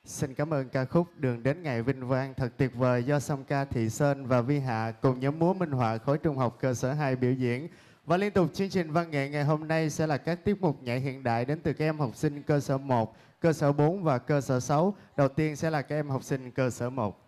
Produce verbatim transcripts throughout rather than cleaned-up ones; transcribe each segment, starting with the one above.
Xin cảm ơn ca khúc Đường đến ngày vinh quang thật tuyệt vời do song ca Thị Sơn và Vi Hạ cùng nhóm múa Minh Họa khối trung học cơ sở hai biểu diễn. Và liên tục chương trình văn nghệ ngày hôm nay sẽ là các tiết mục nhảy hiện đại đến từ các em học sinh cơ sở một, cơ sở bốn và cơ sở sáu. Đầu tiên sẽ là các em học sinh cơ sở một.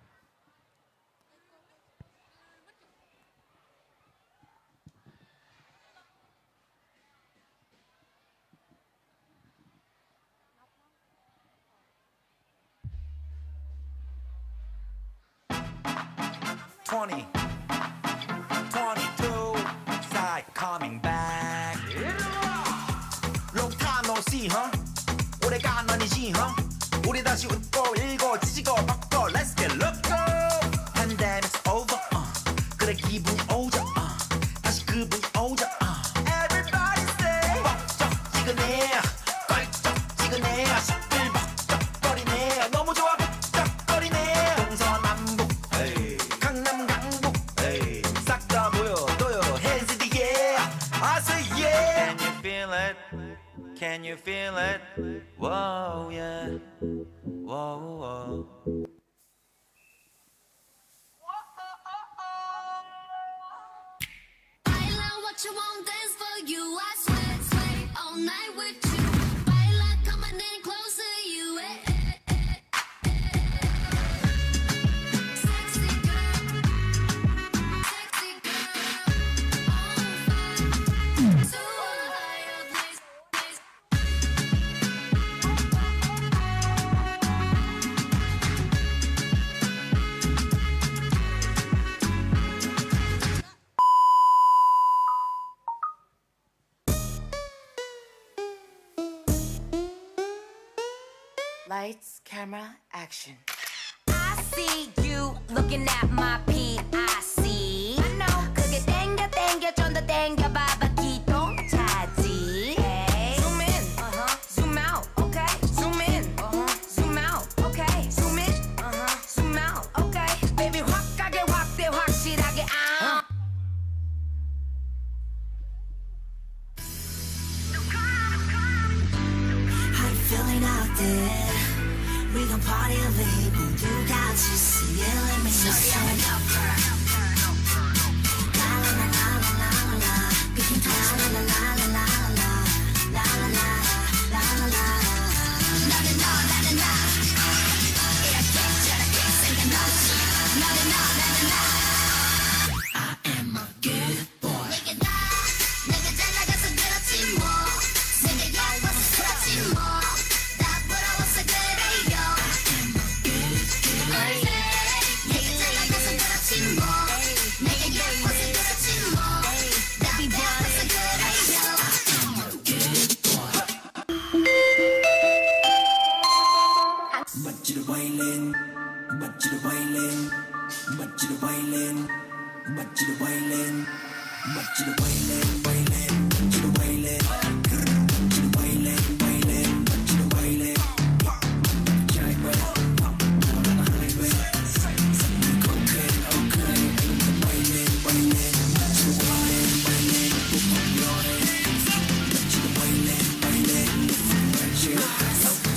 twenty, twenty-two, side coming back. Long time no see, huh? 오래간 아니지, huh? 우리 다시 웃고 읽고 찢고 바꿔. Let's get loco. Pandemic's over, uh. 그래 기분이 오자, uh. 다시 그분이 오자, uh. Everybody say 벅적지근해, 껄쩍지근해, 시끌벅적거리네. 너무 좋아 벅적거리네. 동서남북 강남 강북 싹 다 보여줘요. Hands in the air, I say yeah. Can you feel it? Can you feel it? Whoa yeah, whoa whoa. Baila what you want, dance for you. I sweat, sway all night with you. Baila, coming in closer, you. Eh, eh, eh, eh. Sexy girl, sexy girl, on fire. So higher place, place. Lights, camera, action. I see you looking at my P I C. I know. 그게 땡겨 땡겨 좀 더 땡겨 봐봐 기동 차지. Zoom in, uh-huh. Zoom out, okay. Zoom in, uh-huh. Zoom out, okay. Zoom in, uh-huh. Zoom out, okay. Baby 확 가게 확대 확실하게 아. How you feeling out there? We gon' party over here, but you got to see it. Let me know something. La la la la la la la. La la la la la la la. La la la la la la. Let it know, let it know. 이렇게 저렇게 생각나지. Let it know, let it know. I am a good boy. 내게 다 내가 잘 나가서 그렇지 뭐. 내게 예뻐서 그렇지 뭐. 다 부러워서 그래요. Bật chữ quay lên, bật chữ quay lên, bật chữ quay lên, bật chữ quay lên, bật chữ quay lên, quay lên, bật chữ quay lên, bật chữ quay lên, quay lên, bật chữ quay lên. Trái quay, hai quay, okay, okay, quay lên, quay lên, bật chữ quay lên, quay lên, bật chữ quay lên, quay lên, bật chữ quay lên.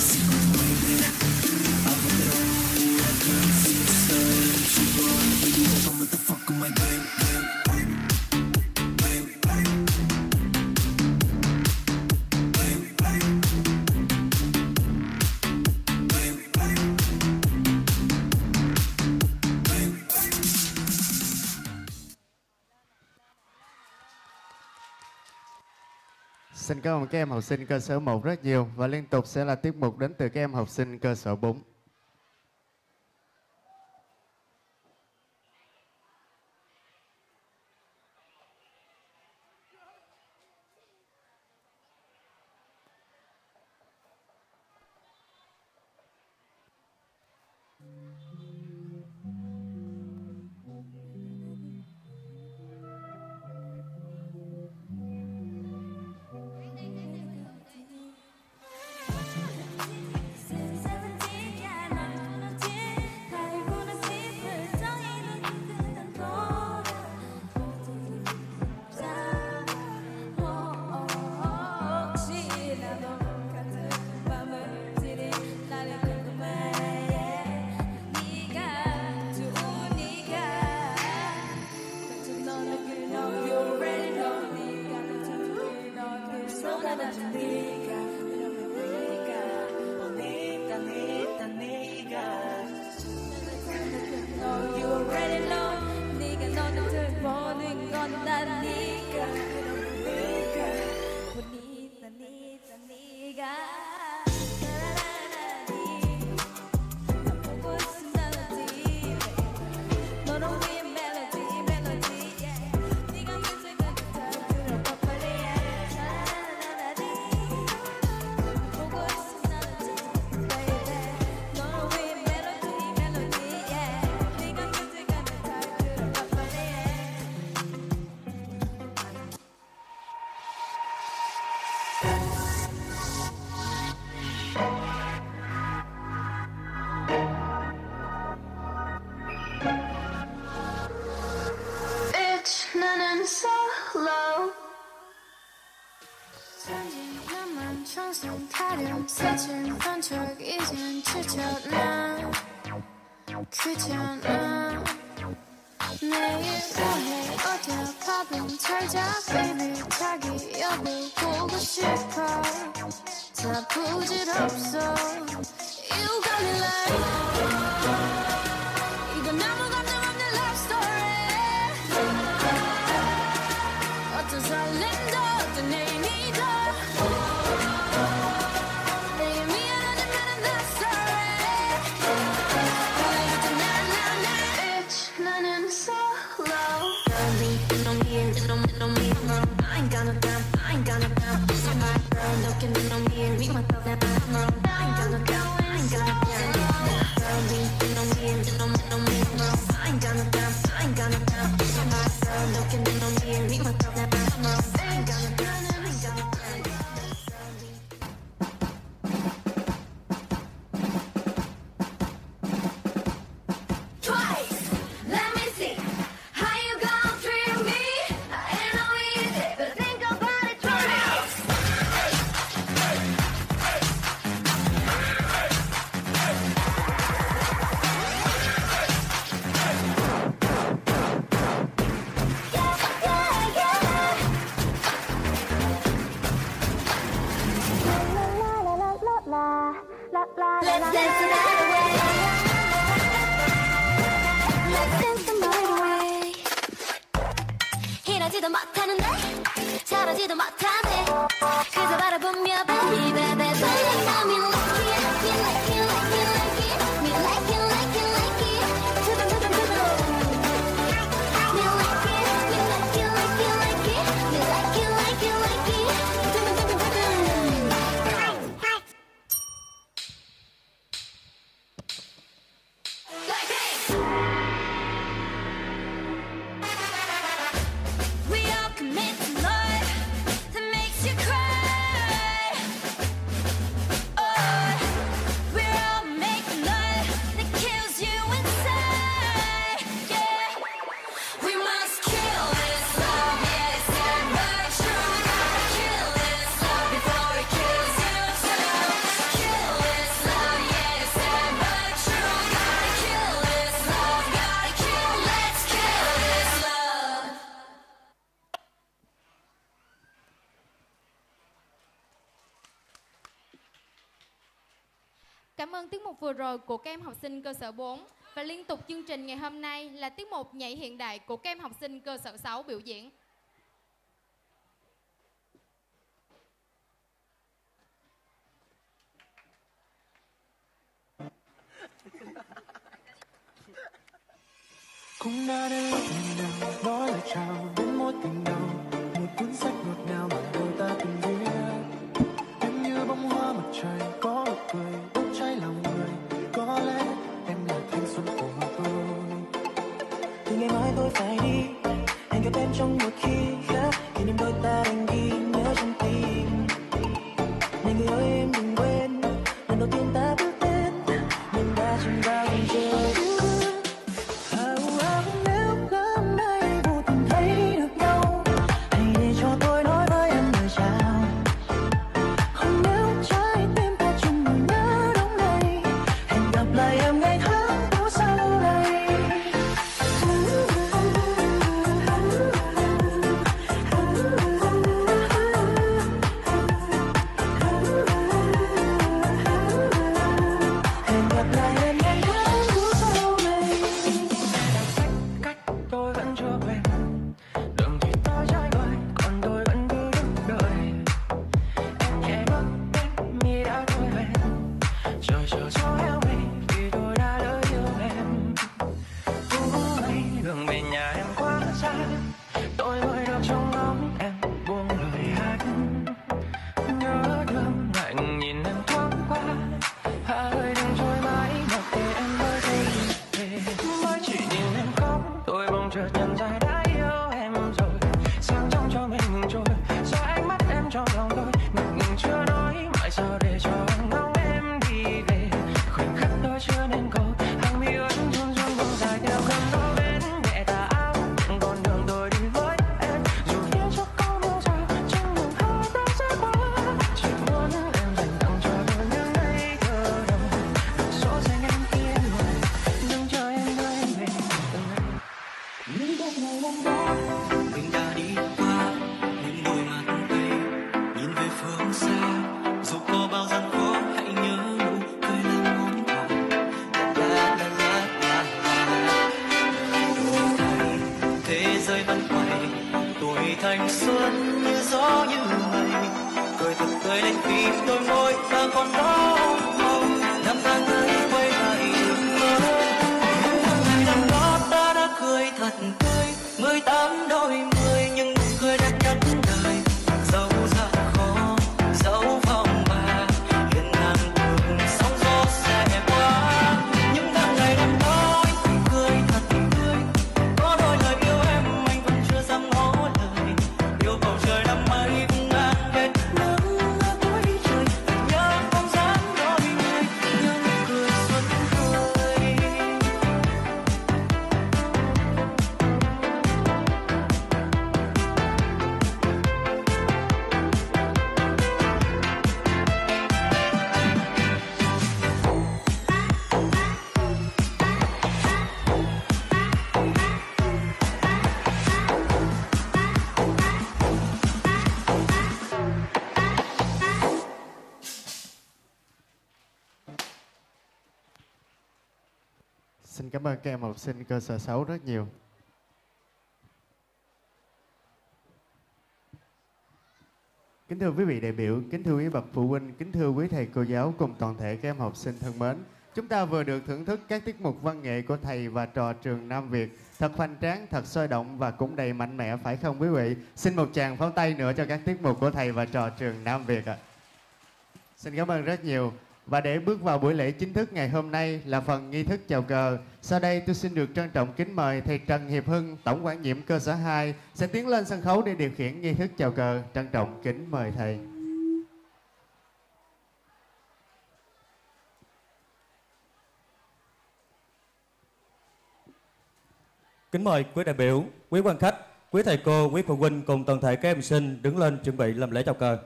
Xin cảm ơn các em học sinh cơ sở một rất nhiều và liên tục sẽ là tiết mục đến từ các em học sinh cơ sở bốn. Since seventeen, yeah. 사진 반짝 이젠 지쳤나 귀찮아 내일 뭐해 어디야 밥은 잘자 baby 자기 여보 보고 싶어 다 부질없어 You got me like 이건 아무 감정 없는 love story 어떤 설렘도 어떤 의미도 내게 미안하지 않은 love story 이것도 나나나 Bitch 나는 solo Girl you don't hear you don't, you don't hear girl I ain't got no time I ain't got no time Somebody girl looking you don't hear me myself that I'm girl I ain't got no time I ain't got no time Girl you don't hear you don't, you don't hear girl I ain't got no time I ain't got no time Somebody girl looking you don't hear me myself that I'm girl I ain't got no time I ain't got no time Twice, let me see how you gon' treat me. Ain't no easy, but think about it twice. Yeah, yeah, yeah. La la la la la la la. Let's dance the night away. Let's dance the night away. 일하지도 못하는데 잘하지도 못하네 그저 바라보며 baby baby baby now me like it me like it like it like it me like it like it like it 두둥 두둥 두둥 me like it me like it like it like it me like it like it like it 두둥 두둥 두둥 like this. We all commit to love that makes you cry. Oh, we're all making love that kills you inside. Yeah, we must kill this love. Yeah, it's never true. Gotta kill this love before it kills you too. Kill this love. Yeah, it's never true. Gotta kill this love. Gotta kill. Let's kill this love. Cảm ơn tiết mục vừa rồi của các em học sinh cơ sở bốn. Và liên tục chương trình ngày hôm nay là tiết mục nhảy hiện đại của các em học sinh cơ sở sáu biểu diễn. Cũng đã đến lúc mình nào nói lời chào đến mối tình đầu, một cuốn sách ngọt ngào mà đôi ta từng viết. Em như bông hoa mặt trời có nụ cười đốt cháy lòng người, có lẽ em là thanh xuân của tôi. Từ ngày mai tôi phải đi, anh gặp em trong một khi khác, kỷ niệm đôi ta đang ghi nhớ trong tim. Này người ơi em đừng quên, lần đầu tiên ta bước đến, mình đã chìm vào dòng trời. Nếu lỡ may vô tình thấy được nhau, hãy để cho tôi nói với em lời chào. Không nếu trái tim ta chung nỗi nhớ đông đầy, hẹn gặp lại em ngày tháng của sau này. Hẹn gặp lại em ngày tháng của sau này. Cách tôi vẫn chưa quên, đường thì ta trái người, còn tôi vẫn cứ đứng đợi. Em nhẹ bước đến mi đã trôi lên, trời chờ cho em đi vì tôi đã lỡ yêu em. Ôi, đường về nhà em quá xa, tôi mới được trông ngóng em buông lời hát. Nhớ thương lạnh nhìn em thoáng qua, hà ơi đừng trôi mãi mặc kệ em mới thấy về. Mới chỉ nhìn em khóc, tôi bỗng chợt nhận ra đã yêu em rồi. Sáng trong cho mình ngừng trôi, do ánh mắt em trong lòng tôi ngập ngừng chưa nói, mãi sao để cho ngóng em đi về. Khoảnh khắc xuân như gió như mây, cười thật tươi lên khi đôi môi ta còn đó mong năm tháng ấy quay lại ước mơ. Những ngày năm đó ta đã cười thật tươi, mười tám đôi mươi nhưng nụ cười đẹp nhất đời. Dẫu gian khó dẫu vòng mà hiền ngang đường sóng gió sẽ qua. Những tháng ngày năm đó anh chỉ cười thật tươi, có đôi lời yêu em anh vẫn chưa dám ngỏ lời. Yêu bầu trời năm ấy cũng ngang hết nắng ở cuối trời, nhớ bóng dáng đôi người, nhớ nụ cười xuân tươi. Xin cảm ơn các em học sinh cơ sở sáu rất nhiều. Kính thưa quý vị đại biểu, kính thưa quý bậc phụ huynh, kính thưa quý thầy cô giáo cùng toàn thể các em học sinh thân mến. Chúng ta vừa được thưởng thức các tiết mục văn nghệ của thầy và trò trường Nam Việt. Thật hoành tráng, thật sôi động và cũng đầy mạnh mẽ phải không quý vị? Xin một tràng pháo tay nữa cho các tiết mục của thầy và trò trường Nam Việt ạ. Xin cảm ơn rất nhiều. Và để bước vào buổi lễ chính thức ngày hôm nay là phần nghi thức chào cờ. Sau đây tôi xin được trân trọng kính mời thầy Trần Hiệp Hưng, Tổng quản nhiệm cơ sở hai sẽ tiến lên sân khấu để điều khiển nghi thức chào cờ. Trân trọng kính mời thầy. Kính mời quý đại biểu, quý quan khách, quý thầy cô, quý phụ huynh cùng toàn thể các em học sinh đứng lên chuẩn bị làm lễ chào cờ.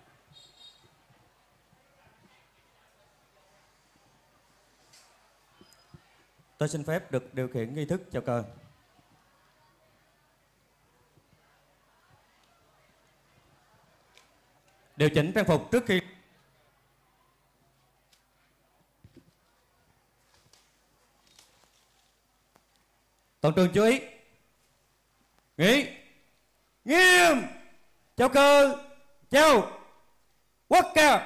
Tôi xin phép được điều khiển nghi thức chào cờ. Điều chỉnh trang phục trước khi toàn trường chú ý. Nghỉ. Nghiêm. Chào cờ. Chào. Quốc ca.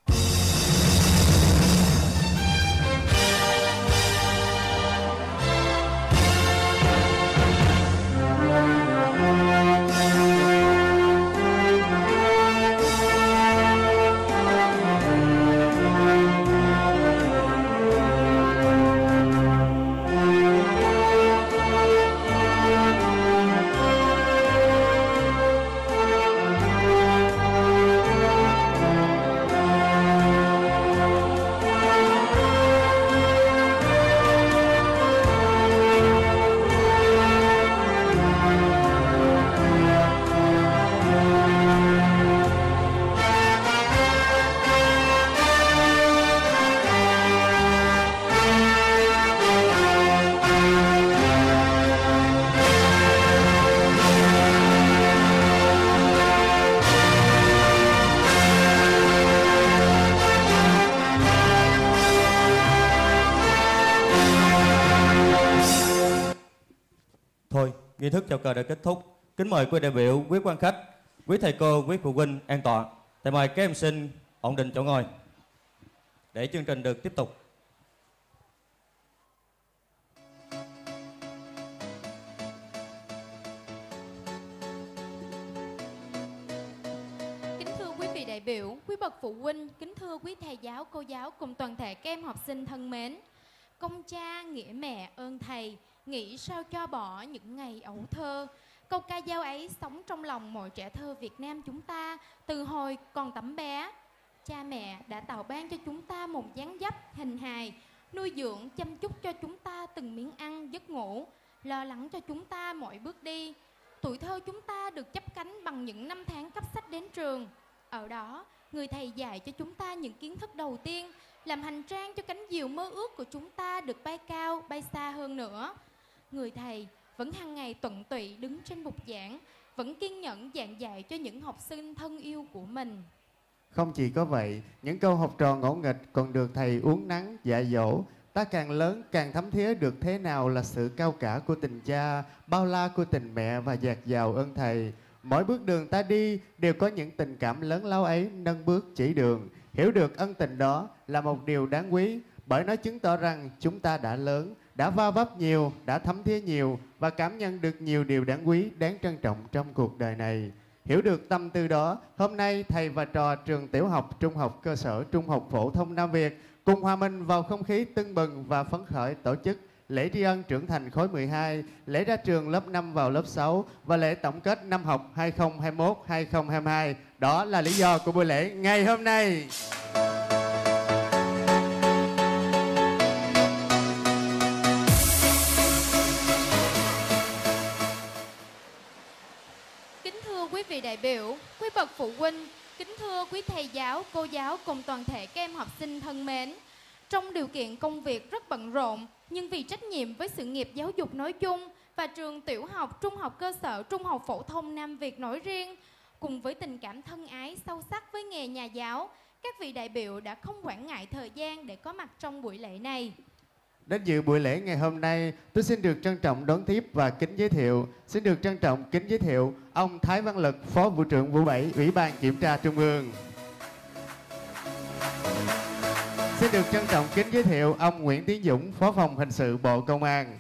Nghi thức chào cờ đã kết thúc. Kính mời quý đại biểu, quý quan khách, quý thầy cô, quý phụ huynh an toàn. Thầy mời các em sinh ổn định chỗ ngồi để chương trình được tiếp tục. Kính thưa quý vị đại biểu, quý bậc phụ huynh, kính thưa quý thầy giáo, cô giáo cùng toàn thể các em học sinh thân mến. Công cha nghĩa mẹ ơn thầy, nghĩ sao cho bỏ những ngày ấu thơ. Câu ca dao ấy sống trong lòng mọi trẻ thơ Việt Nam chúng ta từ hồi còn tấm bé. Cha mẹ đã tạo ban cho chúng ta một dáng dấp hình hài, nuôi dưỡng chăm chút cho chúng ta từng miếng ăn giấc ngủ, lo lắng cho chúng ta mọi bước đi. Tuổi thơ chúng ta được chắp cánh bằng những năm tháng cấp sách đến trường. Ở đó, người thầy dạy cho chúng ta những kiến thức đầu tiên, làm hành trang cho cánh diều mơ ước của chúng ta được bay cao, bay xa hơn nữa. Người thầy vẫn hàng ngày tận tụy đứng trên bục giảng, vẫn kiên nhẫn giảng dạy cho những học sinh thân yêu của mình. Không chỉ có vậy, những câu học trò ngỗ nghịch còn được thầy uốn nắn, dạy dỗ. Ta càng lớn càng thấm thía được thế nào là sự cao cả của tình cha, bao la của tình mẹ và dạt dào ơn thầy. Mỗi bước đường ta đi đều có những tình cảm lớn lao ấy nâng bước chỉ đường. Hiểu được ân tình đó là một điều đáng quý, bởi nó chứng tỏ rằng chúng ta đã lớn, đã va vấp nhiều, đã thấm thía nhiều và cảm nhận được nhiều điều đáng quý, đáng trân trọng trong cuộc đời này. Hiểu được tâm tư đó, hôm nay thầy và trò trường tiểu học, trung học cơ sở, trung học phổ thông Nam Việt cùng hòa mình vào không khí tưng bừng và phấn khởi tổ chức lễ tri ân trưởng thành khối mười hai, lễ ra trường lớp năm vào lớp sáu và lễ tổng kết năm học hai không hai mốt hai không hai hai. Đó là lý do của buổi lễ ngày hôm nay. Kính thưa quý vị đại biểu, quý bậc phụ huynh, kính thưa quý thầy giáo, cô giáo cùng toàn thể các em học sinh thân mến. Trong điều kiện công việc rất bận rộn, nhưng vì trách nhiệm với sự nghiệp giáo dục nói chung và trường tiểu học, trung học cơ sở, trung học phổ thông Nam Việt nói riêng, cùng với tình cảm thân ái sâu sắc với nghề nhà giáo, các vị đại biểu đã không quản ngại thời gian để có mặt trong buổi lễ này. Đến dự buổi lễ ngày hôm nay, tôi xin được trân trọng đón tiếp và kính giới thiệu, xin được trân trọng kính giới thiệu ông Thái Văn Lực, Phó Vụ trưởng Vụ bảy, Ủy ban Kiểm tra Trung ương. Xin được trân trọng kính giới thiệu ông Nguyễn Tiến Dũng, Phó Phòng Hình sự Bộ Công an.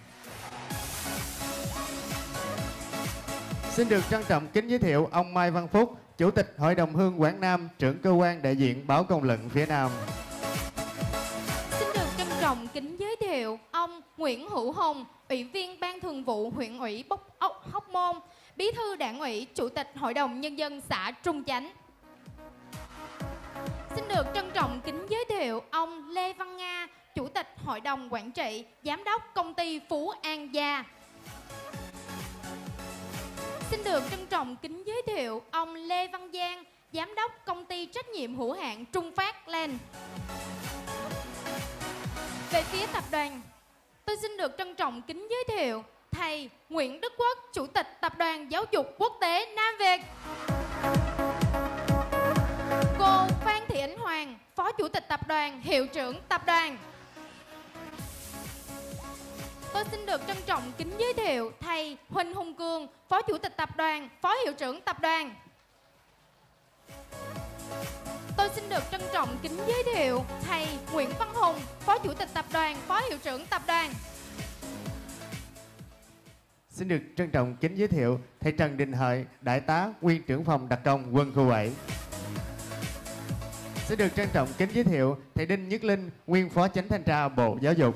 Xin được trân trọng kính giới thiệu ông Mai Văn Phúc, Chủ tịch Hội đồng Hương Quảng Nam, trưởng cơ quan đại diện Báo Công luận phía Nam. Xin được trân trọng kính giới thiệu ông Nguyễn Hữu Hùng, Ủy viên Ban Thường vụ Huyện ủy Bốc Ốc Hóc Môn, Bí thư Đảng ủy, Chủ tịch Hội đồng Nhân dân xã Trung Chánh. Xin được trân trọng kính giới thiệu ông Lê Văn Nga, Chủ tịch Hội đồng Quản trị, Giám đốc Công ty Phú An Gia. Xin được trân trọng kính giới thiệu ông Lê Văn Giang, Giám đốc Công ty Trách nhiệm hữu hạn Trung Phát Land. Về phía tập đoàn, tôi xin được trân trọng kính giới thiệu thầy Nguyễn Đức Quốc, Chủ tịch Tập đoàn Giáo dục Quốc tế Nam Việt. Cô Phan Thị Ánh Hoàng, Phó Chủ tịch Tập đoàn, Hiệu trưởng Tập đoàn. Tôi xin được trân trọng kính giới thiệu thầy Huỳnh Hùng Cường, Phó Chủ tịch Tập đoàn, Phó Hiệu trưởng Tập đoàn. Tôi xin được trân trọng kính giới thiệu thầy Nguyễn Văn Hùng, Phó Chủ tịch Tập đoàn, Phó Hiệu trưởng Tập đoàn. Xin được trân trọng kính giới thiệu thầy Trần Đình Hợi, Đại tá, Nguyên trưởng phòng đặc công quân khu bảy. Xin được trân trọng kính giới thiệu thầy Đinh Nhất Linh, Nguyên Phó Chánh Thanh tra Bộ Giáo dục.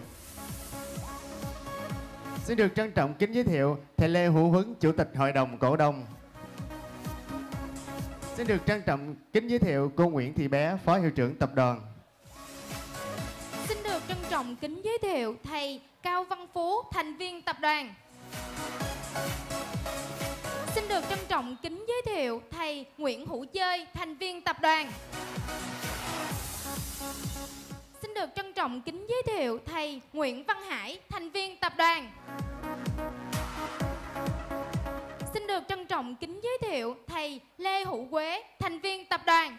Xin được trân trọng kính giới thiệu thầy Lê Hữu Huấn, Chủ tịch Hội đồng Cổ đông. Xin được trân trọng kính giới thiệu cô Nguyễn Thị Bé, Phó Hiệu trưởng Tập đoàn. Xin được trân trọng kính giới thiệu thầy Cao Văn Phú, thành viên Tập đoàn. Xin được trân trọng kính giới thiệu thầy Nguyễn Hữu Chơi, thành viên Tập đoàn. Xin được trân trọng kính giới thiệu thầy Nguyễn Văn Hải, thành viên Tập đoàn. Xin được trân trọng kính giới thiệu thầy Lê Hữu Quế, thành viên Tập đoàn.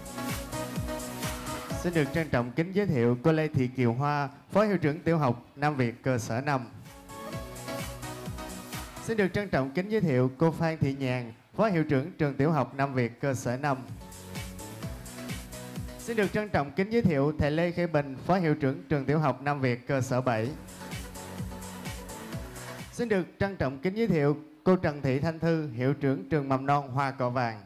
Xin được trân trọng kính giới thiệu cô Lê Thị Kiều Hoa, Phó Hiệu trưởng Tiểu học Nam Việt cơ sở năm. Xin được trân trọng kính giới thiệu cô Phan Thị Nhàn, Phó Hiệu trưởng Trường Tiểu học Nam Việt cơ sở năm. Xin được trân trọng kính giới thiệu thầy Lê Khải Bình, Phó Hiệu trưởng Trường Tiểu học Nam Việt cơ sở bảy. Xin được trân trọng kính giới thiệu cô Trần Thị Thanh Thư, Hiệu trưởng Trường Mầm non Hoa Cỏ Vàng.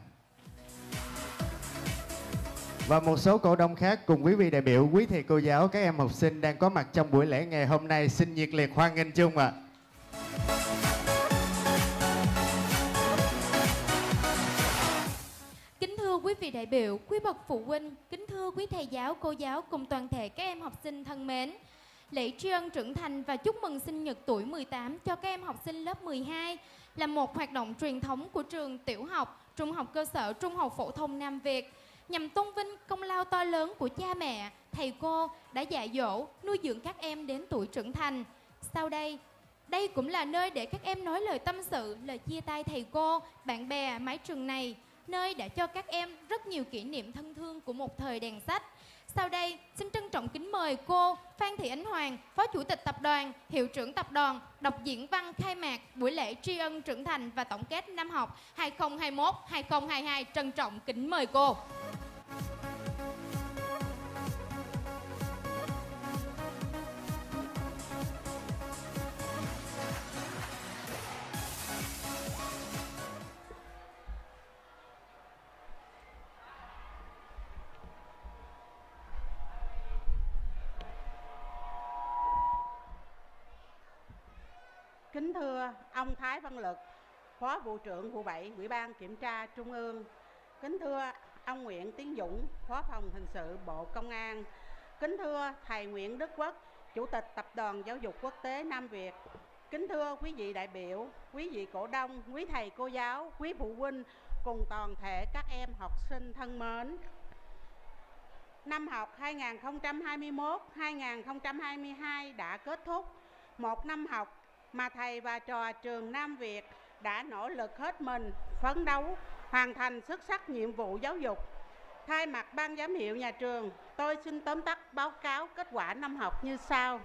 Và một số cổ đông khác cùng quý vị đại biểu, quý thầy cô giáo, các em học sinh đang có mặt trong buổi lễ ngày hôm nay xin nhiệt liệt hoan nghênh chung ạ. À. Kính thưa quý vị đại biểu, quý bậc phụ huynh, kính thưa quý thầy giáo, cô giáo cùng toàn thể các em học sinh thân mến. Lễ tri ân trưởng thành và chúc mừng sinh nhật tuổi mười tám cho các em học sinh lớp mười hai là một hoạt động truyền thống của trường tiểu học, trung học cơ sở, trung học phổ thông Nam Việt, nhằm tôn vinh công lao to lớn của cha mẹ, thầy cô đã dạy dỗ, nuôi dưỡng các em đến tuổi trưởng thành. Sau đây, đây cũng là nơi để các em nói lời tâm sự, lời chia tay thầy cô, bạn bè mái trường này, nơi đã cho các em rất nhiều kỷ niệm thân thương của một thời đèn sách. Sau đây, xin trân trọng kính mời cô Phan Thị Ánh Hoàng, Phó Chủ tịch Tập đoàn, Hiệu trưởng Tập đoàn, đọc diễn văn khai mạc buổi lễ tri ân trưởng thành và tổng kết năm học hai không hai mốt hai không hai hai. Trân trọng kính mời cô. Kính thưa ông Thái Văn Lực, Phó Vụ trưởng Vụ bảy, Ủy ban Kiểm tra Trung ương. Kính thưa ông Nguyễn Tiến Dũng, Phó Phòng Hình sự Bộ Công an. Kính thưa thầy Nguyễn Đức Quốc, Chủ tịch Tập đoàn Giáo dục Quốc tế Nam Việt. Kính thưa quý vị đại biểu, quý vị cổ đông, quý thầy cô giáo, quý phụ huynh cùng toàn thể các em học sinh thân mến. Năm học hai nghìn không trăm hai mươi mốt hai nghìn không trăm hai mươi hai đã kết thúc. Một năm học mà thầy và trò trường Nam Việt đã nỗ lực hết mình, phấn đấu, hoàn thành xuất sắc nhiệm vụ giáo dục. Thay mặt ban giám hiệu nhà trường, tôi xin tóm tắt báo cáo kết quả năm học như sau.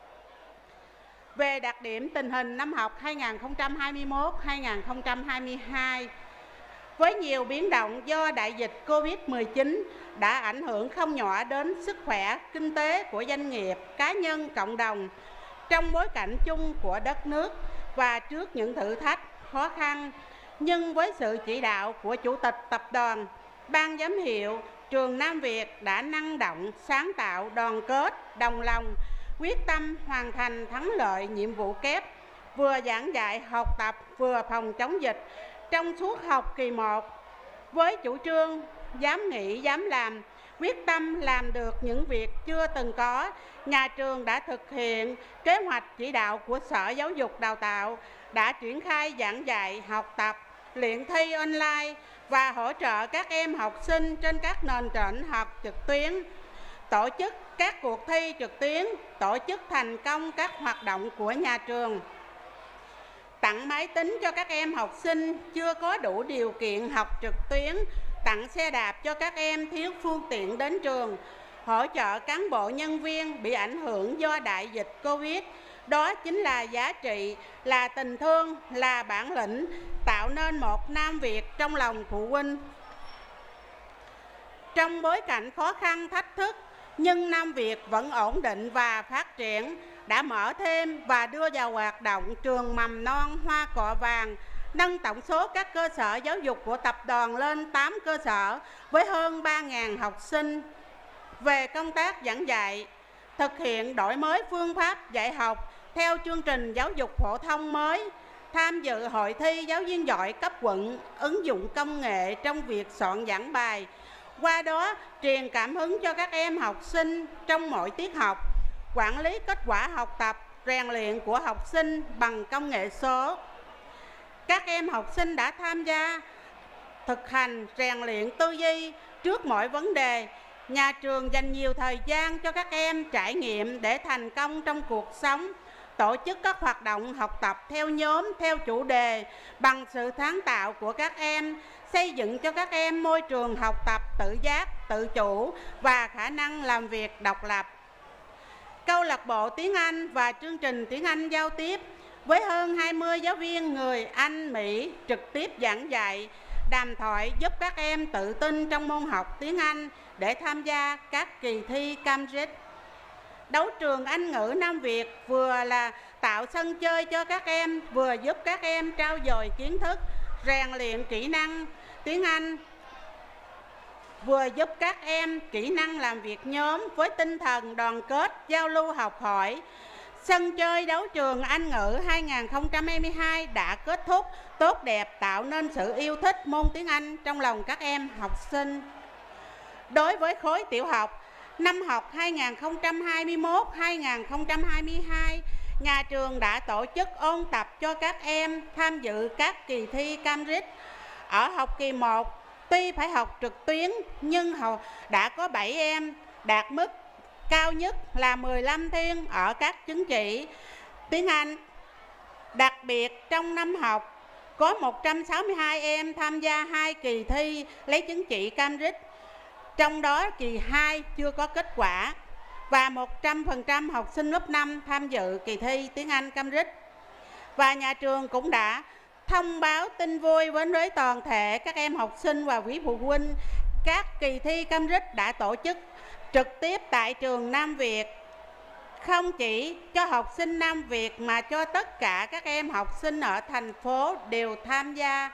Về đặc điểm tình hình năm học hai nghìn không trăm hai mươi mốt hai nghìn không trăm hai mươi hai, với nhiều biến động do đại dịch Covid mười chín đã ảnh hưởng không nhỏ đến sức khỏe, kinh tế của doanh nghiệp, cá nhân, cộng đồng, trong bối cảnh chung của đất nước và trước những thử thách, khó khăn, nhưng với sự chỉ đạo của Chủ tịch Tập đoàn, Ban giám hiệu, trường Nam Việt đã năng động, sáng tạo, đoàn kết, đồng lòng, quyết tâm hoàn thành thắng lợi nhiệm vụ kép, vừa giảng dạy học tập, vừa phòng chống dịch trong suốt học kỳ một. Với chủ trương dám nghĩ, dám làm, quyết tâm làm được những việc chưa từng có, nhà trường đã thực hiện kế hoạch chỉ đạo của Sở Giáo dục Đào tạo, đã triển khai giảng dạy, học tập, luyện thi online và hỗ trợ các em học sinh trên các nền tảng học trực tuyến, tổ chức các cuộc thi trực tuyến, tổ chức thành công các hoạt động của nhà trường, tặng máy tính cho các em học sinh chưa có đủ điều kiện học trực tuyến, tặng xe đạp cho các em thiếu phương tiện đến trường, hỗ trợ cán bộ nhân viên bị ảnh hưởng do đại dịch Covid. Đó chính là giá trị, là tình thương, là bản lĩnh, tạo nên một Nam Việt trong lòng phụ huynh. Trong bối cảnh khó khăn, thách thức, nhưng Nam Việt vẫn ổn định và phát triển, đã mở thêm và đưa vào hoạt động trường mầm non Hoa Cọ Vàng, nâng tổng số các cơ sở giáo dục của tập đoàn lên tám cơ sở với hơn ba nghìn học sinh. Về công tác giảng dạy, thực hiện đổi mới phương pháp dạy học theo chương trình giáo dục phổ thông mới, tham dự hội thi giáo viên giỏi cấp quận, ứng dụng công nghệ trong việc soạn giảng bài, qua đó truyền cảm hứng cho các em học sinh trong mọi tiết học, quản lý kết quả học tập, rèn luyện của học sinh bằng công nghệ số. Các em học sinh đã tham gia thực hành rèn luyện tư duy trước mọi vấn đề. Nhà trường dành nhiều thời gian cho các em trải nghiệm để thành công trong cuộc sống, tổ chức các hoạt động học tập theo nhóm, theo chủ đề, bằng sự sáng tạo của các em, xây dựng cho các em môi trường học tập tự giác, tự chủ và khả năng làm việc độc lập. Câu lạc bộ tiếng Anh và chương trình tiếng Anh giao tiếp với hơn hai mươi giáo viên người Anh, Mỹ trực tiếp giảng dạy, đàm thoại giúp các em tự tin trong môn học tiếng Anh để tham gia các kỳ thi Cambridge. Đấu trường Anh ngữ Nam Việt vừa là tạo sân chơi cho các em, vừa giúp các em trau dồi kiến thức, rèn luyện kỹ năng tiếng Anh, vừa giúp các em kỹ năng làm việc nhóm với tinh thần đoàn kết, giao lưu học hỏi. Sân chơi đấu trường Anh ngữ hai nghìn không trăm hai mươi hai đã kết thúc tốt đẹp, tạo nên sự yêu thích môn tiếng Anh trong lòng các em học sinh. Đối với khối tiểu học, năm học hai nghìn không trăm hai mươi mốt hai nghìn không trăm hai mươi hai, nhà trường đã tổ chức ôn tập cho các em tham dự các kỳ thi Cambridge. Ở học kỳ một, tuy phải học trực tuyến nhưng đã có bảy em đạt mức cao nhất là mười lăm thiên ở các chứng chỉ tiếng Anh. Đặc biệt trong năm học có một trăm sáu mươi hai em tham gia hai kỳ thi lấy chứng chỉ Cambridge. trong đó kỳ hai chưa có kết quả, và một trăm phần trăm học sinh lớp năm tham dự kỳ thi tiếng Anh Cambridge. Và nhà trường cũng đã thông báo tin vui với toàn thể các em học sinh và quý phụ huynh, các kỳ thi Cambridge đã tổ chức trực tiếp tại trường Nam Việt, không chỉ cho học sinh Nam Việt mà cho tất cả các em học sinh ở thành phố đều tham gia.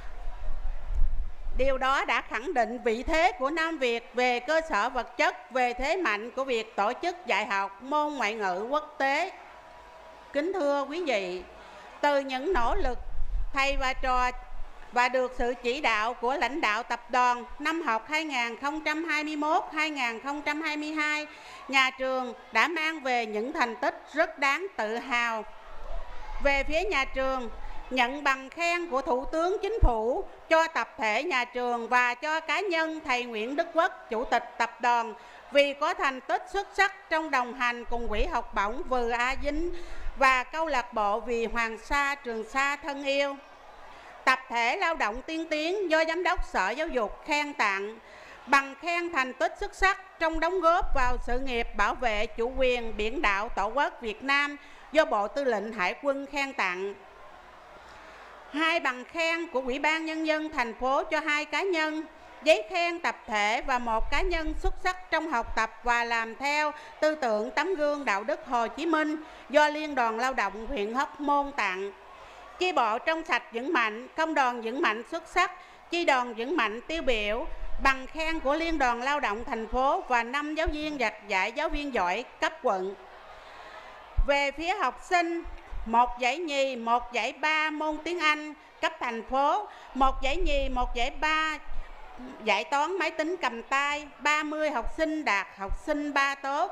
Điều đó đã khẳng định vị thế của Nam Việt về cơ sở vật chất, về thế mạnh của việc tổ chức dạy học môn ngoại ngữ quốc tế. Kính thưa quý vị, từ những nỗ lực thầy và trò và được sự chỉ đạo của lãnh đạo tập đoàn, năm học hai nghìn không trăm hai mươi mốt hai nghìn không trăm hai mươi hai, nhà trường đã mang về những thành tích rất đáng tự hào. Về phía nhà trường, nhận bằng khen của Thủ tướng Chính phủ cho tập thể nhà trường và cho cá nhân thầy Nguyễn Đức Quốc, Chủ tịch tập đoàn, vì có thành tích xuất sắc trong đồng hành cùng quỹ học bổng Vừ A Dính và câu lạc bộ Vì Hoàng Sa Trường Sa thân yêu. Tập thể lao động tiên tiến do Giám đốc Sở Giáo dục khen tặng bằng khen thành tích xuất sắc trong đóng góp vào sự nghiệp bảo vệ chủ quyền biển đảo Tổ quốc Việt Nam do Bộ Tư lệnh Hải quân khen tặng. Hai bằng khen của Ủy ban Nhân dân thành phố cho hai cá nhân, giấy khen tập thể và một cá nhân xuất sắc trong học tập và làm theo tư tưởng tấm gương đạo đức Hồ Chí Minh do Liên đoàn Lao động huyện Hóc Môn tặng. Chi bộ trong sạch vững mạnh, công đoàn vững mạnh xuất sắc, chi đoàn vững mạnh tiêu biểu, bằng khen của Liên đoàn Lao động thành phố và năm giáo viên đạt giải giáo viên giỏi cấp quận. Về phía học sinh, một giải nhì, một giải ba môn tiếng Anh cấp thành phố, một giải nhì, một giải ba giải toán máy tính cầm tay, ba mươi học sinh đạt học sinh ba tốt,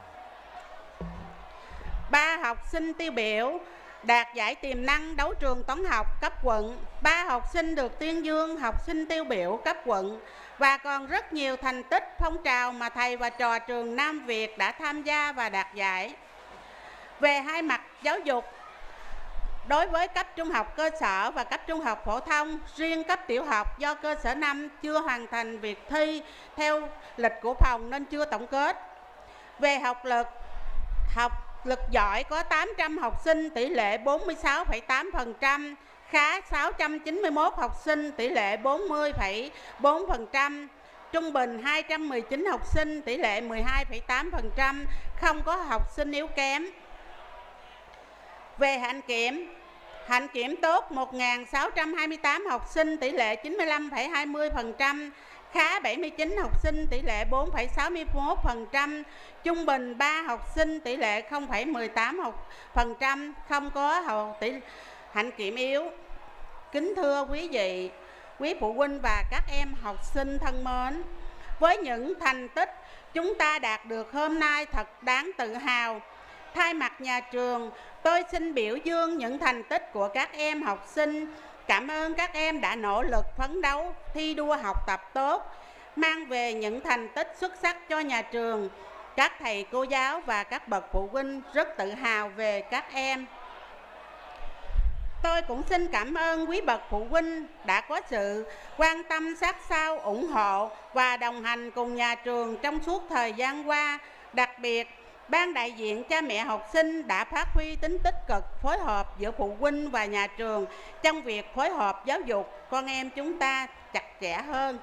ba học sinh tiêu biểu đạt giải tiềm năng đấu trường toán học cấp quận, ba học sinh được tuyên dương học sinh tiêu biểu cấp quận, và còn rất nhiều thành tích phong trào mà thầy và trò trường Nam Việt đã tham gia và đạt giải. Về hai mặt giáo dục, đối với cấp trung học cơ sở và cấp trung học phổ thông, riêng cấp tiểu học do cơ sở năm chưa hoàn thành việc thi theo lịch của phòng nên chưa tổng kết. Về học lực, học lực giỏi có tám trăm học sinh tỷ lệ bốn mươi sáu phẩy tám phần trăm, khá sáu trăm chín mươi mốt học sinh tỷ lệ bốn mươi phẩy bốn phần trăm, trung bình hai trăm mười chín học sinh tỷ lệ mười hai phẩy tám phần trăm, không có học sinh yếu kém. Về hạnh kiểm, hạnh kiểm tốt một nghìn sáu trăm hai mươi tám học sinh tỷ lệ chín mươi lăm phẩy hai mươi phần trăm, khá bảy mươi chín học sinh tỷ lệ bốn phẩy sáu mươi mốt phần trăm, trung bình ba học sinh tỷ lệ không phẩy mười tám phần trăm, không có tỷ hạnh kiểm yếu. Kính thưa quý vị, quý phụ huynh và các em học sinh thân mến, với những thành tích chúng ta đạt được hôm nay thật đáng tự hào. Thay mặt nhà trường, tôi xin biểu dương những thành tích của các em học sinh. Cảm ơn các em đã nỗ lực phấn đấu, thi đua học tập tốt, mang về những thành tích xuất sắc cho nhà trường. Các thầy cô giáo và các bậc phụ huynh rất tự hào về các em. Tôi cũng xin cảm ơn quý bậc phụ huynh đã có sự quan tâm sát sao, ủng hộ và đồng hành cùng nhà trường trong suốt thời gian qua. Đặc biệt, ban đại diện cha mẹ học sinh đã phát huy tính tích cực phối hợp giữa phụ huynh và nhà trường trong việc phối hợp giáo dục con em chúng ta chặt chẽ hơn.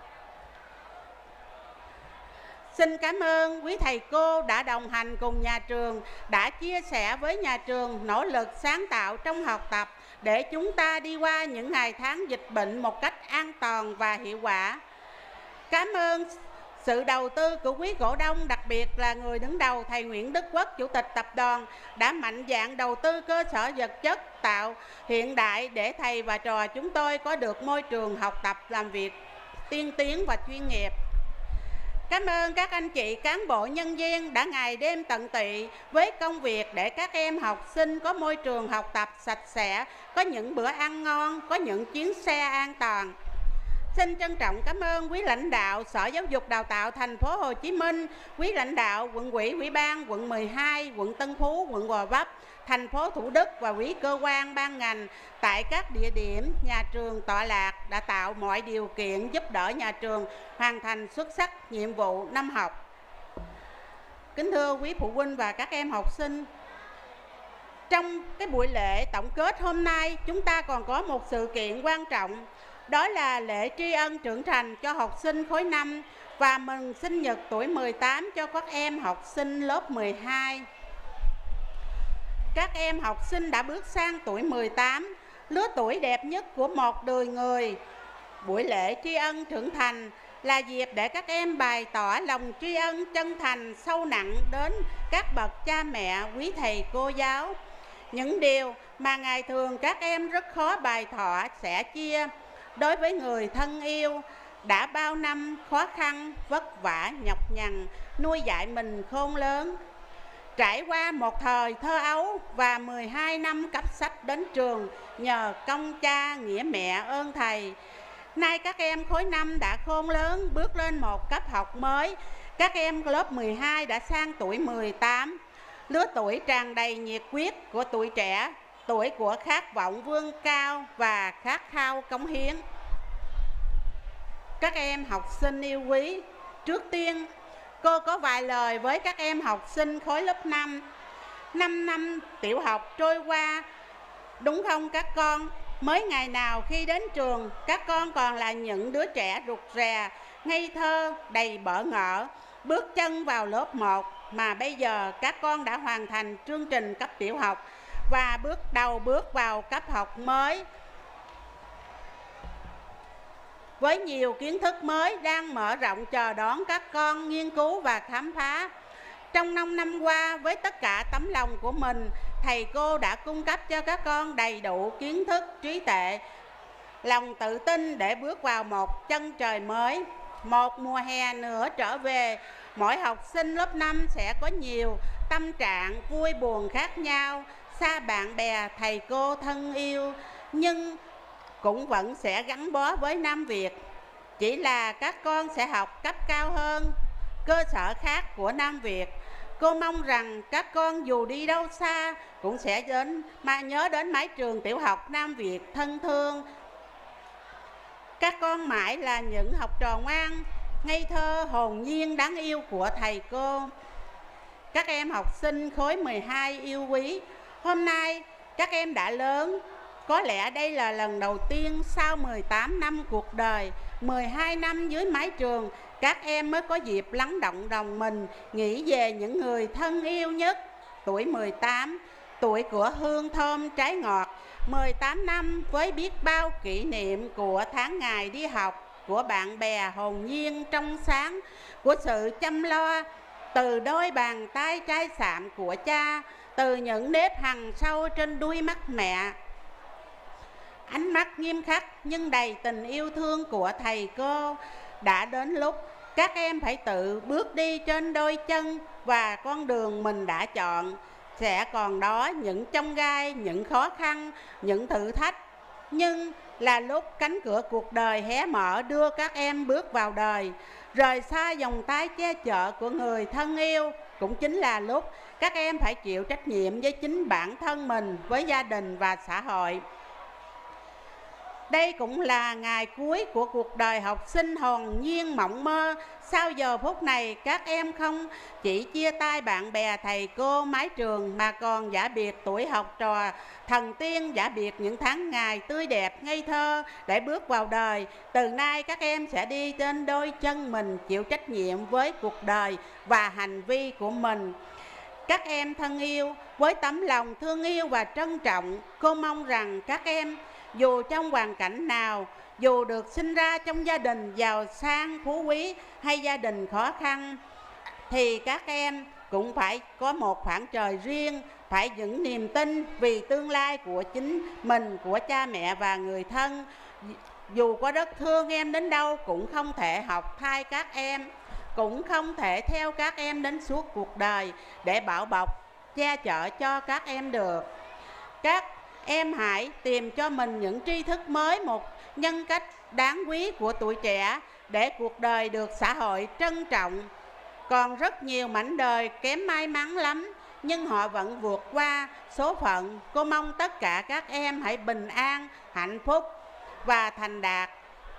Xin cảm ơn quý thầy cô đã đồng hành cùng nhà trường, đã chia sẻ với nhà trường nỗ lực sáng tạo trong học tập để chúng ta đi qua những ngày tháng dịch bệnh một cách an toàn và hiệu quả. Cảm ơn sự đầu tư của quý cổ đông, đặc biệt là người đứng đầu thầy Nguyễn Đức Quốc, Chủ tịch tập đoàn, đã mạnh dạn đầu tư cơ sở vật chất tạo hiện đại để thầy và trò chúng tôi có được môi trường học tập làm việc tiên tiến và chuyên nghiệp. Cảm ơn các anh chị cán bộ nhân viên đã ngày đêm tận tụy với công việc để các em học sinh có môi trường học tập sạch sẽ, có những bữa ăn ngon, có những chuyến xe an toàn. Xin trân trọng cảm ơn quý lãnh đạo Sở Giáo dục Đào tạo thành phố Hồ Chí Minh, quý lãnh đạo quận ủy, ủy ban quận mười hai, quận Tân Phú, quận Gò Vấp, thành phố Thủ Đức và quý cơ quan ban ngành tại các địa điểm nhà trường tọa lạc đã tạo mọi điều kiện giúp đỡ nhà trường hoàn thành xuất sắc nhiệm vụ năm học. Kính thưa quý phụ huynh và các em học sinh, trong cái buổi lễ tổng kết hôm nay, chúng ta còn có một sự kiện quan trọng, đó là lễ tri ân trưởng thành cho học sinh khối năm và mừng sinh nhật tuổi mười tám cho các em học sinh lớp mười hai. Các em học sinh đã bước sang tuổi mười tám, lứa tuổi đẹp nhất của một đời người. Buổi lễ tri ân trưởng thành là dịp để các em bày tỏ lòng tri ân chân thành sâu nặng đến các bậc cha mẹ, quý thầy cô giáo. Những điều mà ngày thường các em rất khó bày tỏ sẻ chia đối với người thân yêu đã bao năm khó khăn, vất vả, nhọc nhằn nuôi dạy mình khôn lớn. Trải qua một thời thơ ấu và mười hai năm cấp sách đến trường nhờ công cha nghĩa mẹ ơn thầy. Nay các em khối năm đã khôn lớn bước lên một cấp học mới. Các em lớp mười hai đã sang tuổi mười tám, lứa tuổi tràn đầy nhiệt huyết của tuổi trẻ, tuổi của khát vọng vươn cao và khát khao cống hiến. Các em học sinh yêu quý, trước tiên cô có vài lời với các em học sinh khối lớp năm. Năm năm tiểu học trôi qua, đúng không các con? Mới ngày nào khi đến trường, các con còn là những đứa trẻ rụt rè, ngây thơ, đầy bỡ ngỡ, bước chân vào lớp một, mà bây giờ các con đã hoàn thành chương trình cấp tiểu học và bước đầu bước vào cấp học mới với nhiều kiến thức mới đang mở rộng chờ đón các con nghiên cứu và khám phá. Trong năm năm qua, với tất cả tấm lòng của mình, thầy cô đã cung cấp cho các con đầy đủ kiến thức, trí tuệ, lòng tự tin để bước vào một chân trời mới. Một mùa hè nữa trở về, mỗi học sinh lớp năm sẽ có nhiều tâm trạng vui buồn khác nhau, xa bạn bè, thầy cô thân yêu, nhưng cũng vẫn sẽ gắn bó với Nam Việt. Chỉ là các con sẽ học cấp cao hơn, cơ sở khác của Nam Việt. Cô mong rằng các con dù đi đâu xa cũng sẽ đến mà nhớ đến mái trường tiểu học Nam Việt thân thương. Các con mãi là những học trò ngoan, ngây thơ, hồn nhiên, đáng yêu của thầy cô. Các em học sinh khối mười hai yêu quý, hôm nay các em đã lớn. Có lẽ đây là lần đầu tiên sau mười tám năm cuộc đời, mười hai năm dưới mái trường, các em mới có dịp lắng động lòng mình, nghĩ về những người thân yêu nhất. Tuổi mười tám, tuổi của hương thơm trái ngọt, mười tám năm với biết bao kỷ niệm của tháng ngày đi học, của bạn bè hồn nhiên trong sáng, của sự chăm lo từ đôi bàn tay trai xạm của cha, từ những nếp hằn sâu trên đuôi mắt mẹ. Ánh mắt nghiêm khắc nhưng đầy tình yêu thương của thầy cô. Đã đến lúc các em phải tự bước đi trên đôi chân và con đường mình đã chọn. Sẽ còn đó những chông gai, những khó khăn, những thử thách, nhưng là lúc cánh cửa cuộc đời hé mở đưa các em bước vào đời, rời xa vòng tay che chở của người thân yêu. Cũng chính là lúc các em phải chịu trách nhiệm với chính bản thân mình, với gia đình và xã hội. Đây cũng là ngày cuối của cuộc đời học sinh hồn nhiên mộng mơ. Sau giờ phút này, các em không chỉ chia tay bạn bè thầy cô mái trường, mà còn giả biệt tuổi học trò thần tiên, giả biệt những tháng ngày tươi đẹp ngây thơ để bước vào đời. Từ nay các em sẽ đi trên đôi chân mình, chịu trách nhiệm với cuộc đời và hành vi của mình. Các em thân yêu, với tấm lòng thương yêu và trân trọng, cô mong rằng các em dù trong hoàn cảnh nào, dù được sinh ra trong gia đình giàu sang phú quý hay gia đình khó khăn, thì các em cũng phải có một khoảng trời riêng, phải vững niềm tin vì tương lai của chính mình, của cha mẹ và người thân. Dù có rất thương em đến đâu cũng không thể học thay các em, cũng không thể theo các em đến suốt cuộc đời để bảo bọc, che chở cho các em được. Các em hãy tìm cho mình những tri thức mới, một nhân cách đáng quý của tuổi trẻ để cuộc đời được xã hội trân trọng. Còn rất nhiều mảnh đời kém may mắn lắm, nhưng họ vẫn vượt qua số phận. Cô mong tất cả các em hãy bình an, hạnh phúc và thành đạt.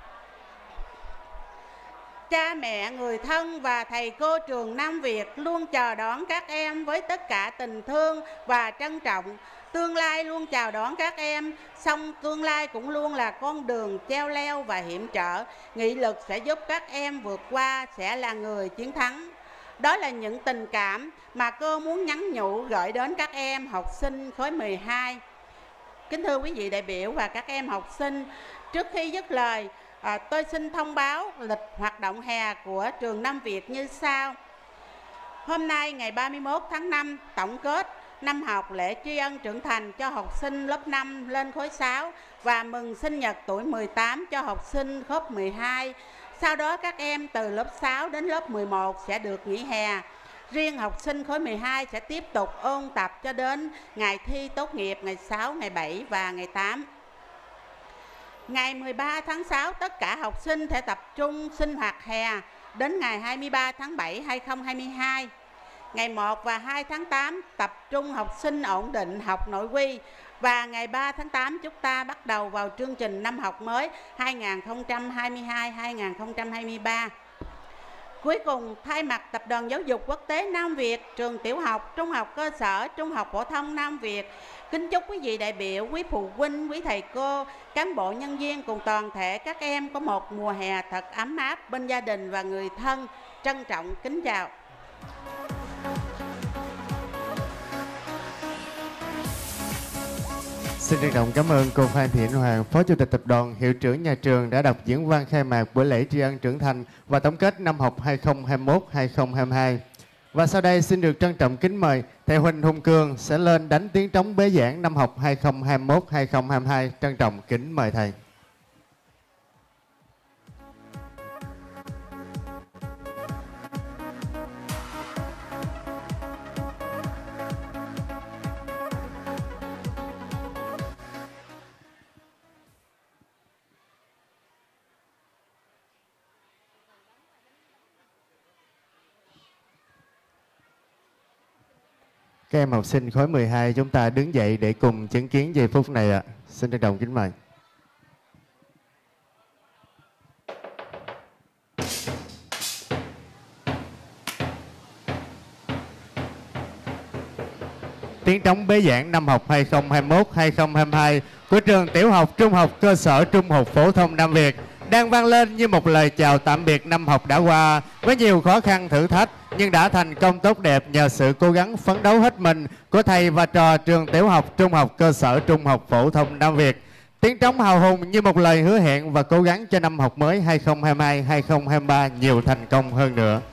Cha mẹ, người thân và thầy cô trường Nam Việt luôn chờ đón các em với tất cả tình thương và trân trọng. Tương lai luôn chào đón các em, song tương lai cũng luôn là con đường treo leo và hiểm trở. Nghị lực sẽ giúp các em vượt qua, sẽ là người chiến thắng. Đó là những tình cảm mà cô muốn nhắn nhủ gửi đến các em học sinh khối mười hai. Kính thưa quý vị đại biểu và các em học sinh, trước khi dứt lời, à, tôi xin thông báo lịch hoạt động hè của trường Nam Việt như sau. Hôm nay ngày ba mươi mốt tháng năm, tổng kết năm học lễ tri ân trưởng thành cho học sinh lớp năm lên khối sáu và mừng sinh nhật tuổi mười tám cho học sinh khối mười hai. Sau đó các em từ lớp sáu đến lớp mười một sẽ được nghỉ hè. Riêng học sinh khối mười hai sẽ tiếp tục ôn tập cho đến ngày thi tốt nghiệp ngày sáu, ngày bảy và ngày tám. Ngày mười ba tháng sáu, tất cả học sinh sẽ tập trung sinh hoạt hè đến ngày hai mươi ba tháng bảy năm hai nghìn không trăm hai mươi hai. Ngày một và hai tháng tám tập trung học sinh ổn định học nội quy. Và ngày ba tháng tám chúng ta bắt đầu vào chương trình năm học mới hai nghìn không trăm hai mươi hai hai nghìn không trăm hai mươi ba. Cuối cùng, thay mặt Tập đoàn Giáo dục Quốc tế Nam Việt, trường tiểu học, trung học cơ sở, trung học phổ thông Nam Việt, kính chúc quý vị đại biểu, quý phụ huynh, quý thầy cô, cán bộ nhân viên cùng toàn thể các em có một mùa hè thật ấm áp bên gia đình và người thân. Trân trọng kính chào. Xin trân trọng cảm ơn cô Phan Thị Anh Hoàng, Phó Chủ tịch Tập đoàn, Hiệu trưởng nhà trường đã đọc diễn văn khai mạc buổi lễ tri ân trưởng thành và tổng kết năm học hai nghìn không trăm hai mươi mốt hai nghìn không trăm hai mươi hai. Và sau đây xin được trân trọng kính mời thầy Huỳnh Hùng Cường sẽ lên đánh tiếng trống bế giảng năm học hai nghìn không trăm hai mươi mốt hai nghìn không trăm hai mươi hai. Trân trọng kính mời thầy. Các em học sinh khối mười hai chúng ta đứng dậy để cùng chứng kiến giây phút này ạ. Xin trân trọng kính mời. Tiếng trống bế giảng năm học hai nghìn không trăm hai mươi mốt hai nghìn không trăm hai mươi hai của trường tiểu học, trung học cơ sở, trung học phổ thông Nam Việt đang vang lên như một lời chào tạm biệt năm học đã qua với nhiều khó khăn thử thách, nhưng đã thành công tốt đẹp nhờ sự cố gắng phấn đấu hết mình của thầy và trò trường tiểu học, trung học cơ sở, trung học phổ thông Nam Việt. Tiếng trống hào hùng như một lời hứa hẹn và cố gắng cho năm học mới hai nghìn không trăm hai mươi hai hai nghìn không trăm hai mươi ba nhiều thành công hơn nữa.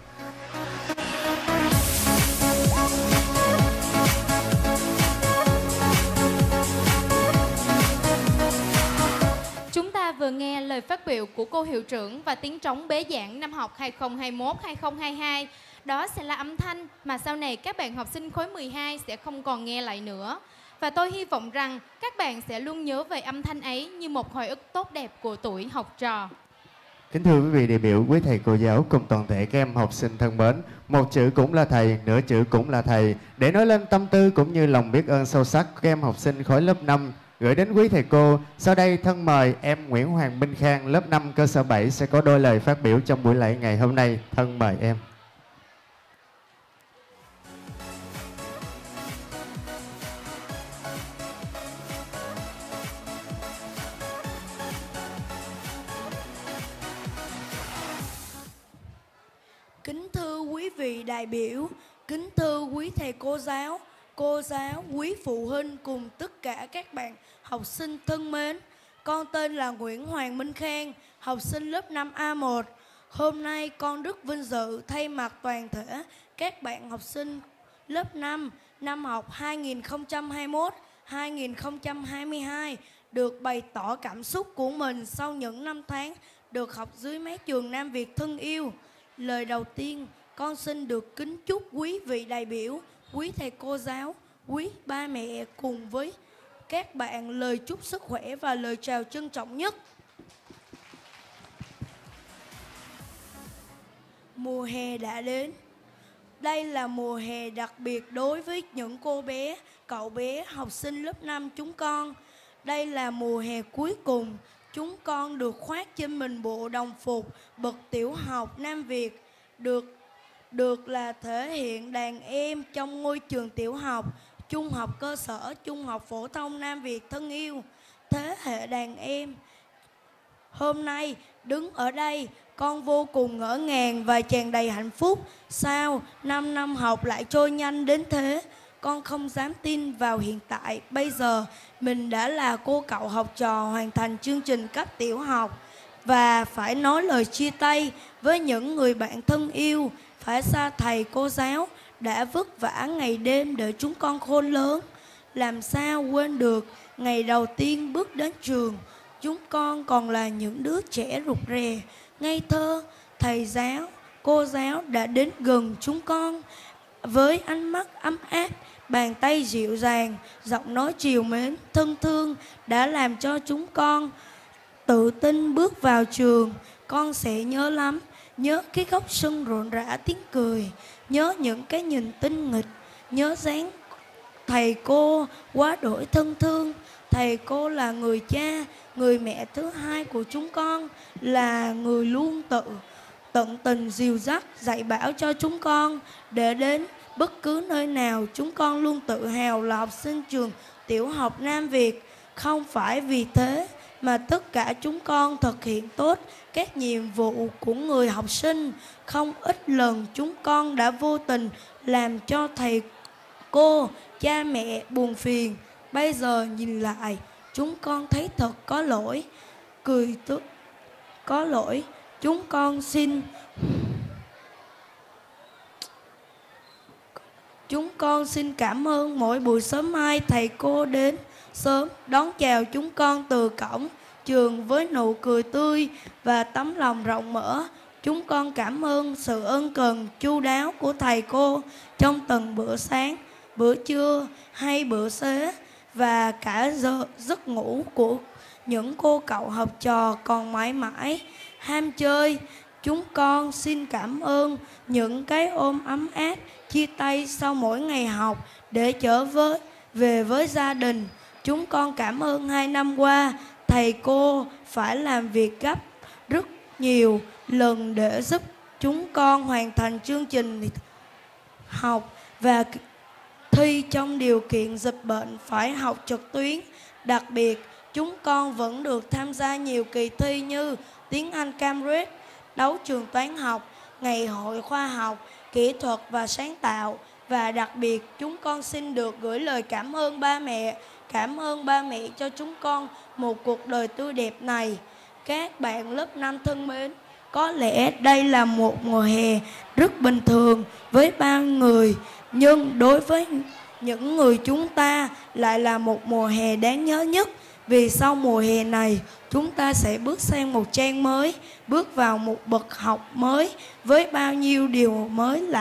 Vừa nghe lời phát biểu của cô hiệu trưởng và tiếng trống bế giảng năm học hai nghìn không trăm hai mươi mốt hai nghìn không trăm hai mươi hai. Đó sẽ là âm thanh mà sau này các bạn học sinh khối mười hai sẽ không còn nghe lại nữa. Và tôi hy vọng rằng các bạn sẽ luôn nhớ về âm thanh ấy như một hồi ức tốt đẹp của tuổi học trò. Kính thưa quý vị đại biểu, quý thầy cô giáo cùng toàn thể các em học sinh thân mến, một chữ cũng là thầy, nửa chữ cũng là thầy. Để nói lên tâm tư cũng như lòng biết ơn sâu sắc của các em học sinh khối lớp năm gửi đến quý thầy cô, sau đây thân mời em Nguyễn Hoàng Minh Khang, lớp năm cơ sở bảy sẽ có đôi lời phát biểu trong buổi lễ ngày hôm nay. Thân mời em. Kính thưa quý vị đại biểu, kính thưa quý thầy cô giáo, cô giáo, quý phụ huynh cùng tất cả các bạn học sinh thân mến. Con tên là Nguyễn Hoàng Minh Khang, học sinh lớp năm A một. Hôm nay con rất vinh dự thay mặt toàn thể các bạn học sinh lớp năm năm học hai nghìn không trăm hai mươi mốt hai nghìn không trăm hai mươi hai được bày tỏ cảm xúc của mình sau những năm tháng được học dưới mái trường Nam Việt thân yêu. Lời đầu tiên, con xin được kính chúc quý vị đại biểu, quý thầy cô giáo, quý ba mẹ cùng với các bạn lời chúc sức khỏe và lời chào trân trọng nhất. mùa hè đã đến. Đây là mùa hè đặc biệt đối với những cô bé, cậu bé, học sinh lớp năm chúng con. Đây là mùa hè cuối cùng, chúng con được khoác trên mình bộ đồng phục bậc tiểu học Nam Việt, được được là thể hiện đàn em trong ngôi trường tiểu học, trung học cơ sở, trung học phổ thông Nam Việt thân yêu. Thế hệ đàn em hôm nay đứng ở đây, con vô cùng ngỡ ngàng và tràn đầy hạnh phúc. Sao năm năm học lại trôi nhanh đến thế? Con không dám tin vào hiện tại. Bây giờ mình đã là cô cậu học trò hoàn thành chương trình cấp tiểu học và phải nói lời chia tay với những người bạn thân yêu, phải xa thầy cô giáo đã vất vả ngày đêm để chúng con khôn lớn. Làm sao quên được ngày đầu tiên bước đến trường, chúng con còn là những đứa trẻ rụt rè, ngây thơ. Thầy giáo, cô giáo đã đến gần chúng con với ánh mắt ấm áp, bàn tay dịu dàng, giọng nói trìu mến, thân thương đã làm cho chúng con tự tin bước vào trường. Con sẽ nhớ lắm, nhớ cái góc sân rộn rã tiếng cười, nhớ những cái nhìn tinh nghịch, nhớ dáng thầy cô quá đổi thân thương. Thầy cô là người cha, người mẹ thứ hai của chúng con, là người luôn tự tận tình dìu dắt dạy bảo cho chúng con. Để đến bất cứ nơi nào, chúng con luôn tự hào là học sinh trường tiểu học Nam Việt. Không phải vì thế mà tất cả chúng con thực hiện tốt các nhiệm vụ của người học sinh. Không ít lần chúng con đã vô tình làm cho thầy cô, cha mẹ buồn phiền. Bây giờ nhìn lại, chúng con thấy thật có lỗi. Cười tức có lỗi. Chúng con xin Chúng con xin cảm ơn mỗi buổi sớm mai thầy cô đến sớm đón chào chúng con từ cổng trường với nụ cười tươi và tấm lòng rộng mở. Chúng con cảm ơn sự ân cần chu đáo của thầy cô trong từng bữa sáng, bữa trưa hay bữa xế và cả giờ giấc ngủ của những cô cậu học trò còn mãi mãi ham chơi. Chúng con xin cảm ơn những cái ôm ấm áp chia tay sau mỗi ngày học để trở với về với gia đình. Chúng con cảm ơn hai năm qua thầy cô phải làm việc gấp rất nhiều lần để giúp chúng con hoàn thành chương trình học và thi trong điều kiện dịch bệnh phải học trực tuyến. Đặc biệt, chúng con vẫn được tham gia nhiều kỳ thi như tiếng Anh Cambridge, đấu trường toán học, ngày hội khoa học, kỹ thuật và sáng tạo. Và đặc biệt, chúng con xin được gửi lời cảm ơn ba mẹ. Cảm ơn ba mẹ cho chúng con một cuộc đời tươi đẹp này. Các bạn lớp năm thân mến, có lẽ đây là một mùa hè rất bình thường với bao người, nhưng đối với những người chúng ta lại là một mùa hè đáng nhớ nhất. Vì sau mùa hè này, chúng ta sẽ bước sang một trang mới, bước vào một bậc học mới với bao nhiêu điều mới lạ.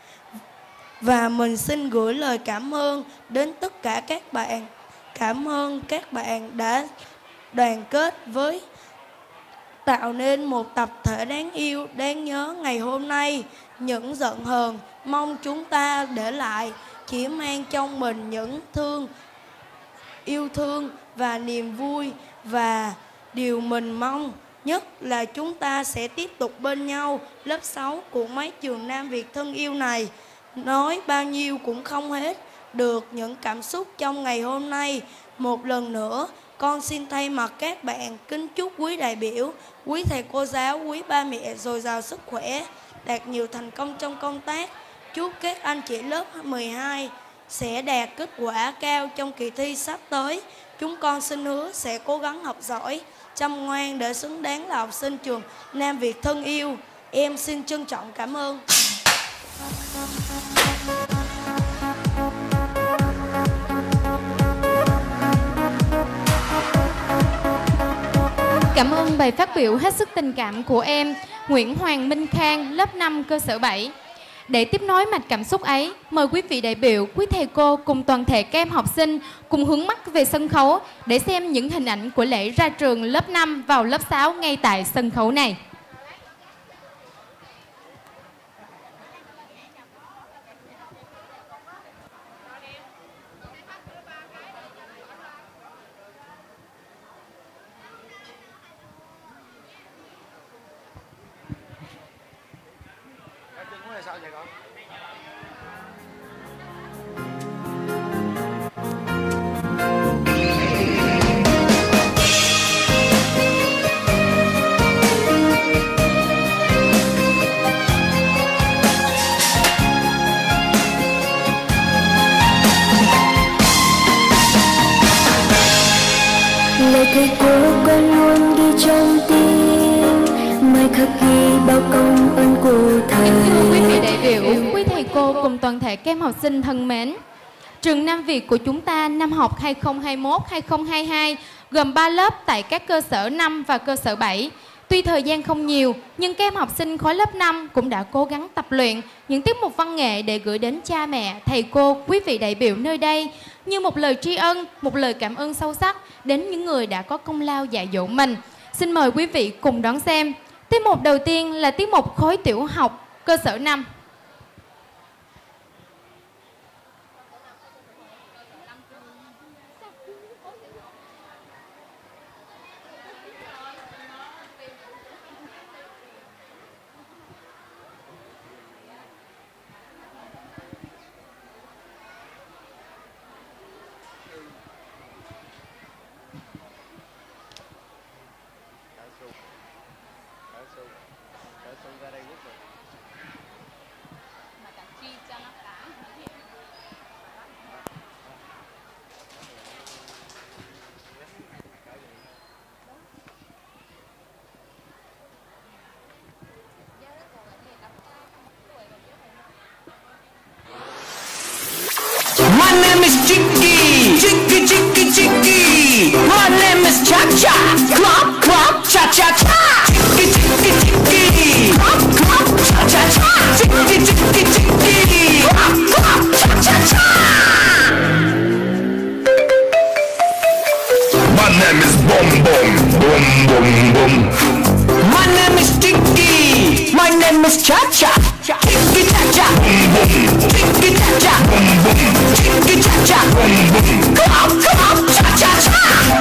Và mình xin gửi lời cảm ơn đến tất cả các bạn. Cảm ơn các bạn đã đoàn kết với tạo nên một tập thể đáng yêu, đáng nhớ ngày hôm nay. Những giận hờn mong chúng ta để lại chỉ mang trong mình những thương, yêu thương và niềm vui. Và điều mình mong nhất là chúng ta sẽ tiếp tục bên nhau lớp sáu của mấy trường Nam Việt thân yêu này. Nói bao nhiêu cũng không hết được những cảm xúc trong ngày hôm nay. Một lần nữa, con xin thay mặt các bạn kính chúc quý đại biểu, quý thầy cô giáo, quý ba mẹ dồi dào sức khỏe, đạt nhiều thành công trong công tác. Chúc các anh chị lớp mười hai sẽ đạt kết quả cao trong kỳ thi sắp tới. Chúng con xin hứa sẽ cố gắng học giỏi, chăm ngoan để xứng đáng là học sinh trường Nam Việt thân yêu. Em xin trân trọng cảm ơn. Cảm ơn bài phát biểu hết sức tình cảm của em Nguyễn Hoàng Minh Khang, lớp năm cơ sở bảy. Để tiếp nối mạch cảm xúc ấy, mời quý vị đại biểu, quý thầy cô cùng toàn thể các em học sinh cùng hướng mắt về sân khấu để xem những hình ảnh của lễ ra trường lớp năm vào lớp sáu ngay tại sân khấu này. lời thầy cô con luôn ghi trong tim, mai khắc ghi bao công ơn của thầy. Thưa quý vị đại biểu, quý thầy cô cùng toàn thể các em học sinh thân mến, trường Nam Việt của chúng ta năm học hai không hai mốt hai không hai hai gồm ba lớp tại các cơ sở năm và cơ sở bảy. Tuy thời gian không nhiều, nhưng các em học sinh khối lớp năm cũng đã cố gắng tập luyện những tiết mục văn nghệ để gửi đến cha mẹ, thầy cô, quý vị đại biểu nơi đây như một lời tri ân, một lời cảm ơn sâu sắc đến những người đã có công lao dạy dỗ mình. Xin mời quý vị cùng đón xem. Tiết mục đầu tiên là tiết mục khối tiểu học cơ sở năm. My name is Chicky, Chicky, Chicky, Chicky. My name is Cha Cha, Clop, Clop, Cha Cha Cha. Chicky, Chicky, Chicky, Clop, Clop, Cha Cha Cha. Chicky, Chicky, Chicky, Clop, Clop, Cha Cha Cha. My name is Boom Boom, Boom Boom Boom. My name is Chicky, my name is Cha Cha. Chicky Cha Cha, boom boom. Chicky Cha Cha, boom boom. Chicky Cha Cha, boom boom. Come on, come on, Cha Cha Cha.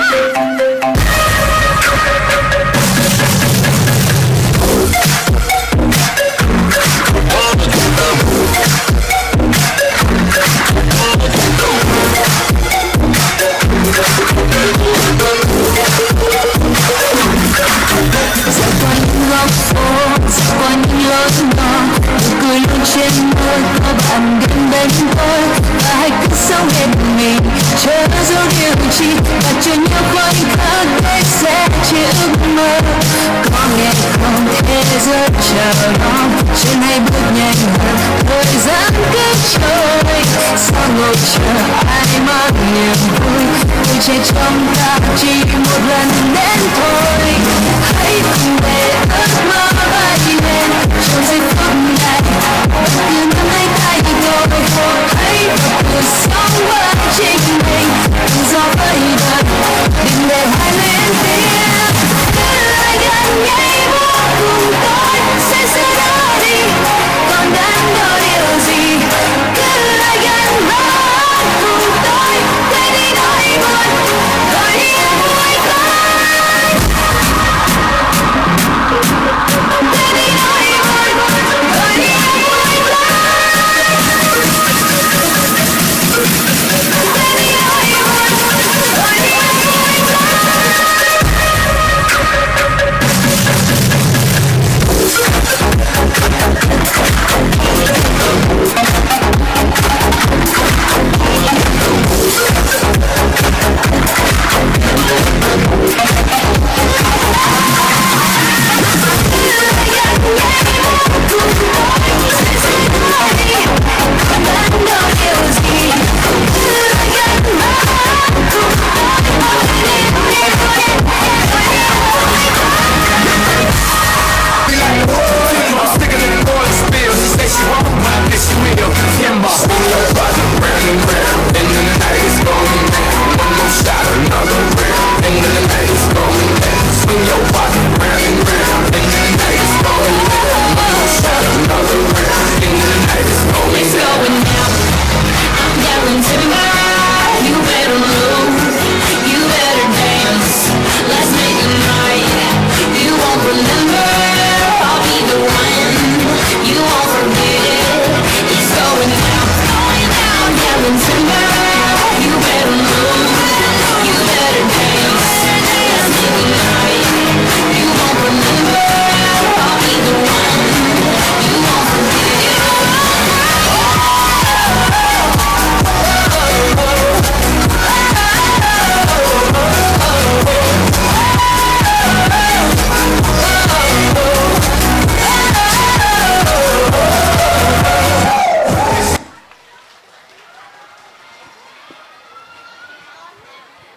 Dạo qua những góc phố, dạo qua những lối nhỏ, cười luôn trên môi, có bạn gần bên tôi. Và hãy cứ sống bên mình, chờ dấu điều chi, và chờ nhiều khoảnh khắc để sẽ chỉ ước mơ. Có nghe không thế giới chờ đón, trên hay bước nhanh hơn, thời gian cứ trôi. Sao ngồi chờ ai mang niềm vui, tuổi trẻ trong ta chỉ một lần đến thôi. Hãy cùng để ước mơ bay lên trong giây phút này, bất cứ năm hay thay đổi. Hãy tập tự sống với chính mình, tự do với đời, đừng để hai lên tiếng. Cứ lại gần nhảy múa cùng tôi, sẽ giữ đó đi, còn đang đợi điều gì. Cứ lại gần đó cùng tôi, quên đi nỗi buồn, gọi đi em muốn.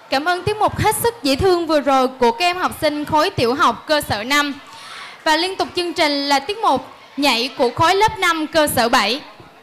Cảm ơn tiết mục hết sức dễ thương vừa rồi của các em học sinh khối tiểu học cơ sở năm. Và liên tục chương trình là tiết mục nhảy của khối lớp năm cơ sở bảy.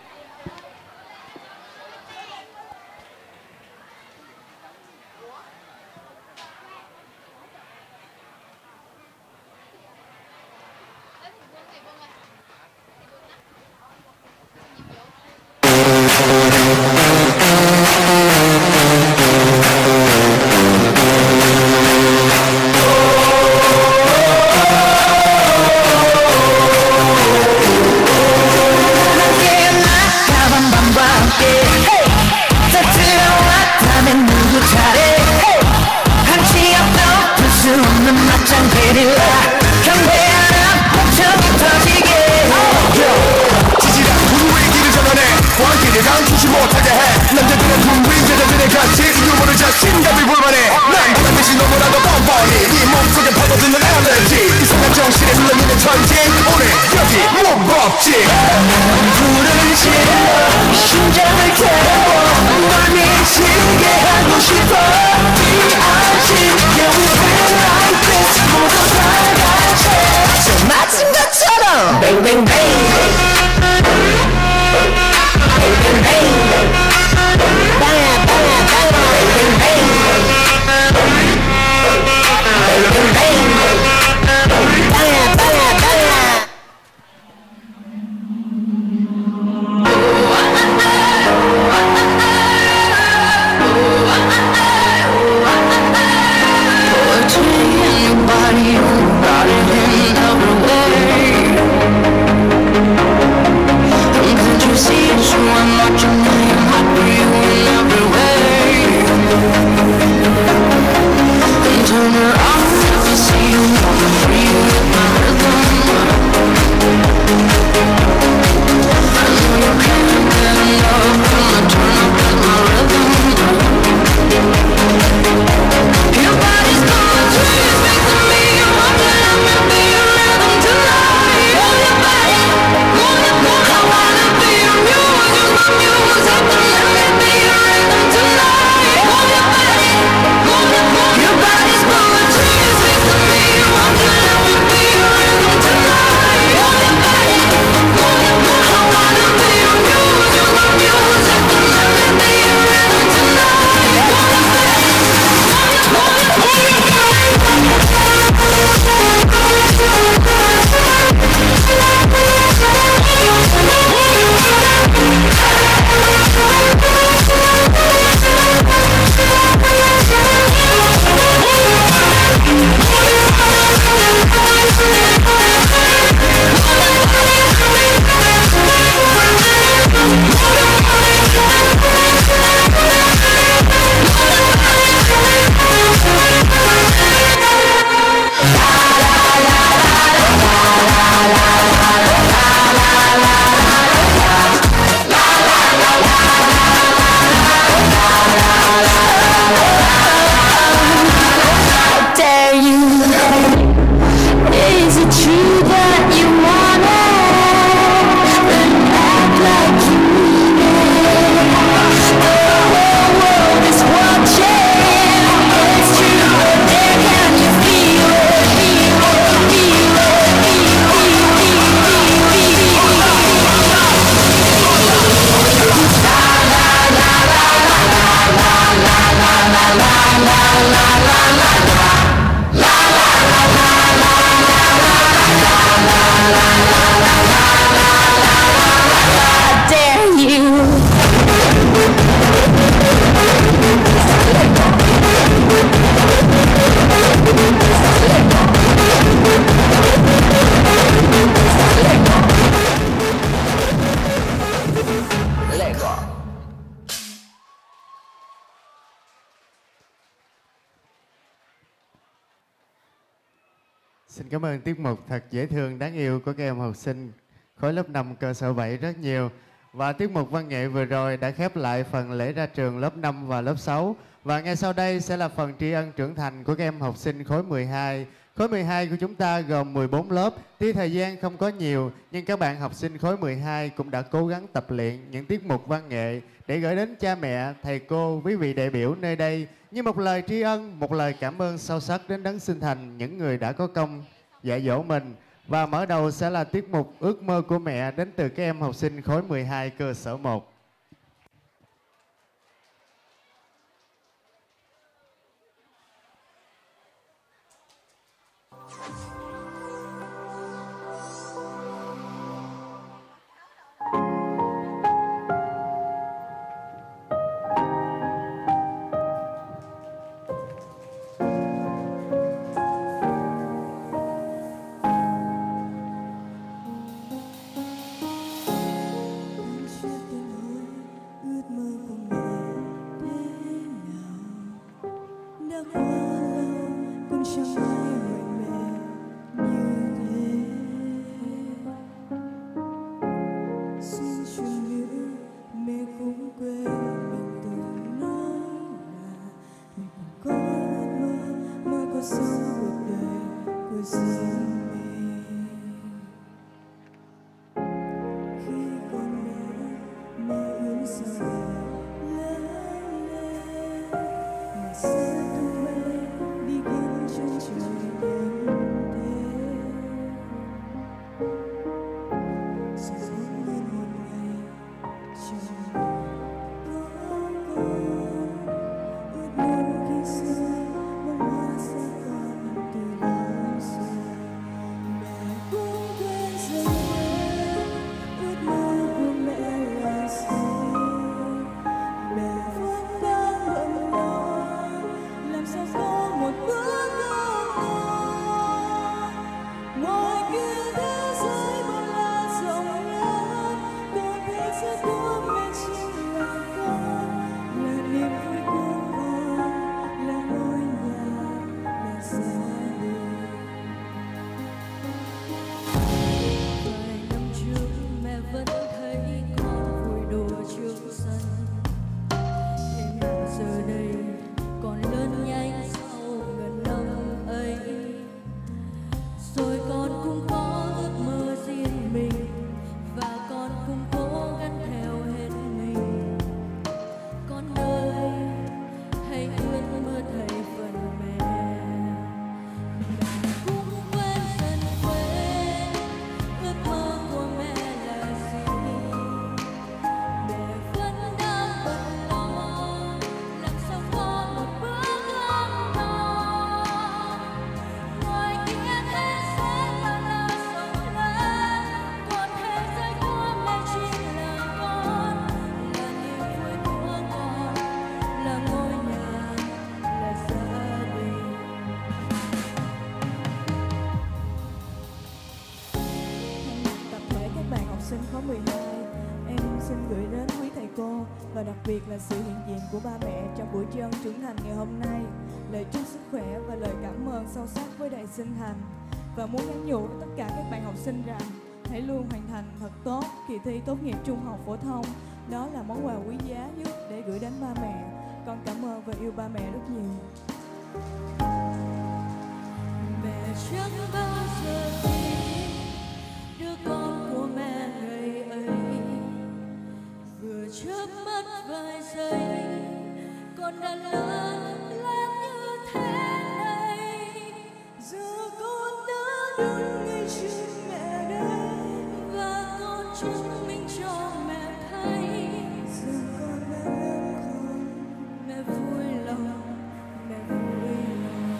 Xin cảm ơn tiết mục thật dễ thương, đáng yêu của các em học sinh khối lớp năm cơ sở bảy rất nhiều. Và tiết mục văn nghệ vừa rồi đã khép lại phần lễ ra trường lớp năm và lớp sáu. Và ngay sau đây sẽ là phần tri ân trưởng thành của các em học sinh khối mười hai Khối mười hai của chúng ta gồm mười bốn lớp. Tuy thời gian không có nhiều, nhưng các bạn học sinh khối mười hai cũng đã cố gắng tập luyện những tiết mục văn nghệ để gửi đến cha mẹ, thầy cô, quý vị đại biểu nơi đây như một lời tri ân, một lời cảm ơn sâu sắc đến đấng sinh thành, những người đã có công dạy dỗ mình. Và mở đầu sẽ là tiết mục Ước mơ của mẹ đến từ các em học sinh khối mười hai cơ sở một. và đặc biệt là sự hiện diện của ba mẹ trong buổi tri ân trưởng thành ngày hôm nay. Lời chúc sức khỏe và lời cảm ơn sâu sắc với đại sinh thành, và muốn nhắn nhủ với tất cả các bạn học sinh rằng hãy luôn hoàn thành thật tốt kỳ thi tốt nghiệp trung học phổ thông. Đó là món quà quý giá nhất để gửi đến ba mẹ. Con cảm ơn và yêu ba mẹ rất nhiều. Mẹ chẳng bao giờ tin đứa con của mẹ ngày ấy vừa chớp mắt vài giây con đã lớn lên như thế này. Giờ con đã đứng ngay trước mẹ đây và con chứng minh cho mẹ thấy giờ con đã lớn không. Mẹ vui lòng, mẹ vui lòng.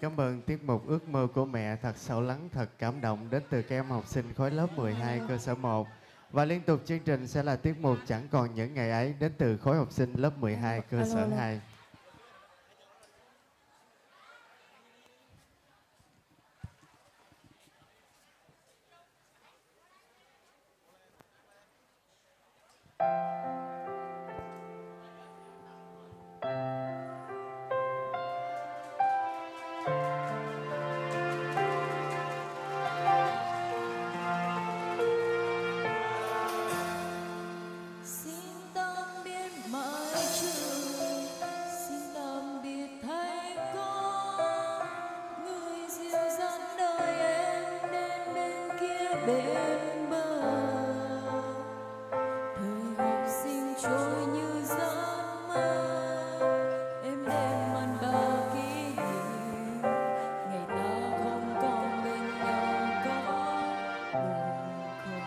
cảm ơn tiết mục Ước mơ của mẹ thật sâu lắng, thật cảm động đến từ các em học sinh khối lớp mười hai cơ sở một. Và liên tục chương trình sẽ là tiết mục Chẳng còn những ngày ấy đến từ khối học sinh lớp mười hai cơ sở hai. bên bờ thời học sinh trôi như giấc mơ em đêm ăn bao kỷ niệm ngày ta không còn bên nhau có buồn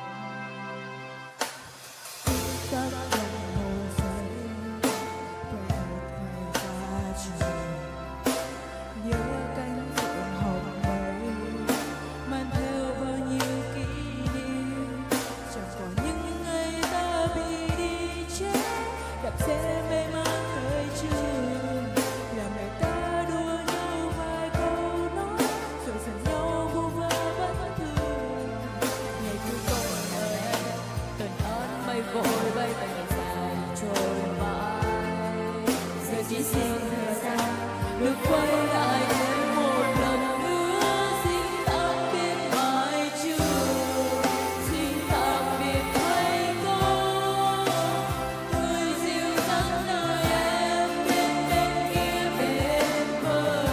không tất đồng hồ giây quay một ngày xa trời nhớ cánh phượng hồng mây mang theo bao nhiêu kỷ niệm chẳng còn những ngày ta bị đi chết đạp xe mê man thời trường làm ngày ta đua nhau vài câu nói rồi dần nhau vu vơ vẫn thường ngày cứ còn ở em tuần ơn mây vội bay về ngày dài trôi mãi giờ chỉ xin thời gian được quay lại em một lần nữa xin tạm biệt mái trường xin tạm biệt thầy cô người dịu dắt nơi em bên bên kia bên bờ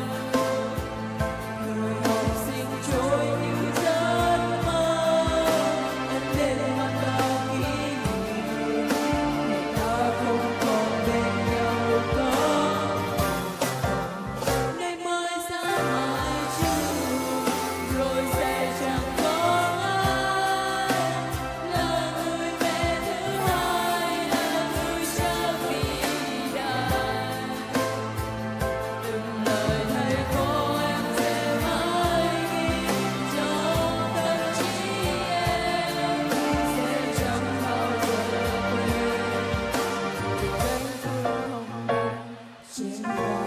người học sinh trôi như giấc mơ em đến mang bao kỷ niệm ngày ta không còn bên nhau có ngày mới xa mãi trường rồi sẽ chẳng có ai là người mẹ thứ hai là người cha vĩ đại từng lời thầy cô em sẽ mãi ghi trong tâm trí em sẽ chẳng bao giờ quên cánh phượng hồng đen trên vai.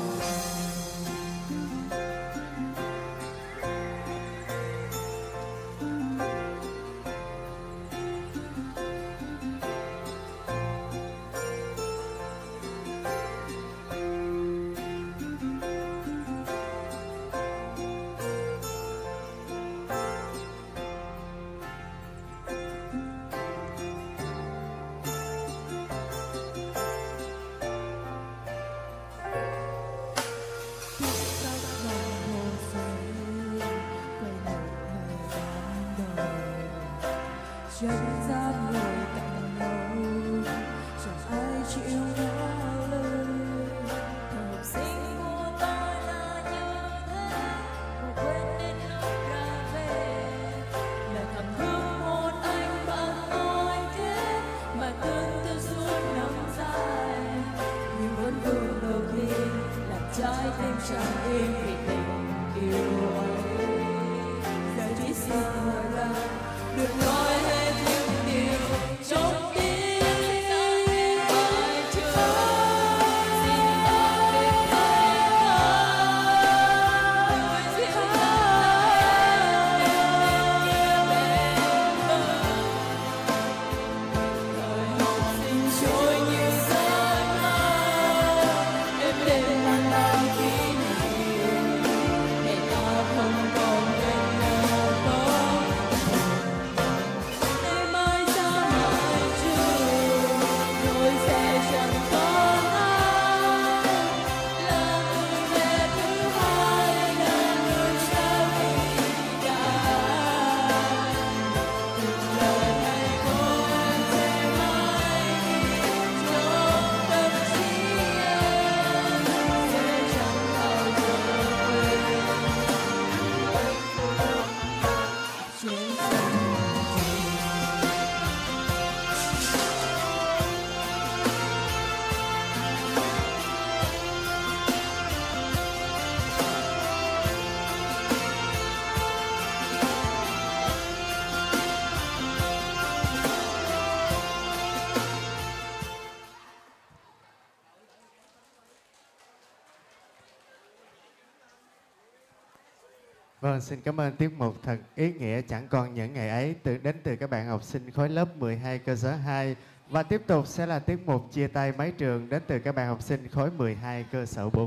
Chẳng dám ngồi cạnh nhau, chẳng ai chịu nói lời. Thời học sinh của tôi là như thế, không quên đến lúc ra về. Là thầm thương một anh bạn tôi thế, mà thương tôi suốt năm dài. Nhưng vẫn vương đầu tiên, làm trái tim chẳng yên vì tình yêu ấy. Giờ chỉ xin hỏi là được nói hết những Vâng, xin cảm ơn tiết mục thật ý nghĩa chẳng còn những ngày ấy từ đến từ các bạn học sinh khối lớp mười hai cơ sở hai. Và tiếp tục sẽ là tiết mục chia tay mái trường đến từ các bạn học sinh khối mười hai cơ sở bốn.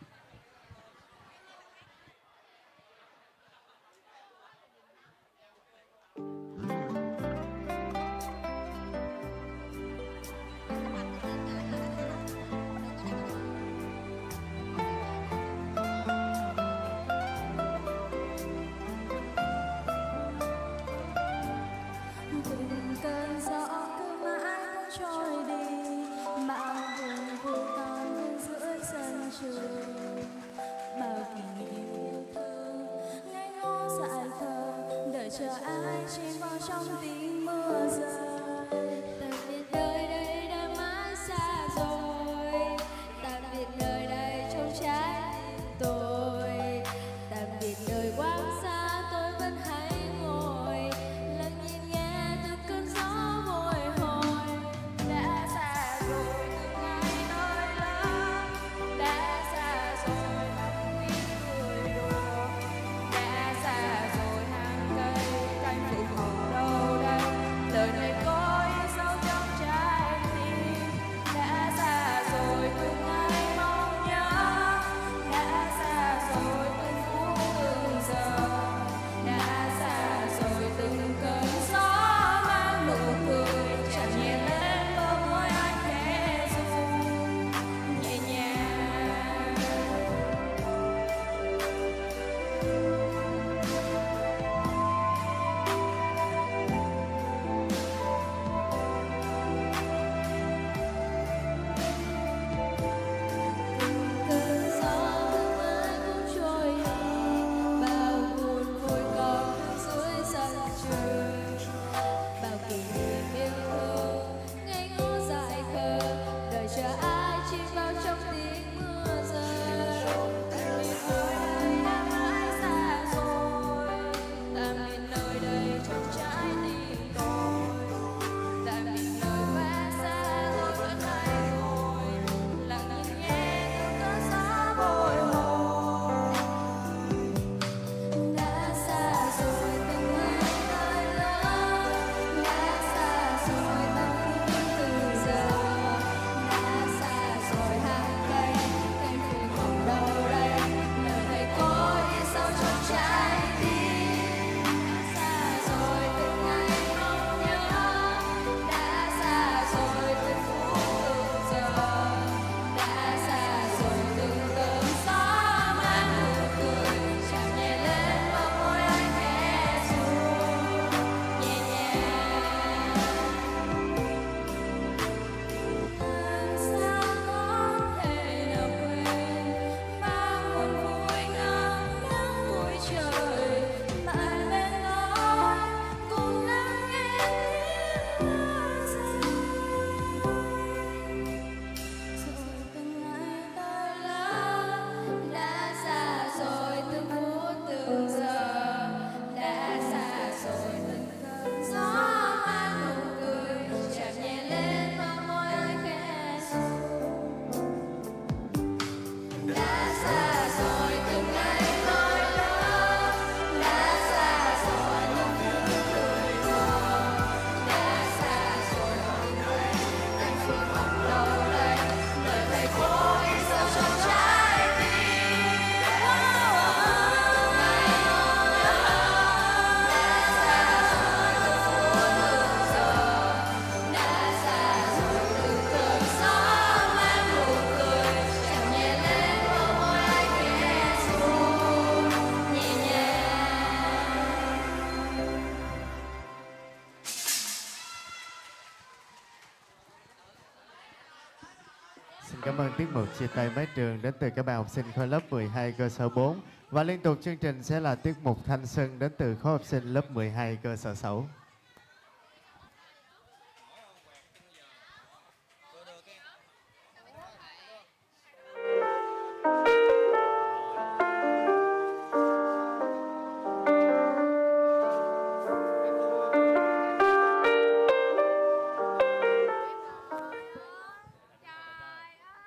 Từng cơn gió cứ mãi cứ trôi đi, bao buồn vui còn bên dưới sân trường, bao kỷ niệm yêu thương ngây ngô dại khờ, đợi chờ ai chìm vào trong tiếng mưa rơi. Tạm biệt nơi đây đã mãi xa rồi, tạm biệt nơi đây trong trái tim tôi, tạm biệt nơi quang xa tôi vẫn hay ngồi lặng nhìn nghe từng cơn gió bồi hồi. Đã xa rồi từng ngày tôi lớn, đã xa rồi lòng nghĩ cười đùa, đã xa rồi hàng cây cánh phượng hồng đâu đây, lời này có in sâu trong trái tim. Đã xa rồi từng ngày mong nhớ, đã xa rồi từng phút từng giờ, đã xa rồi từng cơn gió mang nụ cười chạm nhẹ lên bờ môi anh khẽ run nhẹ nhàng. Cơn gió cứ mãi cũng trôi đi, bao buồn vui còn dưới sân trường, bao kỷ niệm yêu thương ngây ngô dại khờ, đợi chờ ai chìm vào trong tiếng mưa rơi. Tạm biệt nơi đây đã mãi xa rồi, tạm biệt nơi đây trong trái tim tôi, tạm biệt nơi quá xa tôi vẫn hay ngồi lặng nhìn nghe từng cơn gió bồi hồi. Đã xa rồi từng ngày tôi lớn, đã xa rồi từng phút từng giờ, đã xa rồi hàng cây cánh phượng hồng đâu đây, lời thầy có in sâu trong trái tim. Đã xa rồi từng ngày mong nhớ, đã xa rồi từng phút từng giờ, đã xa rồi từng cơn gió mang nụ cười chạm nhẹ lên bờ môi anh khẽ run nhẹ nhàng. Làm sao có thể nào quên bao buồn vui ngắm nắng cuối trời, mãi bên tôi cùng lắng nghe tiếng mưa rơi. Rồi từng ngày tôi lớn, đã xa rồi từng phút từng giờ, đã xa rồi từng cơn gió mang nụ cười chạm nhẹ lên bờ môi anh khẽ run. Đã xa rồi từng ngày tôi lớn, đã xa rồi từng phút từng giờ, đã xa rồi từng ngày cánh phượng hồng đâu đây, lời thầy có in sâu trong trái tim. Từng ngày mong nhớ, đã xa rồi từng phút từng giờ, đã xa rồi từng cơn gió mang nụ cười chạm nhẹ lên bờ môi anh khẽ run nhẹ nhàng. Xin cảm ơn tiết mục chia tay mái trường đến từ các bạn học sinh khối lớp mười hai cơ sở bốn. Và liên tục chương trình sẽ là tiết mục thanh xuân đến từ khối học sinh lớp mười hai cơ sở sáu.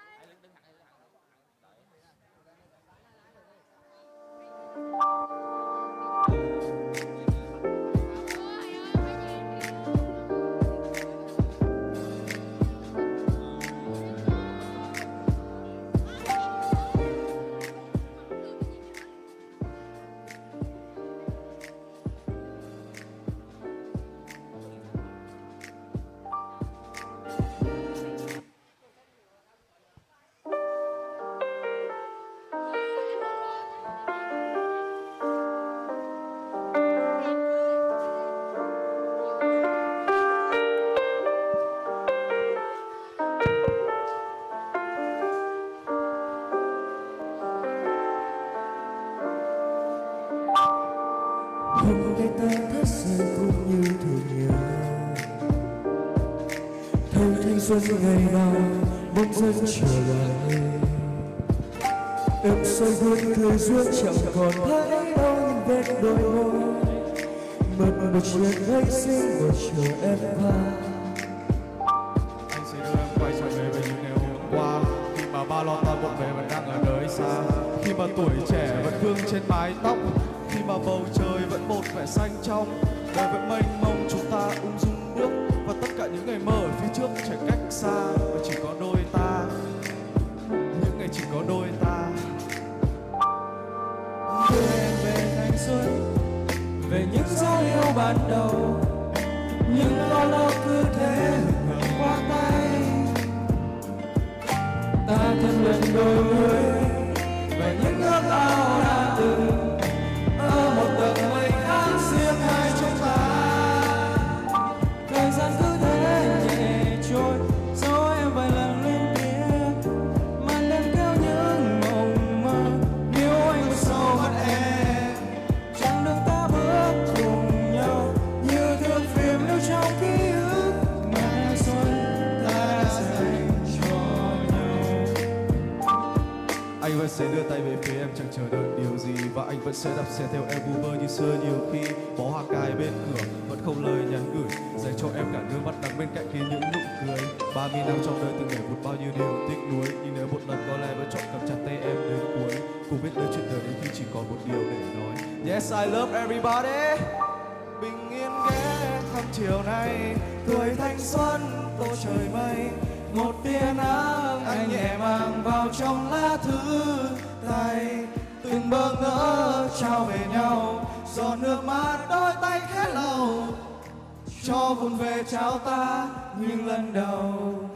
Trời ơi. ngày ta thất rơi cũng như thường nhớ. Thấy thanh xuân ngày nào bỗng dưng trở lại. Em soi gương thời duyên chẳng còn thấy đâu những vết đôi môi. Mất một chuyện thấy xinh và chờ em qua. Anh sẽ đưa em quay trở về với những ngày hôm qua, khi mà ba lo toan bộn bề vẫn đang ở nơi xa, khi mà tuổi trẻ vẫn vương trên mái tóc, khi mà bầu trời vẫn một vẻ xanh trong, đời vẫn mênh mông chúng ta ung dung bước, và tất cả những ngày mơ ở phía trước chẳng cách xa, và chỉ có đôi ta, những ngày chỉ có đôi ta. Đưa em về thanh xuân, về những dấu yêu ban đầu, những lo âu cứ thế hừng hờ qua tay. Ta thân lần đôi người về những ước ao đã từng ở một tầng mây khác riêng hai chúng ta. Thời gian cứ thế nhẹ trôi, dấu em vài lần lên tiếng, màn đêm kéo những mộng mơ, nếu anh có sâu mắt em, chẳng đường ta bước cùng nhau như thước phim lưu trong ký ức ngày xuân ta đã dành cho nhau. Anh vẫn sẽ đưa tay về phía em chẳng chờ đợi điều gì, và anh vẫn sẽ đạp xe theo em vu vơ như xưa. Nhiều khi bó hoa cài bên cửa vẫn không lời nhắn gửi, dành cho em cả nước mắt đắng bên cạnh kia những nụ cười. ba mươi năm trong đời từng ngày vụt bao nhiêu điều tiếc nuối, nhưng nếu một lần có lẽ vẫn chọn cầm chặt tay em đến cuối, cùng biết lời chuyện đời đến khi chỉ còn một điều để nói. Yes, I love everybody. Bình yên ghé thăm chiều nay, tuổi thanh xuân tô trời mây, một tia nắng anh nhẹ mang vào trong lá thư tay, từng bơ ngỡ trao về nhau, giọt nước mắt đôi tay khẽ lau, cho vun về trao ta những lần đầu.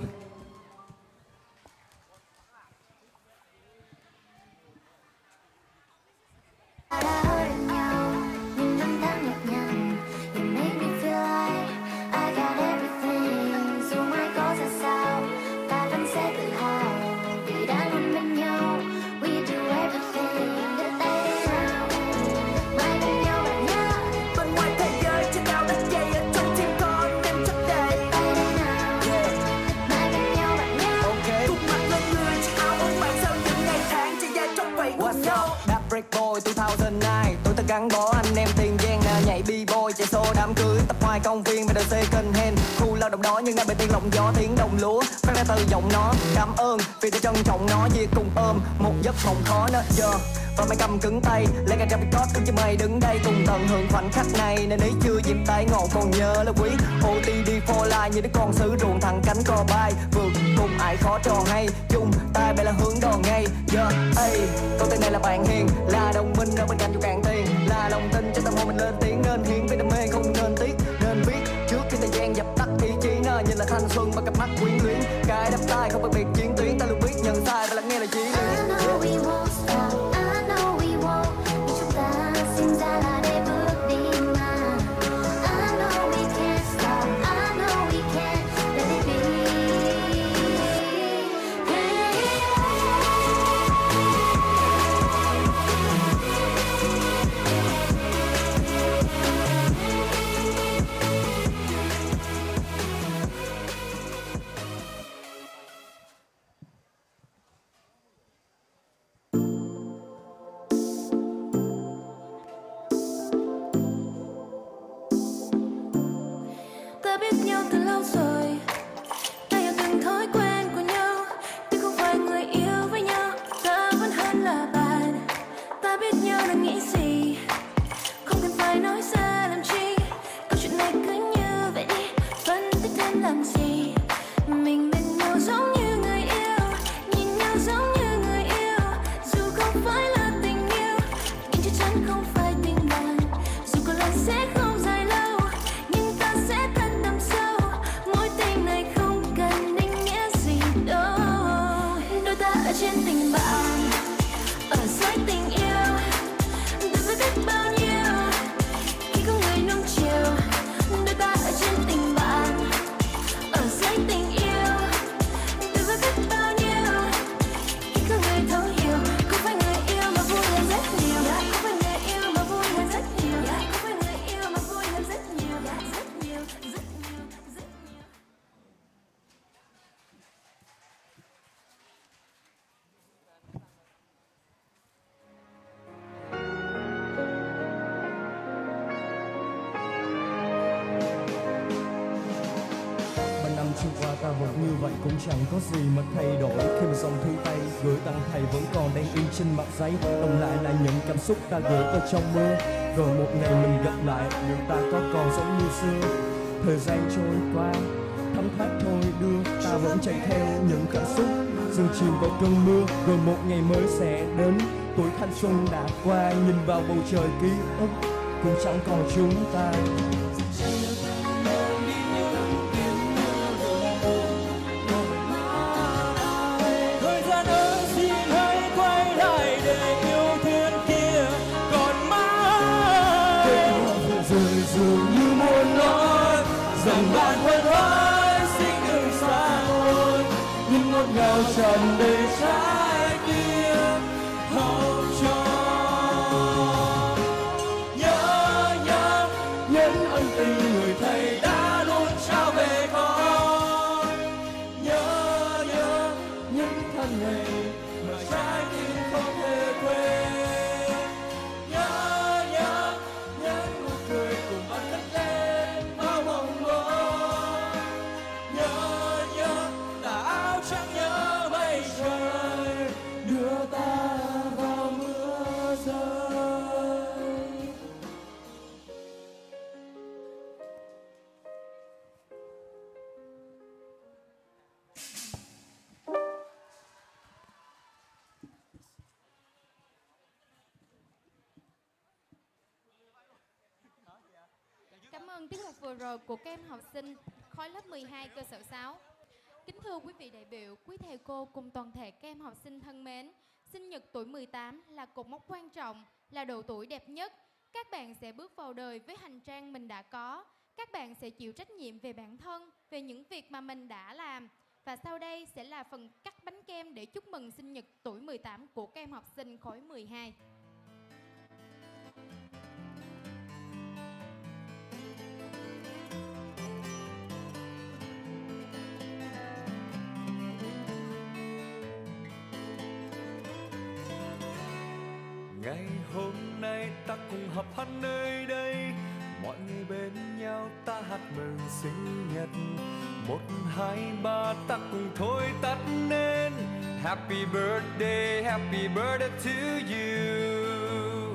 Ta đã ở bên nhau những năm tháng nhọc nhằn, you make me feel like I got everything. Dù mai có ra sao ta vẫn sẽ tự hào vì đã luôn bên nhau. We do everything. Đưa tay đi nào, mai bên nhau bạn nhé. Bên ngoài thế giới trên đảo đất dày ở trong tim con em chất đầy. Tay đi nào, mai bên nhau bạn nhé. Khuôn mặt lên người chiếc áo bóng bạn sau những ngày tháng trải dài trong vậy cùng nhau. Đáp break boy two thousand nine, tôi ta gắn bó anh em tiền giang nè, nhảy b-boy chạy xô đám cưới, tập hoài công viên bên đời second hand, khu lao động đó nhưng đã bên tiếng lòng gió tiếng đồng lúa phát ra từ giọng nó. Cảm ơn vì tôi trân trọng nó, vì cùng ôm một giấc mộng khó nữa giờ. Và mày cầm cứng tay lấy cả trăm record cứ cho mày đứng đây cùng tận hưởng khoảnh khắc này, nên ý chưa dịp tay ngọn còn nhớ là quý ô tê đê for life như đứa con sứ ruộng thẳng cánh cò bay vượt cùng ai khó trò hay chung tay bay là hướng đòn ngay giờ. Yeah, ây câu tên này là bạn hiền, là đồng minh ở bên cạnh dù cạn tiền, là lòng tin cho tâm hồn mình lên tiếng, nên hiến với đam mê không nên tiếc, nên biết trước khi thời gian dập tắt ý chí nó như là thanh xuân bằng cặp mắt quyến luyến. Cái đắp tay không phân biệt chiến tuyến, ta luôn biết nhận sai và lắng nghe lời chí lý. I know we won't stop, I know we won't. Vì chúng ta sinh ra là để bước đi mà. I know we can't stop, I know we can't let it be. Hey, như vậy cũng chẳng có gì mà thay đổi. Khi mà dòng thư tay gửi tặng thầy vẫn còn đang in trên mặt giấy, đồng lại là những cảm xúc ta gửi vào trong mưa. Rồi một ngày mình gặp lại, nhưng ta có còn giống như xưa. Thời gian trôi qua, thấm thoát thôi đưa, ta vẫn chạy theo những cảm xúc. Sương chìm vào cơn mưa, rồi một ngày mới sẽ đến. Tuổi thanh xuân đã qua, nhìn vào bầu trời ký ức cũng chẳng còn chúng ta. Thời gian ơi xin hãy quay lại để yêu thiên kia còn mãi. Rồi dường như muốn nói rằng bạn quên hỏi xin đừng xa thôi, nhưng ngọt ngào tràn đầy trái tim hậu cho. Nhớ nhớ những ân tình người thầy đã luôn trao về con. Nhớ nhớ những thân này mà trái tim không thể quên. Nhớ nhớ những nụ cười cùng bạn cất lên bao mộng mơ. Nhớ nhớ tà áo trắng, nhớ mây trời đưa ta vào mưa rơi. Cảm ơn tiết mục vừa rồi của các em học sinh khối lớp mười hai cơ sở sáu. Kính thưa quý vị đại biểu, quý thầy cô cùng toàn thể các em học sinh thân mến, sinh nhật tuổi mười tám là cột mốc quan trọng, là độ tuổi đẹp nhất. Các bạn sẽ bước vào đời với hành trang mình đã có. Các bạn sẽ chịu trách nhiệm về bản thân, về những việc mà mình đã làm. Và sau đây sẽ là phần cắt bánh kem để chúc mừng sinh nhật tuổi mười tám của các em học sinh khối mười hai. Ngày hôm nay ta cùng họp hắn nơi đây, mọi người bên nhau ta hát mừng sinh nhật. Một hai ba ta cùng thôi tắt nên Happy birthday, happy birthday to you.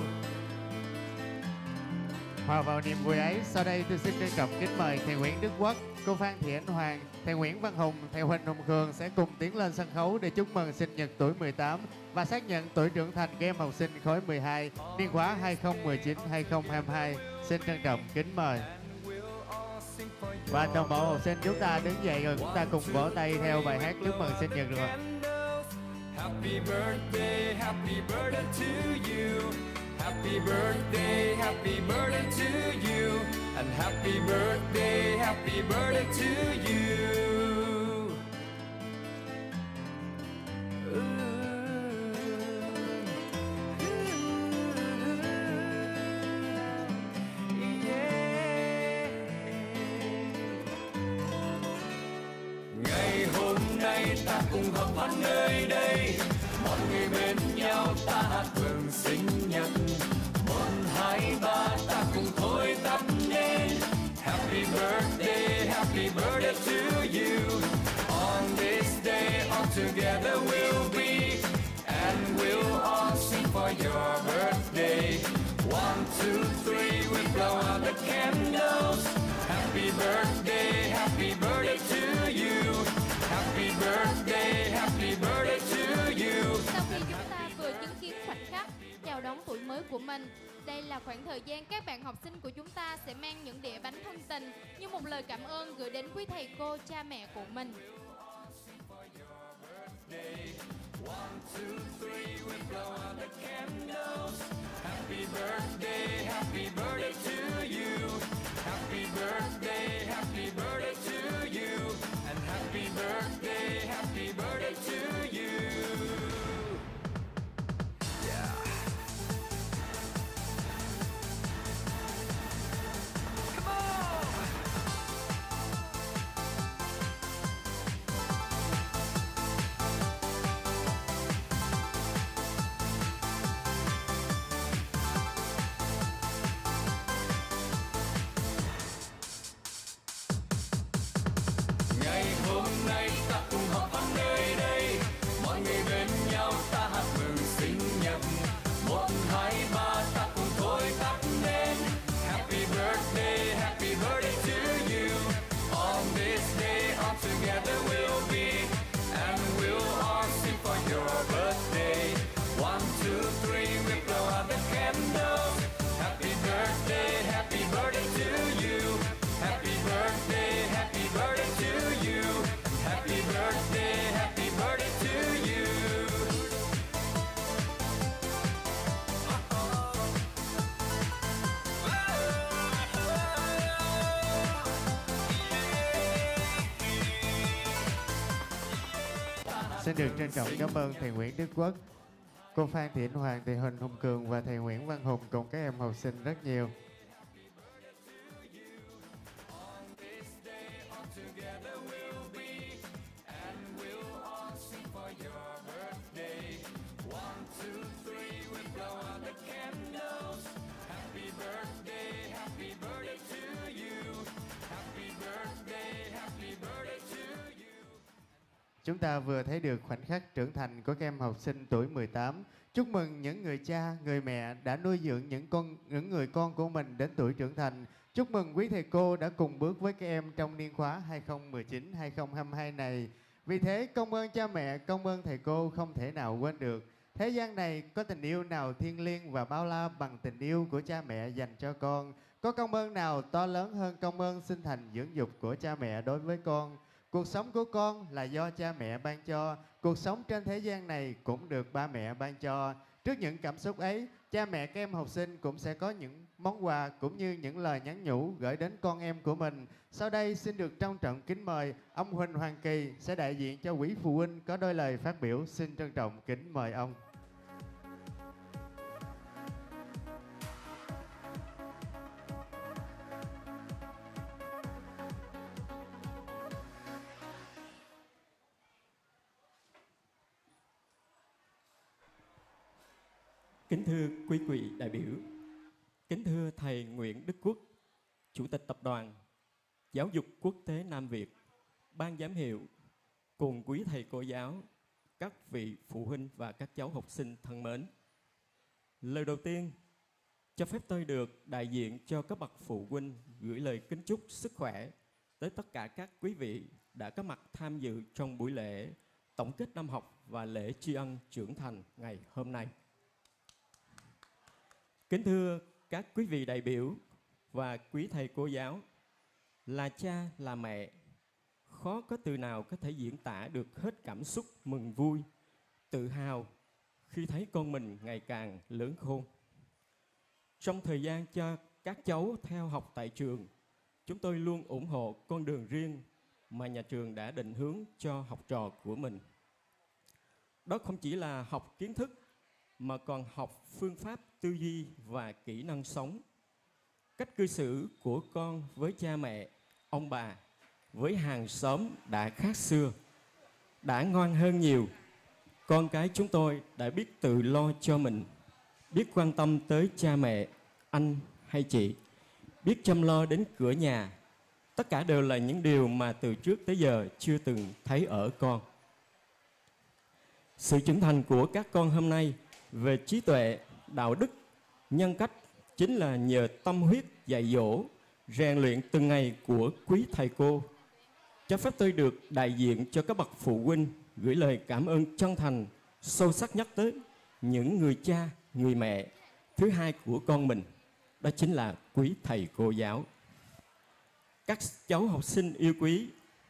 Hòa vào niềm vui ấy, sau đây tôi xin trân trọng kính mời thầy Nguyễn Đức Quốc, cô Phan Thị Ánh Hoàng, thầy Nguyễn Văn Hùng, thầy Huỳnh Hùng Khương sẽ cùng tiến lên sân khấu để chúc mừng sinh nhật tuổi mười tám và xác nhận tuổi trưởng thành các em học sinh khối mười hai niên khóa hai không một chín hai không hai hai. Xin trân trọng kính mời. Và toàn bộ học sinh chúng ta đứng dậy rồi chúng ta cùng vỗ tay theo bài hát chúc mừng sinh nhật rồi. Happy birthday, happy birthday to you. Happy birthday, happy birthday to you. And happy birthday, happy birthday to you. Ngày hôm nay ta cùng họp hắn nơi đây, mọi người bên nhau ta hát mừng sinh nhật. Một hai ba ta cùng thôi tắt nên Happy birthday, happy birthday to you. On this day all together we'll be, and we'll all sing for your birthday. One, two, three, we blow out the candles. Happy birthday, happy birthday to you. Happy birthday, happy birthday to you. Sau khi chúng ta vừa chứng kiến khoảnh khắc chào đón tuổi mới của mình, đây là khoảng thời gian các bạn học sinh của chúng ta sẽ mang những đĩa bánh thân tình như một lời cảm ơn gửi đến quý thầy cô, cha mẹ của mình. One, two, three, we blow out the candles. Happy birthday, happy birthday to you. Happy birthday, happy birthday to you. And happy birthday, happy birthday to you. Yeah. Come on! Xin được trân trọng cảm ơn thầy Nguyễn Đức Quốc, cô Phan Thị Ánh Hoàng, thầy Huỳnh Hùng Cường và thầy Nguyễn Văn Hùng cùng các em học sinh rất nhiều. Chúng ta vừa thấy được khoảnh khắc trưởng thành của các em học sinh tuổi mười tám. Chúc mừng những người cha, người mẹ đã nuôi dưỡng những con những người con của mình đến tuổi trưởng thành. Chúc mừng quý thầy cô đã cùng bước với các em trong niên khóa hai không một chín hai không hai hai này. Vì thế, công ơn cha mẹ, công ơn thầy cô không thể nào quên được. Thế gian này có tình yêu nào thiêng liêng và bao la bằng tình yêu của cha mẹ dành cho con? Có công ơn nào to lớn hơn công ơn sinh thành dưỡng dục của cha mẹ đối với con? Cuộc sống của con là do cha mẹ ban cho. Cuộc sống trên thế gian này cũng được ba mẹ ban cho. Trước những cảm xúc ấy, cha mẹ các em học sinh cũng sẽ có những món quà cũng như những lời nhắn nhủ gửi đến con em của mình. Sau đây xin được trân trọng kính mời ông Huỳnh Hoàng Kỳ sẽ đại diện cho quý phụ huynh có đôi lời phát biểu. Xin trân trọng kính mời ông. Kính thưa quý vị đại biểu, kính thưa thầy Nguyễn Đức Quốc, Chủ tịch Tập đoàn Giáo dục Quốc tế Nam Việt, ban giám hiệu, cùng quý thầy cô giáo, các vị phụ huynh và các cháu học sinh thân mến. Lời đầu tiên, cho phép tôi được đại diện cho các bậc phụ huynh gửi lời kính chúc sức khỏe tới tất cả các quý vị đã có mặt tham dự trong buổi lễ tổng kết năm học và lễ tri ân trưởng thành ngày hôm nay. Kính thưa các quý vị đại biểu và quý thầy cô giáo, là cha, là mẹ, khó có từ nào có thể diễn tả được hết cảm xúc mừng vui, tự hào khi thấy con mình ngày càng lớn khôn. Trong thời gian cho các cháu theo học tại trường, chúng tôi luôn ủng hộ con đường riêng mà nhà trường đã định hướng cho học trò của mình. Đó không chỉ là học kiến thức, mà còn học phương pháp tư duy và kỹ năng sống. Cách cư xử của con với cha mẹ, ông bà, với hàng xóm đã khác xưa, đã ngoan hơn nhiều. Con cái chúng tôi đã biết tự lo cho mình, biết quan tâm tới cha mẹ, anh hay chị, biết chăm lo đến cửa nhà. Tất cả đều là những điều mà từ trước tới giờ chưa từng thấy ở con. Sự trưởng thành của các con hôm nay về trí tuệ, đạo đức, nhân cách chính là nhờ tâm huyết dạy dỗ, rèn luyện từng ngày của quý thầy cô. Cho phép tôi được đại diện cho các bậc phụ huynh gửi lời cảm ơn chân thành, sâu sắc nhất tới những người cha, người mẹ thứ hai của con mình. Đó chính là quý thầy cô giáo. Các cháu học sinh yêu quý,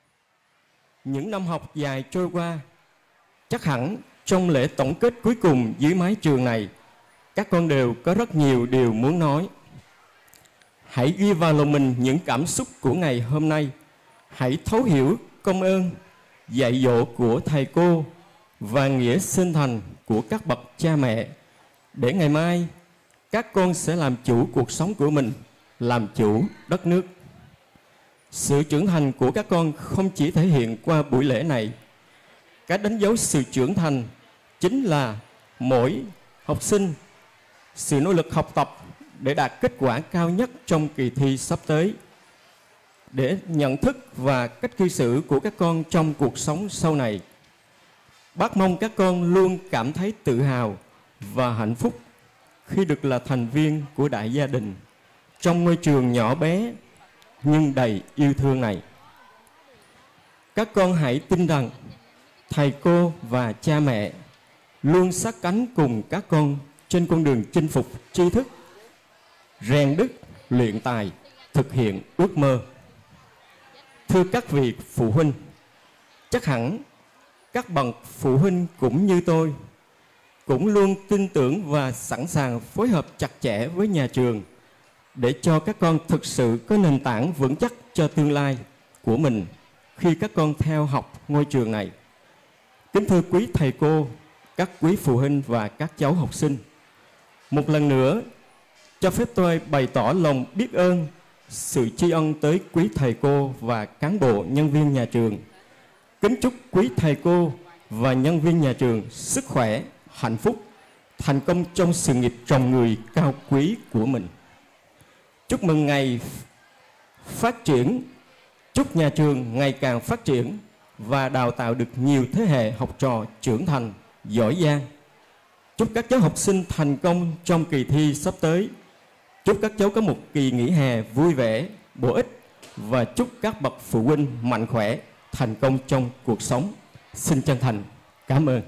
những năm học dài trôi qua, chắc hẳn trong lễ tổng kết cuối cùng dưới mái trường này, các con đều có rất nhiều điều muốn nói. Hãy ghi vào lòng mình những cảm xúc của ngày hôm nay. Hãy thấu hiểu công ơn, dạy dỗ của thầy cô và nghĩa sinh thành của các bậc cha mẹ, để ngày mai các con sẽ làm chủ cuộc sống của mình, làm chủ đất nước. Sự trưởng thành của các con không chỉ thể hiện qua buổi lễ này. Cái đánh dấu sự trưởng thành chính là mỗi học sinh sự nỗ lực học tập để đạt kết quả cao nhất trong kỳ thi sắp tới, để nhận thức và cách cư xử của các con trong cuộc sống sau này. Bác mong các con luôn cảm thấy tự hào và hạnh phúc khi được là thành viên của đại gia đình trong ngôi trường nhỏ bé nhưng đầy yêu thương này. Các con hãy tin rằng thầy cô và cha mẹ luôn sát cánh cùng các con trên con đường chinh phục tri thức, rèn đức, luyện tài, thực hiện ước mơ. Thưa các vị phụ huynh, chắc hẳn các bậc phụ huynh cũng như tôi cũng luôn tin tưởng và sẵn sàng phối hợp chặt chẽ với nhà trường để cho các con thực sự có nền tảng vững chắc cho tương lai của mình khi các con theo học ngôi trường này. Kính thưa quý thầy cô, các quý phụ huynh và các cháu học sinh, một lần nữa cho phép tôi bày tỏ lòng biết ơn, sự tri ân tới quý thầy cô và cán bộ nhân viên nhà trường. Kính chúc quý thầy cô và nhân viên nhà trường sức khỏe, hạnh phúc, thành công trong sự nghiệp trồng người cao quý của mình. Chúc mừng ngày phát triển, chúc nhà trường ngày càng phát triển và đào tạo được nhiều thế hệ học trò trưởng thành, giỏi giang. Chúc các cháu học sinh thành công trong kỳ thi sắp tới. Chúc các cháu có một kỳ nghỉ hè vui vẻ, bổ ích và chúc các bậc phụ huynh mạnh khỏe, thành công trong cuộc sống. Xin chân thành cảm ơn.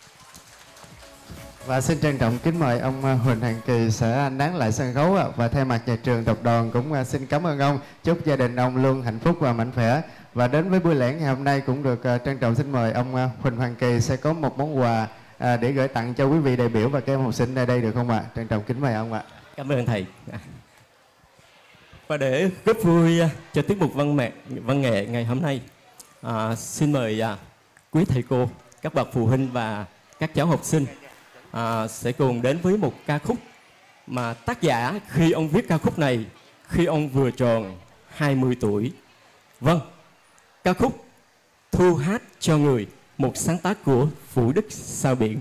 Và xin trân trọng kính mời ông Huỳnh Hoàng Kỳ sẽ nán lại sân khấu ạ. Và thay mặt nhà trường tập đoàn cũng xin cảm ơn ông, chúc gia đình ông luôn hạnh phúc và mạnh khỏe. Và đến với buổi lễ ngày hôm nay cũng được trân trọng xin mời ông Huỳnh Hoàng Kỳ sẽ có một món quà để gửi tặng cho quý vị đại biểu và các em học sinh nơi đây được không ạ? Trân trọng kính mời ông ạ. Cảm ơn thầy. Và để góp vui cho tiết mục văn nghệ, văn nghệ ngày hôm nay, à, xin mời à, quý thầy cô, các bậc phụ huynh và các cháu học sinh à, sẽ cùng đến với một ca khúc mà tác giả khi ông viết ca khúc này khi ông vừa tròn hai mươi tuổi. Vâng, ca khúc Thu Hát Cho Người, một sáng tác của Vũ Đức Sao Biển.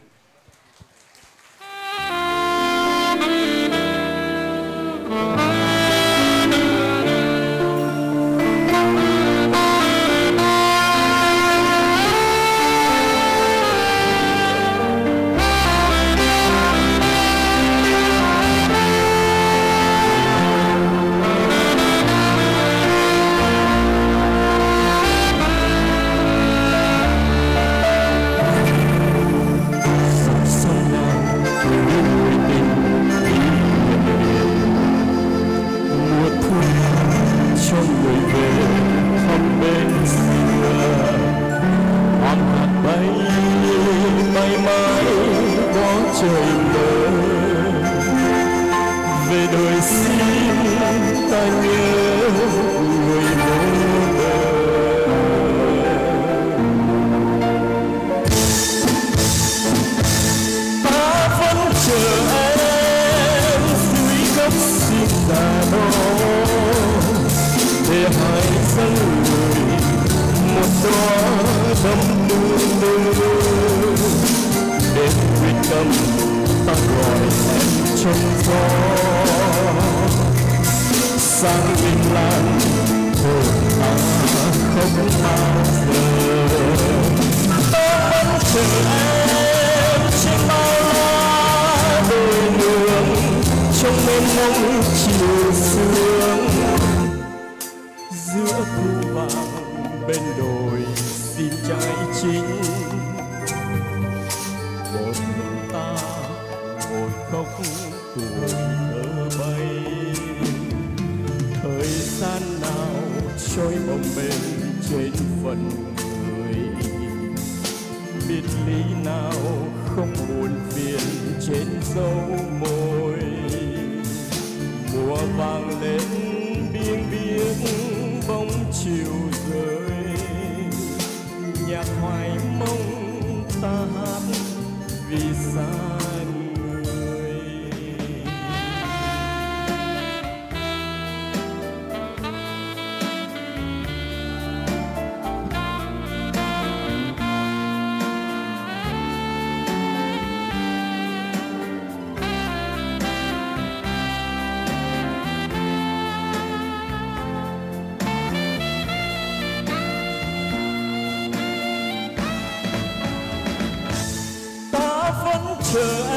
chờ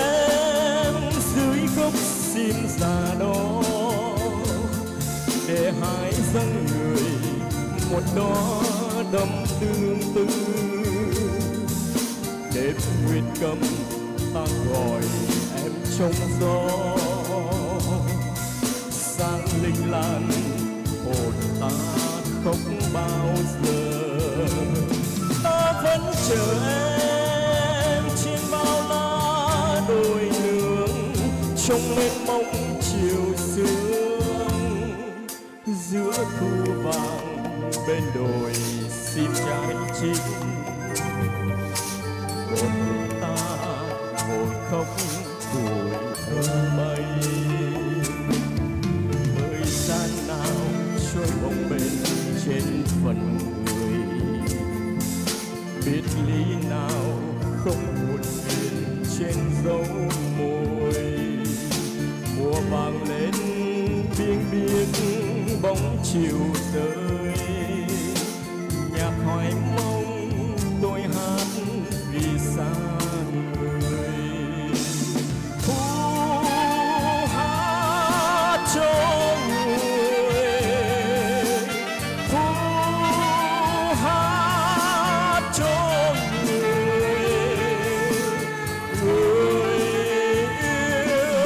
em dưới gốc sim già đó để hái dâng người một đóa đầm tương tư đêm nguyệt cầm ta gọi em trong gió sáng linh lan hồn ta không bao giờ ta vẫn chờ em trên bao lá đồi nương trong mênh mông chiều sương giữa thu vàng bên đồi sim trái chín mùa vàng lên biên biên bóng chiều rơi, nhạc hoài mong tôi hát vì xa người. Thu hát cho người, thu hát cho người, người yêu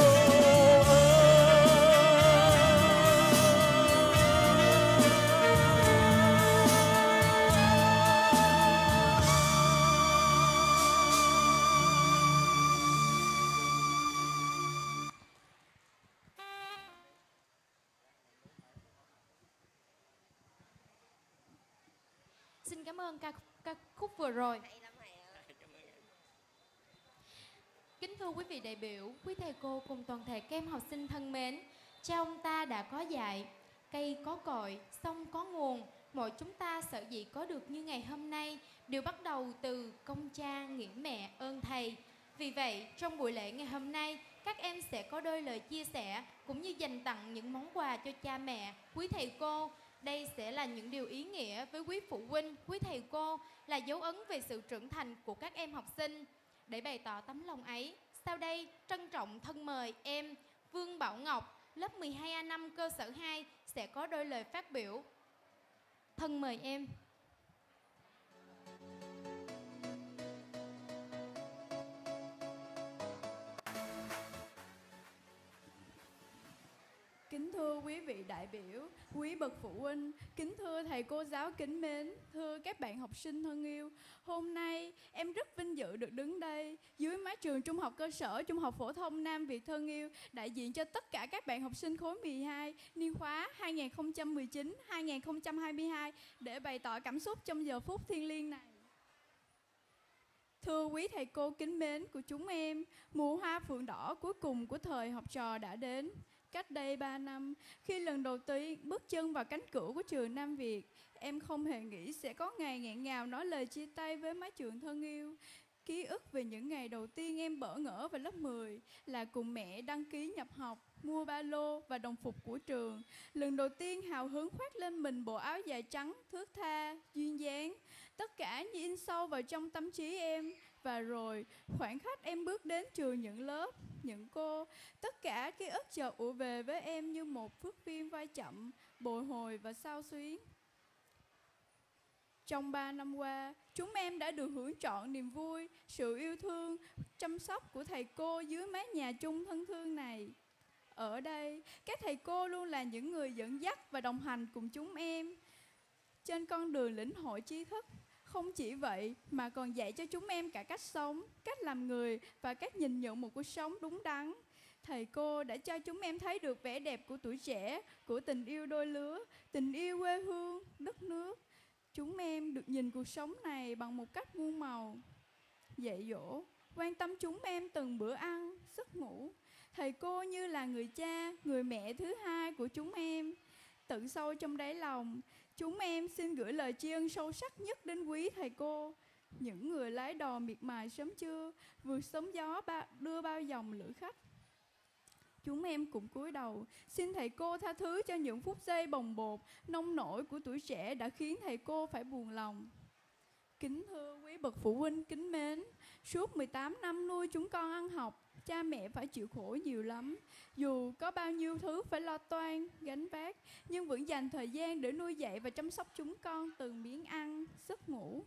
Xin cảm ơn ca, ca khúc vừa rồi. Kính thưa quý vị đại biểu, quý thầy cô cùng toàn thể các em học sinh thân mến, cha ông ta đã có dạy, cây có cội, sông có nguồn, mọi chúng ta sở dĩ có được như ngày hôm nay đều bắt đầu từ công cha nghĩa mẹ ơn thầy. Vì vậy, trong buổi lễ ngày hôm nay, các em sẽ có đôi lời chia sẻ cũng như dành tặng những món quà cho cha mẹ, quý thầy cô. Đây sẽ là những điều ý nghĩa với quý phụ huynh, quý thầy cô, là dấu ấn về sự trưởng thành của các em học sinh. Để bày tỏ tấm lòng ấy, sau đây trân trọng thân mời em Vương Bảo Ngọc, lớp mười hai A năm cơ sở hai sẽ có đôi lời phát biểu. Thân mời em. Kính thưa quý vị đại biểu, quý bậc phụ huynh, kính thưa thầy cô giáo kính mến, thưa các bạn học sinh thân yêu. Hôm nay em rất vinh dự được đứng đây dưới mái trường Trung học cơ sở, Trung học phổ thông Nam Việt thân yêu, đại diện cho tất cả các bạn học sinh khối mười hai niên khóa hai nghìn không trăm mười chín hai nghìn không trăm hai mươi hai để bày tỏ cảm xúc trong giờ phút thiêng liêng này. Thưa quý thầy cô kính mến của chúng em, mùa hoa phượng đỏ cuối cùng của thời học trò đã đến. Cách đây ba năm, khi lần đầu tiên bước chân vào cánh cửa của trường Nam Việt, em không hề nghĩ sẽ có ngày nghẹn ngào nói lời chia tay với mái trường thân yêu. Ký ức về những ngày đầu tiên em bỡ ngỡ vào lớp mười là cùng mẹ đăng ký nhập học, mua ba lô và đồng phục của trường. Lần đầu tiên hào hứng khoác lên mình bộ áo dài trắng, thướt tha, duyên dáng. Tất cả như in sâu vào trong tâm trí em. Và rồi, khoảnh khắc em bước đến trường những lớp, những cô, tất cả ký ức chợt ùa về với em như một thước phim vai chậm, bồi hồi và xao xuyến. Trong ba năm qua, chúng em đã được hưởng trọn niềm vui, sự yêu thương, chăm sóc của thầy cô dưới mái nhà chung thân thương này. Ở đây, các thầy cô luôn là những người dẫn dắt và đồng hành cùng chúng em trên con đường lĩnh hội tri thức. Không chỉ vậy mà còn dạy cho chúng em cả cách sống, cách làm người và cách nhìn nhận một cuộc sống đúng đắn. Thầy cô đã cho chúng em thấy được vẻ đẹp của tuổi trẻ, của tình yêu đôi lứa, tình yêu quê hương, đất nước. Chúng em được nhìn cuộc sống này bằng một cách muôn màu. Dạy dỗ, quan tâm chúng em từng bữa ăn, giấc ngủ. Thầy cô như là người cha, người mẹ thứ hai của chúng em. Tận sâu trong đáy lòng, chúng em xin gửi lời tri ân sâu sắc nhất đến quý thầy cô, những người lái đò miệt mài sớm trưa, vượt sóng gió ba, đưa bao dòng lữ khách. Chúng em cũng cúi đầu, xin thầy cô tha thứ cho những phút giây bồng bột, nông nổi của tuổi trẻ đã khiến thầy cô phải buồn lòng. Kính thưa quý bậc phụ huynh kính mến, suốt mười tám năm nuôi chúng con ăn học, cha mẹ phải chịu khổ nhiều lắm. Dù có bao nhiêu thứ phải lo toan, gánh vác, nhưng vẫn dành thời gian để nuôi dạy và chăm sóc chúng con từ miếng ăn, giấc ngủ.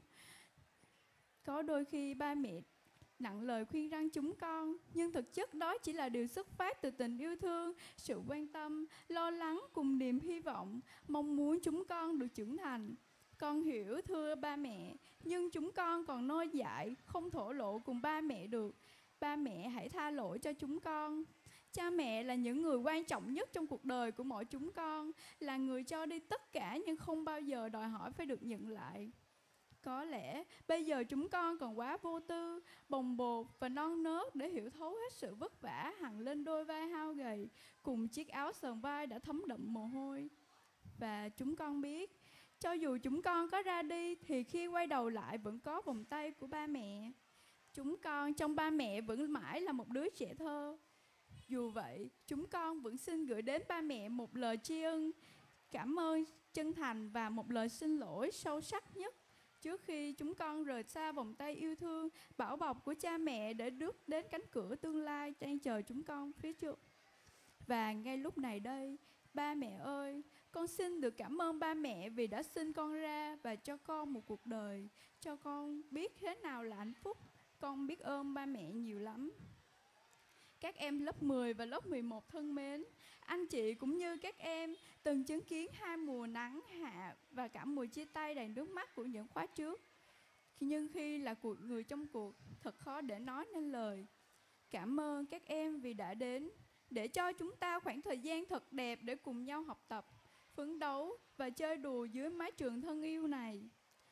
Có đôi khi ba mẹ nặng lời khuyên răn chúng con, nhưng thực chất đó chỉ là điều xuất phát từ tình yêu thương, sự quan tâm, lo lắng cùng niềm hy vọng, mong muốn chúng con được trưởng thành. Con hiểu thưa ba mẹ, nhưng chúng con còn non dại, không thổ lộ cùng ba mẹ được. Ba mẹ hãy tha lỗi cho chúng con. Cha mẹ là những người quan trọng nhất trong cuộc đời của mỗi chúng con, là người cho đi tất cả nhưng không bao giờ đòi hỏi phải được nhận lại. Có lẽ bây giờ chúng con còn quá vô tư, bồng bột và non nớt để hiểu thấu hết sự vất vả hằn lên đôi vai hao gầy, cùng chiếc áo sờn vai đã thấm đậm mồ hôi. Và chúng con biết, cho dù chúng con có ra đi thì khi quay đầu lại vẫn có vòng tay của ba mẹ. Chúng con trong ba mẹ vẫn mãi là một đứa trẻ thơ. Dù vậy, chúng con vẫn xin gửi đến ba mẹ một lời tri ân, cảm ơn chân thành và một lời xin lỗi sâu sắc nhất trước khi chúng con rời xa vòng tay yêu thương, bảo bọc của cha mẹ để bước đến cánh cửa tương lai đang chờ chúng con phía trước. Và ngay lúc này đây, ba mẹ ơi, con xin được cảm ơn ba mẹ vì đã sinh con ra và cho con một cuộc đời, cho con biết thế nào là hạnh phúc. Con biết ơn ba mẹ nhiều lắm. Các em lớp mười và lớp mười một thân mến, anh chị cũng như các em từng chứng kiến hai mùa nắng hạ và cả mùa chia tay đầy nước mắt của những khóa trước. Nhưng khi là cuộc người trong cuộc, thật khó để nói nên lời. Cảm ơn các em vì đã đến, để cho chúng ta khoảng thời gian thật đẹp để cùng nhau học tập, phấn đấu và chơi đùa dưới mái trường thân yêu này.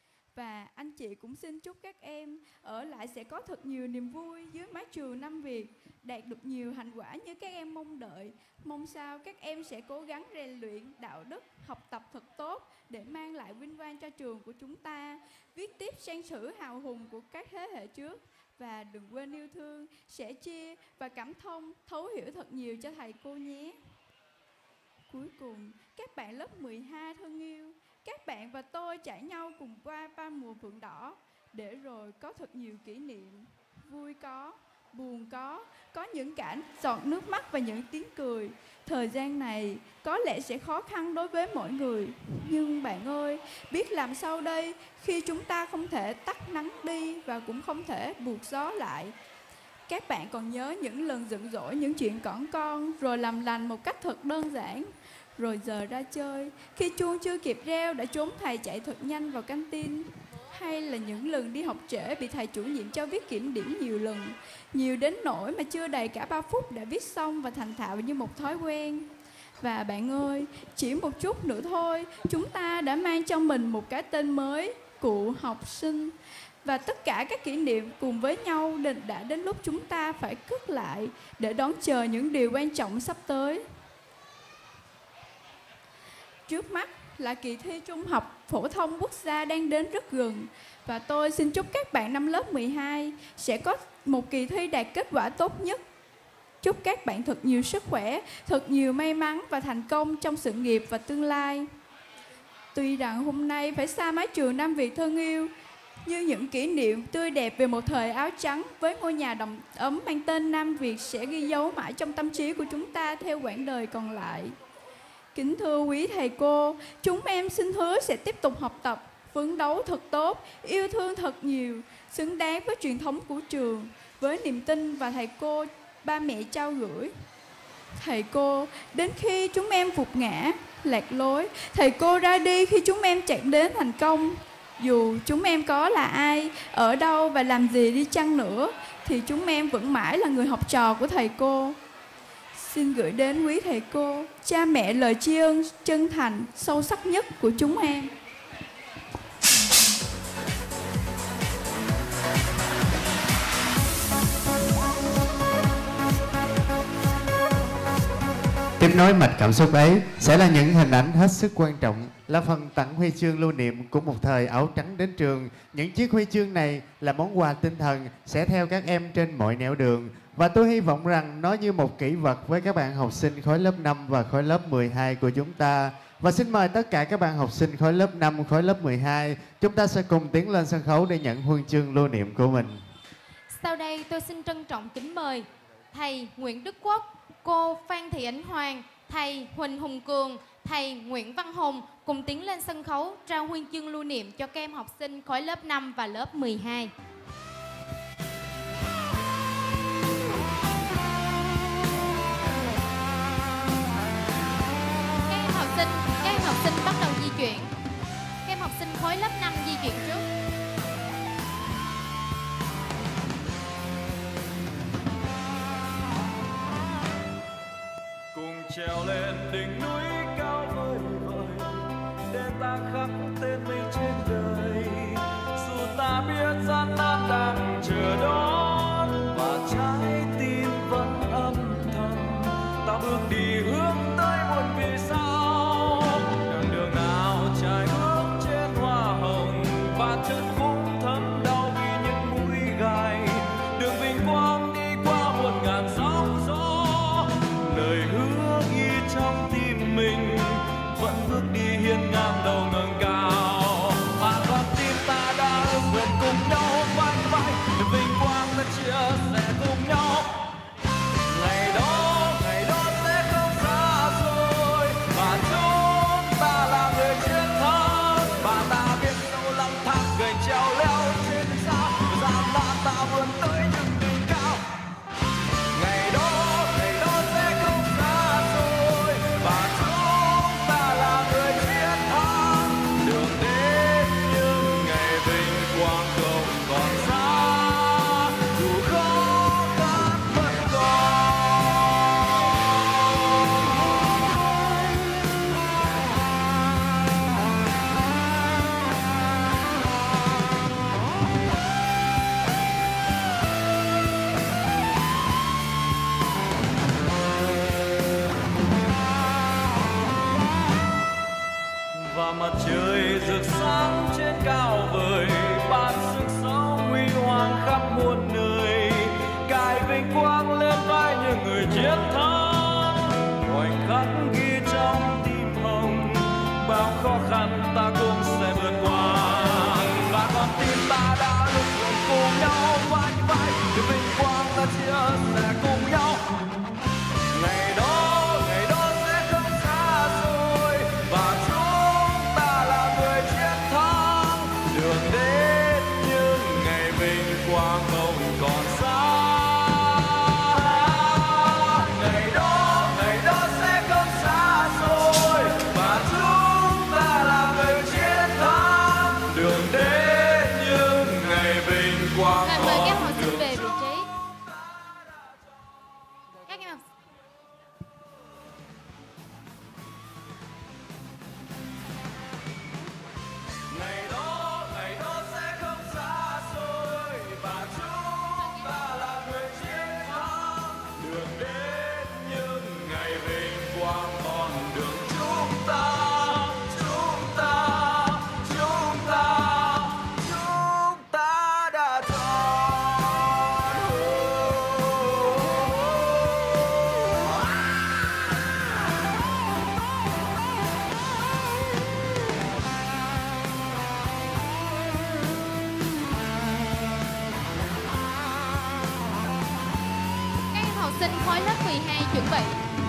Và anh chị cũng xin chúc các em ở lại sẽ có thật nhiều niềm vui dưới mái trường Nam Việt, đạt được nhiều thành quả như các em mong đợi. Mong sao các em sẽ cố gắng rèn luyện đạo đức, học tập thật tốt để mang lại vinh quang cho trường của chúng ta, viết tiếp trang sử hào hùng của các thế hệ trước. Và đừng quên yêu thương, sẻ chia và cảm thông, thấu hiểu thật nhiều cho thầy cô nhé. Cuối cùng, các bạn lớp mười hai thân yêu, các bạn và tôi trải nhau cùng qua ba mùa phượng đỏ, để rồi có thật nhiều kỷ niệm. Vui có, buồn có, có những cảnh giọt nước mắt và những tiếng cười. Thời gian này có lẽ sẽ khó khăn đối với mọi người. Nhưng bạn ơi, biết làm sao đây khi chúng ta không thể tắt nắng đi và cũng không thể buộc gió lại. Các bạn còn nhớ những lần giận dỗi những chuyện cỏn con rồi làm lành một cách thật đơn giản. Rồi giờ ra chơi, khi chuông chưa kịp reo đã trốn thầy chạy thật nhanh vào căng tin. Hay là những lần đi học trễ bị thầy chủ nhiệm cho viết kiểm điểm nhiều lần, nhiều đến nỗi mà chưa đầy cả ba phút đã viết xong và thành thạo như một thói quen. Và bạn ơi, chỉ một chút nữa thôi, chúng ta đã mang trong mình một cái tên mới, cụ học sinh. Và tất cả các kỷ niệm cùng với nhau đã đến lúc chúng ta phải cất lại để đón chờ những điều quan trọng sắp tới. Trước mắt là kỳ thi trung học phổ thông quốc gia đang đến rất gần. Và tôi xin chúc các bạn năm lớp mười hai sẽ có một kỳ thi đạt kết quả tốt nhất. Chúc các bạn thật nhiều sức khỏe, thật nhiều may mắn và thành công trong sự nghiệp và tương lai. Tuy rằng hôm nay phải xa mái trường Nam Việt thân yêu, nhưng những kỷ niệm tươi đẹp về một thời áo trắng với ngôi nhà đầm ấm mang tên Nam Việt sẽ ghi dấu mãi trong tâm trí của chúng ta theo quãng đời còn lại. Kính thưa quý thầy cô, chúng em xin hứa sẽ tiếp tục học tập, phấn đấu thật tốt, yêu thương thật nhiều, xứng đáng với truyền thống của trường, với niềm tin và thầy cô, ba mẹ trao gửi. Thầy cô, đến khi chúng em vụt ngã, lạc lối, thầy cô ra đi khi chúng em chạy đến thành công. Dù chúng em có là ai, ở đâu và làm gì đi chăng nữa, thì chúng em vẫn mãi là người học trò của thầy cô. Xin gửi đến quý thầy cô, cha mẹ lời tri ân chân thành, sâu sắc nhất của chúng em. Tiếp nối mạch cảm xúc ấy sẽ là những hình ảnh hết sức quan trọng, là phần tặng huy chương lưu niệm của một thời áo trắng đến trường. Những chiếc huy chương này là món quà tinh thần sẽ theo các em trên mọi nẻo đường. Và tôi hy vọng rằng nó như một kỷ vật với các bạn học sinh khối lớp năm và khối lớp mười hai của chúng ta. Và xin mời tất cả các bạn học sinh khối lớp năm, khối lớp mười hai, chúng ta sẽ cùng tiến lên sân khấu để nhận huân chương lưu niệm của mình. Sau đây tôi xin trân trọng kính mời thầy Nguyễn Đức Quốc, cô Phan Thị Ánh Hoàng, thầy Huỳnh Hùng Cường, thầy Nguyễn Văn Hùng cùng tiến lên sân khấu trao huân chương lưu niệm cho các em học sinh khối lớp năm và lớp mười hai. Các em học sinh, các em học sinh bắt đầu di chuyển. Các em học sinh khối lớp năm di chuyển trước. Cùng trèo lên đỉnh núi cao vời vời để ta khắc tên mình trên đời. Dù ta biết gian nan đang chờ đón và trái tim vẫn âm thầm, ta bước đi hướng tới một vì sao. Đoạn đường nào trải bước trên hoa hồng, và chân cũng thấm đau vì những mũi gai. Đường vinh quang đi qua một ngàn sóng gió, mặt trời rực sáng trên cao vời, ban sức sống huy hoàng khắp muôn nơi, cài vinh quang lên vai những người chiến thắng. Khoảnh khắc ghi trong tim hồng, bao khó khăn ta cũng sẽ vượt qua, và con tim ta đã lúc luôn cùng nhau vai vai, để vinh quang ta chia sẻ cùng nhau. Ngày đó, ngày đó sẽ không xa xôi, và chúng ta là người chiến thắng. Đường đến những ngày vinh quang không còn xa. Ngày đó, ngày đó sẽ không xa xôi, và chúng ta là người chiến thắng. Đường đến những ngày vinh quang Và mời các còn học sinh đường về vị trí. Các em học Ngày đó, ngày đó sẽ không xa xôi, và chúng ta là người chiến thắng. Đường đến những ngày vinh quang con đường chúng ta, chúng ta, chúng ta, chúng ta đã chọn. Các em học sinh khối lớp mười hai chuẩn bị.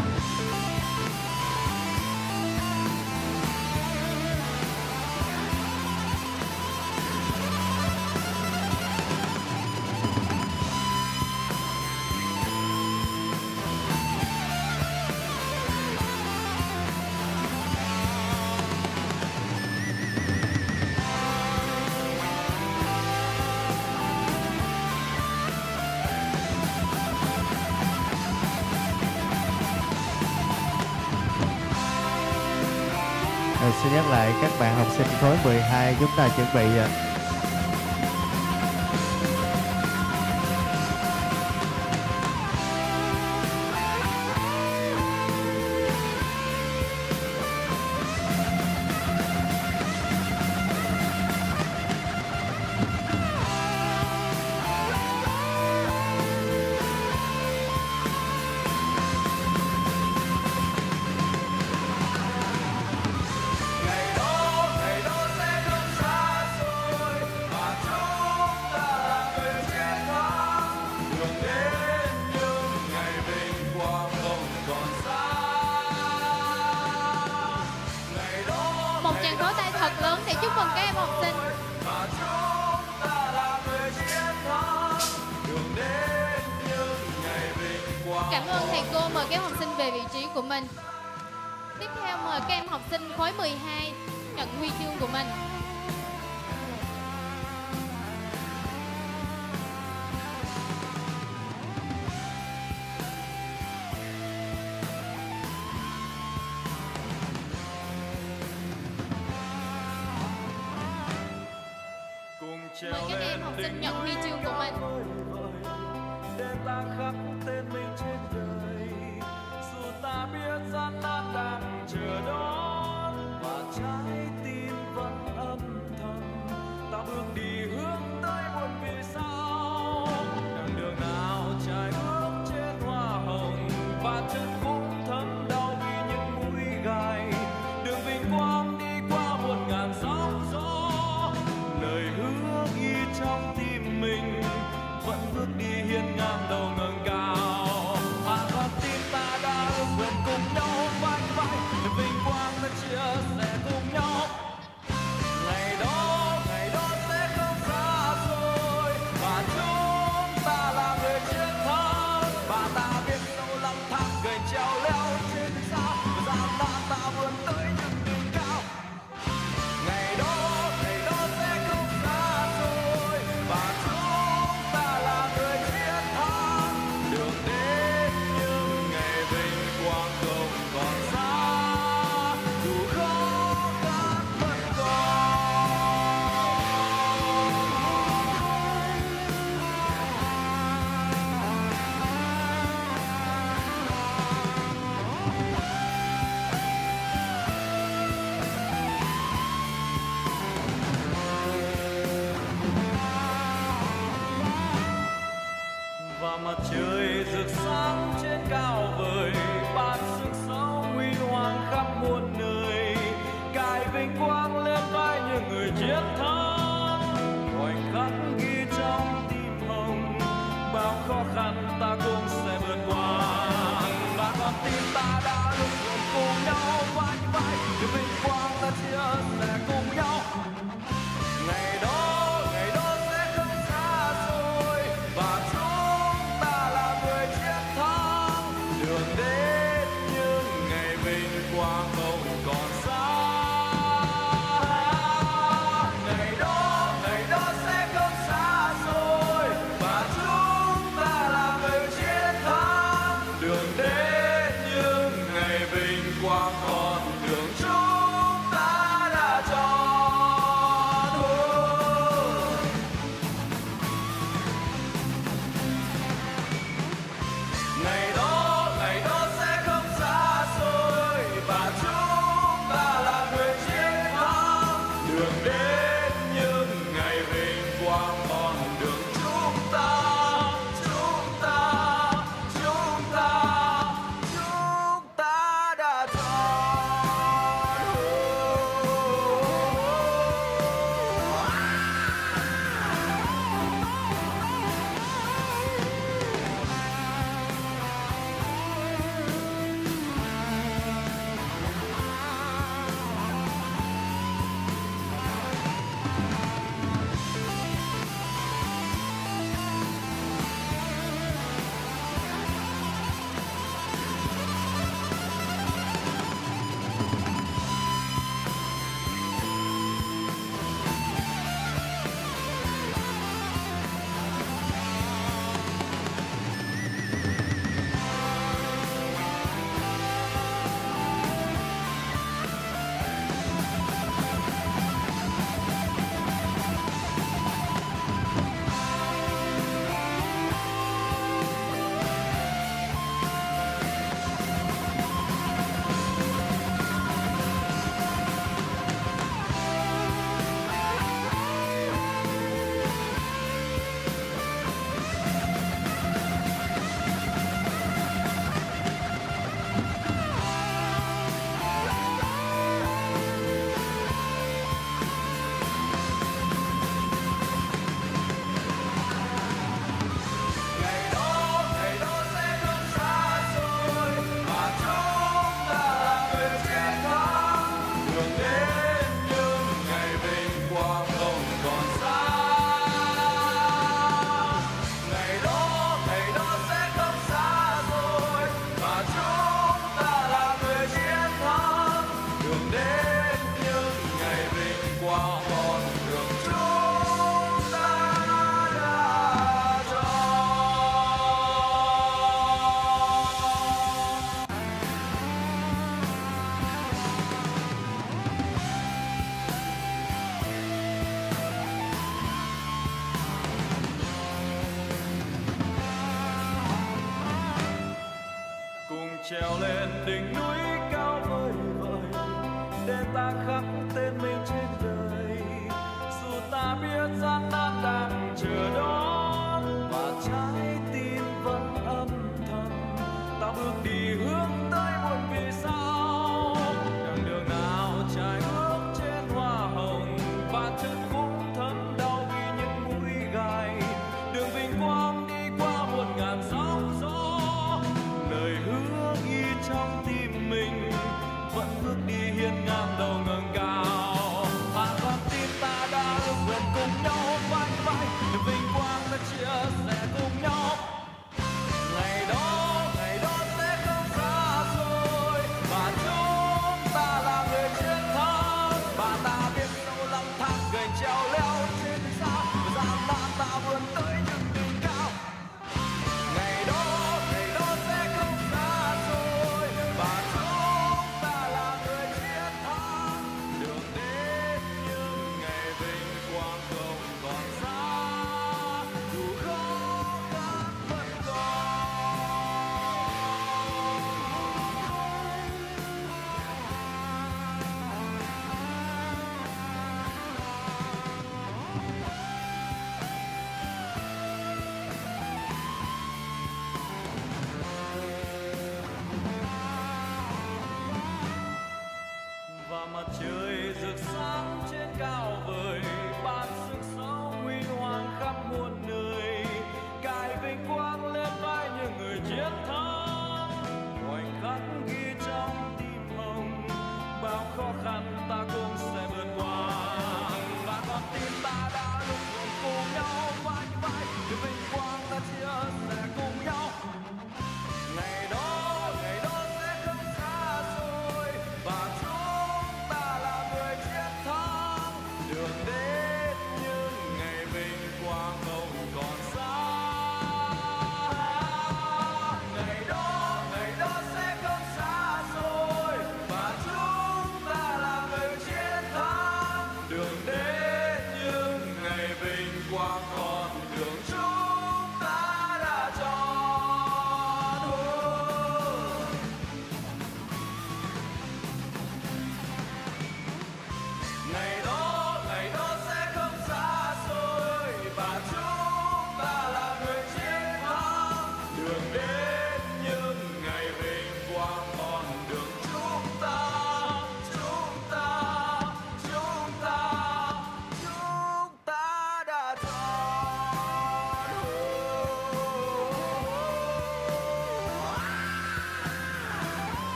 Rồi, xin nhắc lại các bạn học sinh khối mười hai chúng ta chuẩn bị ạ. Ngày đó, ngày đó sẽ không xa xôi, và chúng ta là người chiến thắng. Đường đến những ngày vinh quang không còn xa. Ngày đó, Một tràng vỗ tay thật lớn để chúc mừng các em học sinh. và chúng ta là người chiến thắng. Đường đến những ngày vinh quang. Cảm ơn thầy cô, mời các em học sinh về vị trí của mình. Tiếp theo mời các em học sinh khối mười hai nhận huy chương của mình. Cùng Mời treo các em lên học sinh đỉnh nhận huy chương của mình. để ta khắc tên mình trên đời, dù ta biết gian nan đang chờ đón, và trái tim vẫn âm thầm ta bước đi hướng tới một vì sao. Đoạn đường nào trải bước trên hoa hồng, và chân cũng thấm đau vì những mũi gai. Đường vinh quang đi qua muôn ngàn sóng gió, lời hứa ghi trong tim mình vẫn bước đi hiên ngang đầu ngẩng cao. Mà con tim ta đã ước nguyện cùng nhau vai vai, để vinh quang ta chia sẻ cùng nhau. Ngày đó, ngày đó sẽ không xa xôi, và chúng ta là người chiến thắng. Và ta biết sâu lắm thác gầy treo leo trên xa, và gian nan ta vươn tới những đỉnh cao. Ngày đó, ngày đó sẽ không xa xôi, và chúng ta là người chiến thắng. Đường đến những ngày vinh quang không còn xa, dù khó khăn vẫn còn. tim ta đã luôn luôn cùng nhau vai vai niềm vinh quang ta chia sẻ cùng nhau. Ngày đó ngày đó sẽ không xa xôi và chúng ta là người chiến thắng. Đường đến những ngày vinh quang không còn xa. Ngày đó ngày đó sẽ không xa xôi và chúng ta là người chiến thắng. Đường đến những ngày vinh quang còn đường chúng ta đã chọn. Ngày đó ngày đó sẽ không xa xôi và chúng ta là người chiến thắng. Đường đến những ngày vinh quang còn đường chúng ta, chúng ta, chúng ta, chúng ta đã chọn. Ngày đó ngày đó sẽ không xa xôi và chúng ta là người chiến thắng. Đường đến những ngày vinh quang không còn xa. Ngày đó ngày đó sẽ không xa xôi và chúng ta là người chiến thắng. Đường đến những ngày vinh quang còn đường chúng ta đã chọn. Cùng trèo lên đỉnh núi cao vời vợi để ta khắc tên mình trên đời. Dù ta biết gian nan đang chờ đón và trái tim vẫn âm thầm, ta bước đi hướng tới một vì sao. Đoạn đường nào trải bước trên hoa hồng, bàn chân cũng thấm đau vì những mũi gai. Đường vinh quang đi qua một ngàn sóng gió, lời hứa ghi trong tim mình vẫn bước đi hiên ngang đầu ngẩng cao.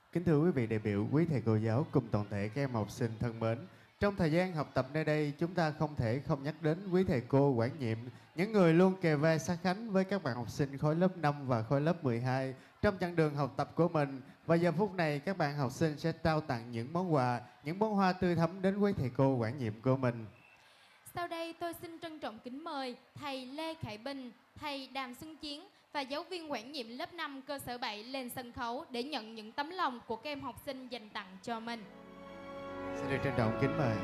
Kính thưa quý vị đại biểu, quý thầy cô giáo cùng toàn thể các em học sinh thân mến, trong thời gian học tập nơi đây, chúng ta không thể không nhắc đến quý thầy cô quản nhiệm, những người luôn kề vai sát cánh với các bạn học sinh khối lớp năm và khối lớp mười hai trong chặng đường học tập của mình. Và giờ phút này, các bạn học sinh sẽ trao tặng những món quà, những bông hoa tươi thắm đến quý thầy cô quản nhiệm của mình. Sau đây tôi xin trân trọng kính mời thầy Lê Khải Bình, thầy Đàm Xuân Chiến và giáo viên quản nhiệm lớp năm cơ sở bảy lên sân khấu để nhận những tấm lòng của các em học sinh dành tặng cho mình. Xin được trân trọng kính mời.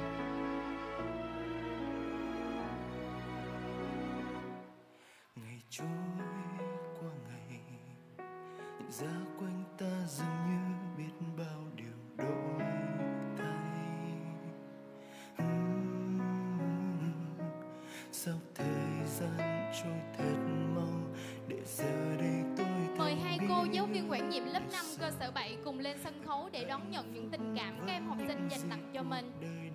Ngày trôi qua ngày, nhận ra quanh ta dường như biết bao điều đổi thay. Uhm, sao thời gian trôi thật mau để giờ đây tôi Mời hai cô giáo viên quản nhiệm lớp năm cơ sở bảy cùng lên sân khấu để đón nhận những tình cảm các em học sinh dành tặng cho mình.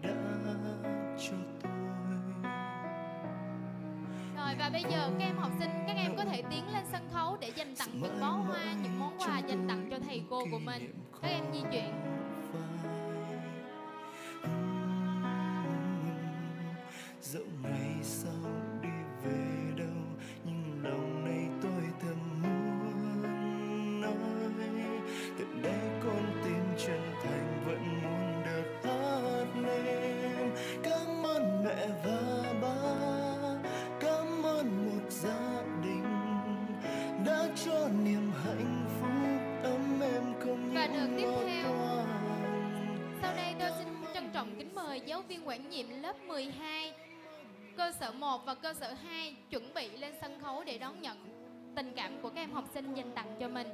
Rồi và bây giờ các em học sinh, các em có thể tiến lên sân khấu để dành tặng những bó hoa, những món quà dành tặng cho thầy cô của mình. Các em di chuyển. Dẫu ngày sau đi về đâu, nhưng lòng này tôi thầm muốn nói. Từ đây con tim chân thành vẫn muốn được hát lên. Cảm ơn mẹ và ba, cảm ơn một gia đình đã cho niềm hạnh phúc ấm êm không Và được tiếp lo theo, toan. sau đây tôi xin trân trọng kính mời giáo viên quản nhiệm lớp mười hai cơ sở một và cơ sở hai chuẩn bị lên sân khấu để đón nhận tình cảm của các em học sinh dành tặng cho mình.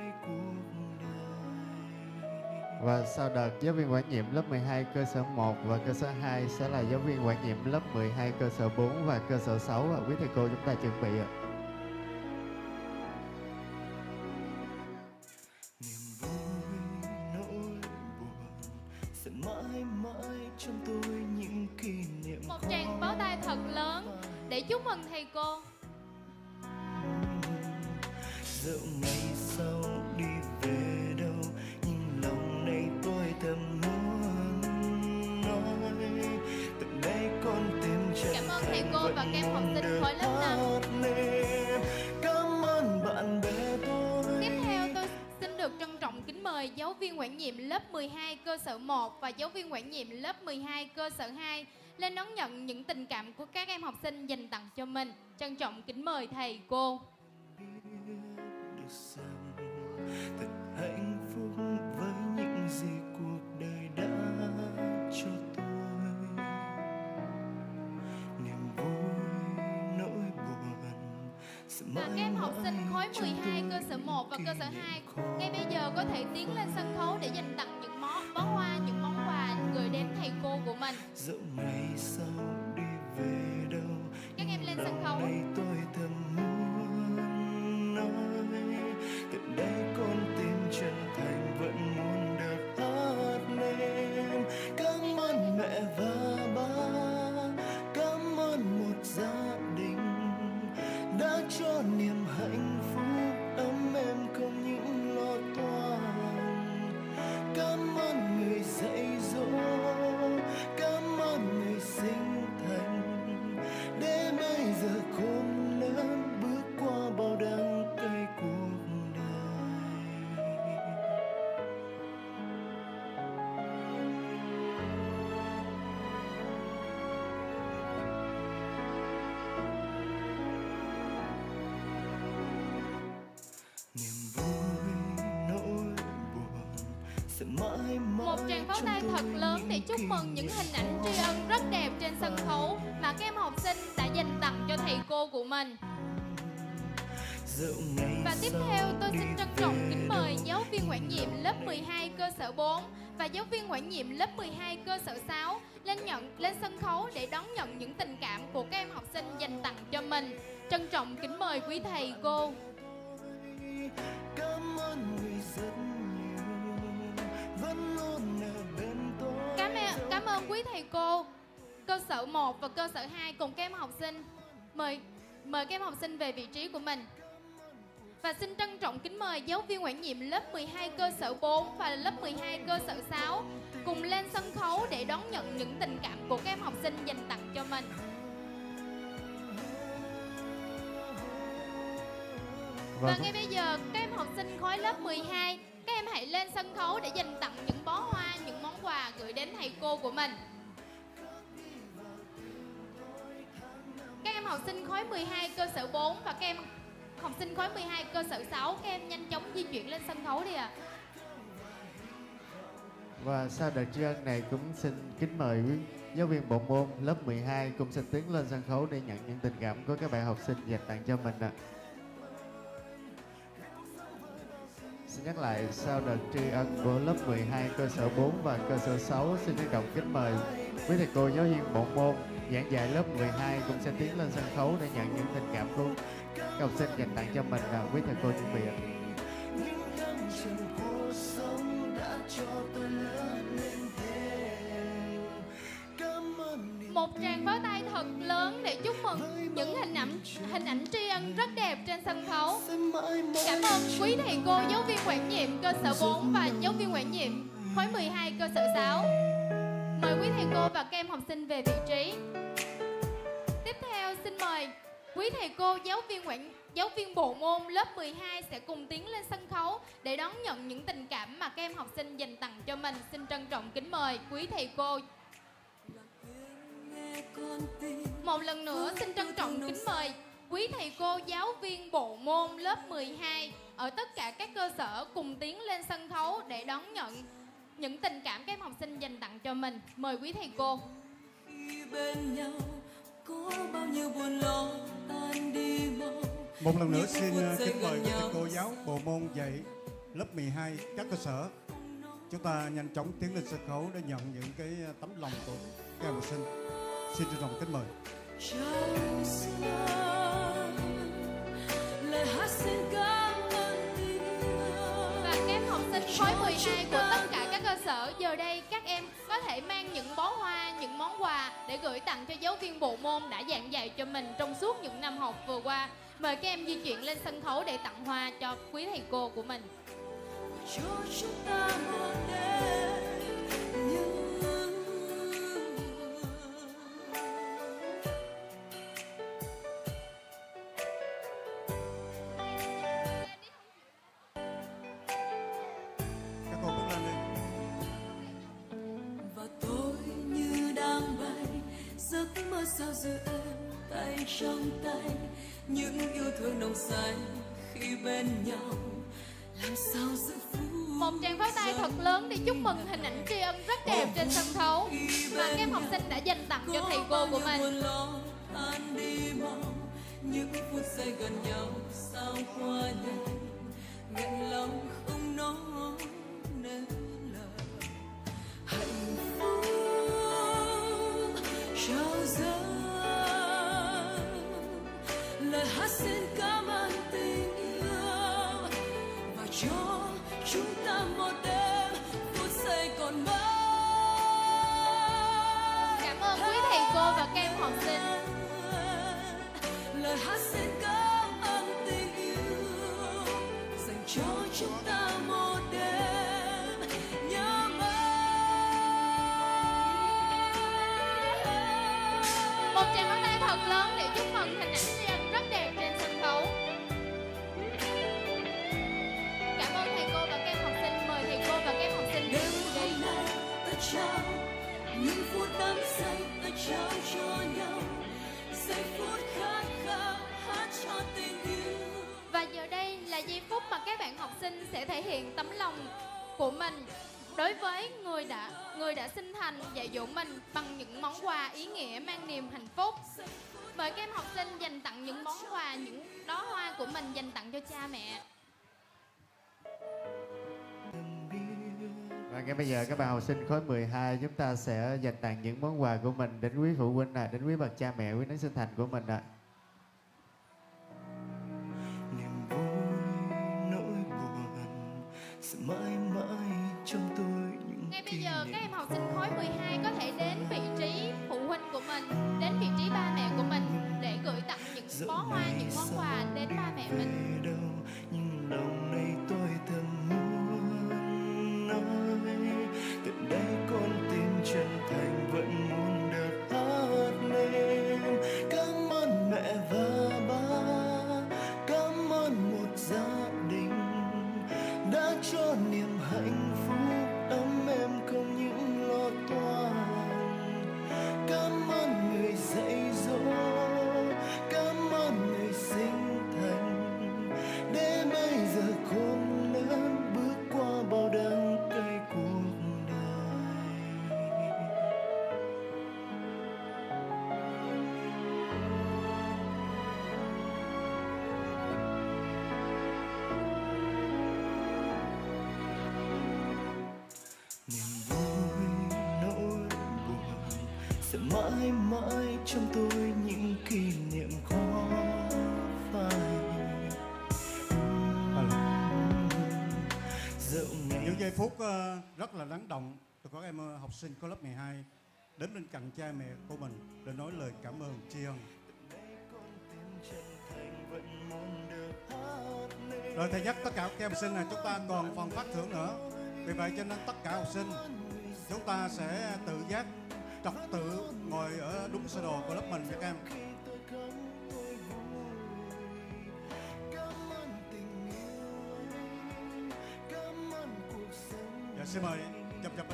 Và sau đợt giáo viên quản nhiệm lớp mười hai cơ sở một và cơ sở hai sẽ là giáo viên quản nhiệm lớp mười hai cơ sở bốn và cơ sở sáu. Và quý thầy cô chúng ta chuẩn bị ạ. Sẽ mãi mãi trong tôi những kỷ niệm. Một tràng pháo tay thật lớn để chúc mừng thầy cô. Dẫu ngày sau đi về đâu, nhưng lòng này tôi thầm muốn nói. Từ đây con tim chân Cảm ơn thầy thành cô vẫn và các em học muốn sinh được khối lớp năm. hát lên. Cảm ơn bạn bè tôi. Tiếp theo tôi xin được trân trọng kính mời giáo viên quản nhiệm lớp mười hai cơ sở một và giáo viên quản nhiệm lớp mười hai cơ sở hai lên đón nhận những tình cảm của các em học sinh dành tặng cho mình. Trân trọng kính mời thầy cô. Được rằng thật hạnh phúc với những gì cuộc đời đã cho tôi. Niềm vui, nỗi buồn sẽ Và mãi các em học sinh khối mãi mười hai trong cơ sở một và cơ sở hai ngay bây giờ có thể tiến lên sân khấu để dành tặng những món bó hoa, những món quà gửi đến thầy cô của mình. dẫu ngày sau đi về đâu, các em lên sân khấu. Này tôi thầm muốn nói, từ đây con tim chân thành vẫn muốn được hát lên. Cảm ơn mẹ và ba, cảm ơn một gia đình đã cho niềm hạnh phúc ấm êm không những lo toan. Cảm ơn người dạy dỗ, cảm ơn người sinh thành, để bây giờ khôn lớn bước qua bao đắng cay cuộc đời. Niềm vui, nỗi buồn sẽ mãi mãi. Một tràng pháo tay thật lớn để chúc mừng những hình ảnh tri ân rất đẹp trên sân khấu mà các em học sinh đã dành tặng cho thầy cô của mình. Và tiếp theo tôi xin trân trọng kính mời giáo viên quản nhiệm lớp mười hai cơ sở bốn và giáo viên quản nhiệm lớp mười hai cơ sở sáu lên nhận lên sân khấu để đón nhận những tình cảm của các em học sinh dành tặng cho mình. Trân trọng kính mời quý thầy cô. Cảm ơn người rất nhiều, vẫn luôn ở bên tôi. Cảm ơn, cảm ơn quý thầy cô cơ sở một và cơ sở hai cùng các em học sinh. Mời mời các em học sinh về vị trí của mình. Và xin trân trọng kính mời giáo viên Nguyễn Nhiệm lớp mười hai cơ sở bốn và lớp mười hai cơ sở sáu cùng lên sân khấu để đón nhận những tình cảm của các em học sinh dành tặng cho mình. Và ngay bây giờ các em học sinh khối lớp mười hai, các em hãy lên sân khấu để dành tặng những bó hoa, những món quà gửi đến thầy cô của mình. Các em học sinh khối mười hai cơ sở bốn và các em học sinh khối mười hai cơ sở sáu, các em nhanh chóng di chuyển lên sân khấu đi ạ. À. Và sau đợt tri ân này cũng xin kính mời quý giáo viên bộ môn lớp mười hai cùng xin tiến lên sân khấu để nhận những tình cảm của các bạn học sinh dành tặng cho mình ạ. À. Xin nhắc lại, sau đợt tri ân của lớp mười hai cơ sở bốn và cơ sở sáu, xin trân trọng kính mời quý thầy cô giáo viên bộ môn giảng dạy lớp mười hai cũng sẽ tiến lên sân khấu để nhận những tình cảm của các học sinh dành tặng cho mình. Là quý thầy cô chuẩn bị ạ. Một tràng pháo tay thật lớn để chúc mừng những hình ảnh hình ảnh tri ân rất đẹp trên sân khấu. Cảm ơn quý thầy cô giáo viên Nguyễn Nhiệm cơ sở bốn và giáo viên Nguyễn Nhiệm khối mười hai cơ sở sáu. Mời quý thầy cô và các em học sinh về vị trí. Tiếp theo xin mời quý thầy cô giáo viên Nguyễn giáo viên bộ môn lớp mười hai sẽ cùng tiến lên sân khấu để đón nhận những tình cảm mà các em học sinh dành tặng cho mình. Xin trân trọng kính mời quý thầy cô. Một lần nữa xin trân trọng kính mời quý thầy cô giáo viên bộ môn lớp mười hai ở tất cả các cơ sở cùng tiến lên sân khấu để đón nhận những tình cảm các em học sinh dành tặng cho mình. Mời quý thầy cô. Một lần nữa xin kính mời quý thầy cô giáo bộ môn dạy lớp mười hai các cơ sở. Chúng ta nhanh chóng tiến lên sân khấu để nhận những cái tấm lòng của các em học sinh. Xin trân trọng kính mời. Và các em học sinh khối mười hai của tất cả các cơ sở, giờ đây các em có thể mang những bó hoa, những món quà để gửi tặng cho giáo viên bộ môn đã giảng dạy cho mình trong suốt những năm học vừa qua. Mời các em di chuyển lên sân khấu để tặng hoa cho quý thầy cô của mình. Sao giữ em tay trong tay, những yêu thương nồng say khi bên nhau, làm sao giữ phút. Một tràng pháo tay thật lớn để chúc mừng hình ảnh tri ân rất đẹp trên sân khấu mà các em học sinh đã dành tặng cho thầy cô của mình. Những phút giây gần nhau sao qua nhanh, nghẹn lòng không nói nên lời. Hạnh phúc trao dâng lời hát xin cảm ơn tình yêu và cho chúng ta một đêm phút giây còn mơ. Cảm ơn quý thầy cô và các em học sinh. Lời hát xin cảm ơn tình yêu dành cho chúng ta một đêm nhớ mơ. Một tràng pháo tay thật lớn để chúc mừng hình ảnh tri ân rất đẹp trên sân khấu. Cảm ơn thầy cô và các em học sinh. Mời thầy cô và các em học sinh đến đây. Ta trao những phút đắm say, ta trao cho nhau giây phút khát khao hát cho tình yêu. Và giờ đây là giây phút mà các bạn học sinh sẽ thể hiện tấm lòng của mình đối với người đã người đã sinh thành dạy dỗ mình bằng những món quà ý nghĩa mang niềm hạnh phúc. Mời các em học sinh dành tặng những món quà, những đóa hoa của mình dành tặng cho cha mẹ. Và ngay bây giờ các bạn học sinh khối mười hai chúng ta sẽ dành tặng những món quà của mình đến quý phụ huynh, à, đến quý bậc cha mẹ, quý nấng sinh thành của mình ạ. À. Niềm vui, nỗi buồn sẽ mãi mãi trong tôi những Ngay bây giờ các em học sinh khối mười hai có thể đến vị trí phụ huynh của mình, đến vị trí ba mẹ của mình để gửi tặng những bó hoa, những món quà đến ba mẹ mình. mãi mãi trong tôi những kỷ niệm khó phai. Những giây phút ờ, rất là lắng động từ các em ờ, học sinh có lớp mười hai đến bên cạnh cha mẹ của mình để nói lời cảm ơn tri ân. Rồi thầy nhắc tất cả các em học sinh là chúng ta còn phần phát thưởng nữa. Vì vậy cho nên tất cả học sinh chúng ta sẽ tự giác trật tự ngồi ở đúng sơ đồ của lớp mình các em. Dạ, xin mời chập chập.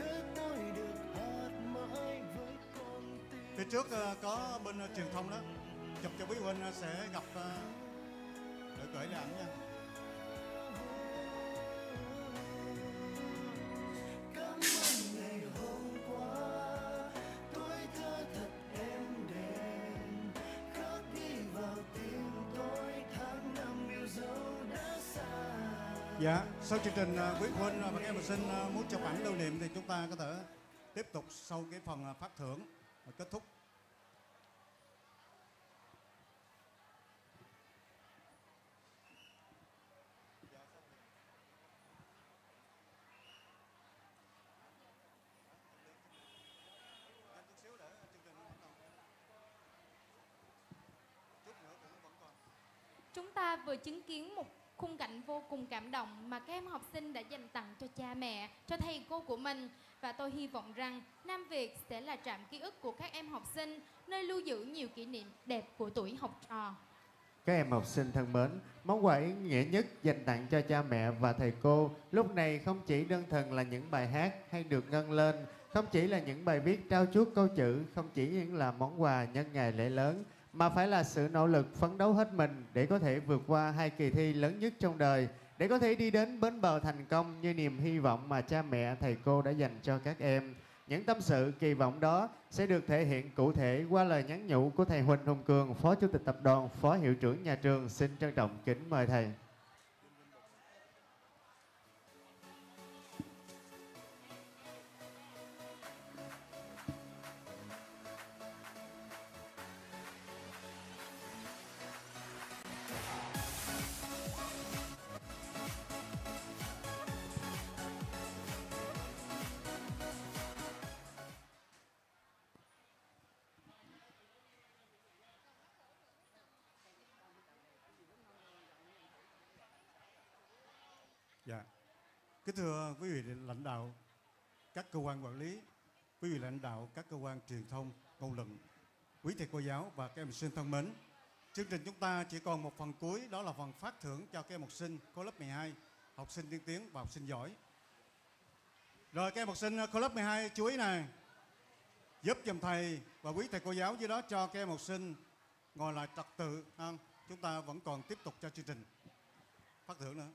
Phía trước uh, có bên uh, truyền thông đó, chụp cho quý huynh uh, sẽ gặp uh, để gửi lại ảnh nha. Dạ, sau chương trình uh, quý phụ huynh và các em học sinh uh, muốn chụp ảnh lưu niệm thì chúng ta có thể tiếp tục sau cái phần uh, phát thưởng và kết thúc. Chúng ta vừa chứng kiến một khung cảnh vô cùng cảm động mà các em học sinh đã dành tặng cho cha mẹ, cho thầy cô của mình. Và tôi hy vọng rằng Nam Việt sẽ là trạm ký ức của các em học sinh, nơi lưu giữ nhiều kỷ niệm đẹp của tuổi học trò. Các em học sinh thân mến, món quà ý nghĩa nhất dành tặng cho cha mẹ và thầy cô lúc này không chỉ đơn thuần là những bài hát hay được ngân lên, không chỉ là những bài viết trao chuốt câu chữ, không chỉ những là món quà nhân ngày lễ lớn, mà phải là sự nỗ lực phấn đấu hết mình để có thể vượt qua hai kỳ thi lớn nhất trong đời, để có thể đi đến bến bờ thành công như niềm hy vọng mà cha mẹ, thầy cô đã dành cho các em. Những tâm sự kỳ vọng đó sẽ được thể hiện cụ thể qua lời nhắn nhủ của thầy Huỳnh Hùng Cường, Phó Chủ tịch Tập đoàn, Phó Hiệu trưởng nhà trường. Xin trân trọng kính mời thầy. Dạ, kính thưa quý vị lãnh đạo các cơ quan quản lý, quý vị lãnh đạo các cơ quan truyền thông, ngôn luận, quý thầy cô giáo và các em học sinh thân mến. Chương trình chúng ta chỉ còn một phần cuối, đó là phần phát thưởng cho các em học sinh khối lớp mười hai, học sinh tiên tiến và học sinh giỏi. Rồi các em học sinh khối lớp mười hai chú ý này, giúp giùm thầy và quý thầy cô giáo dưới đó cho các em học sinh ngồi lại trật tự. À, chúng ta vẫn còn tiếp tục cho chương trình phát thưởng nữa.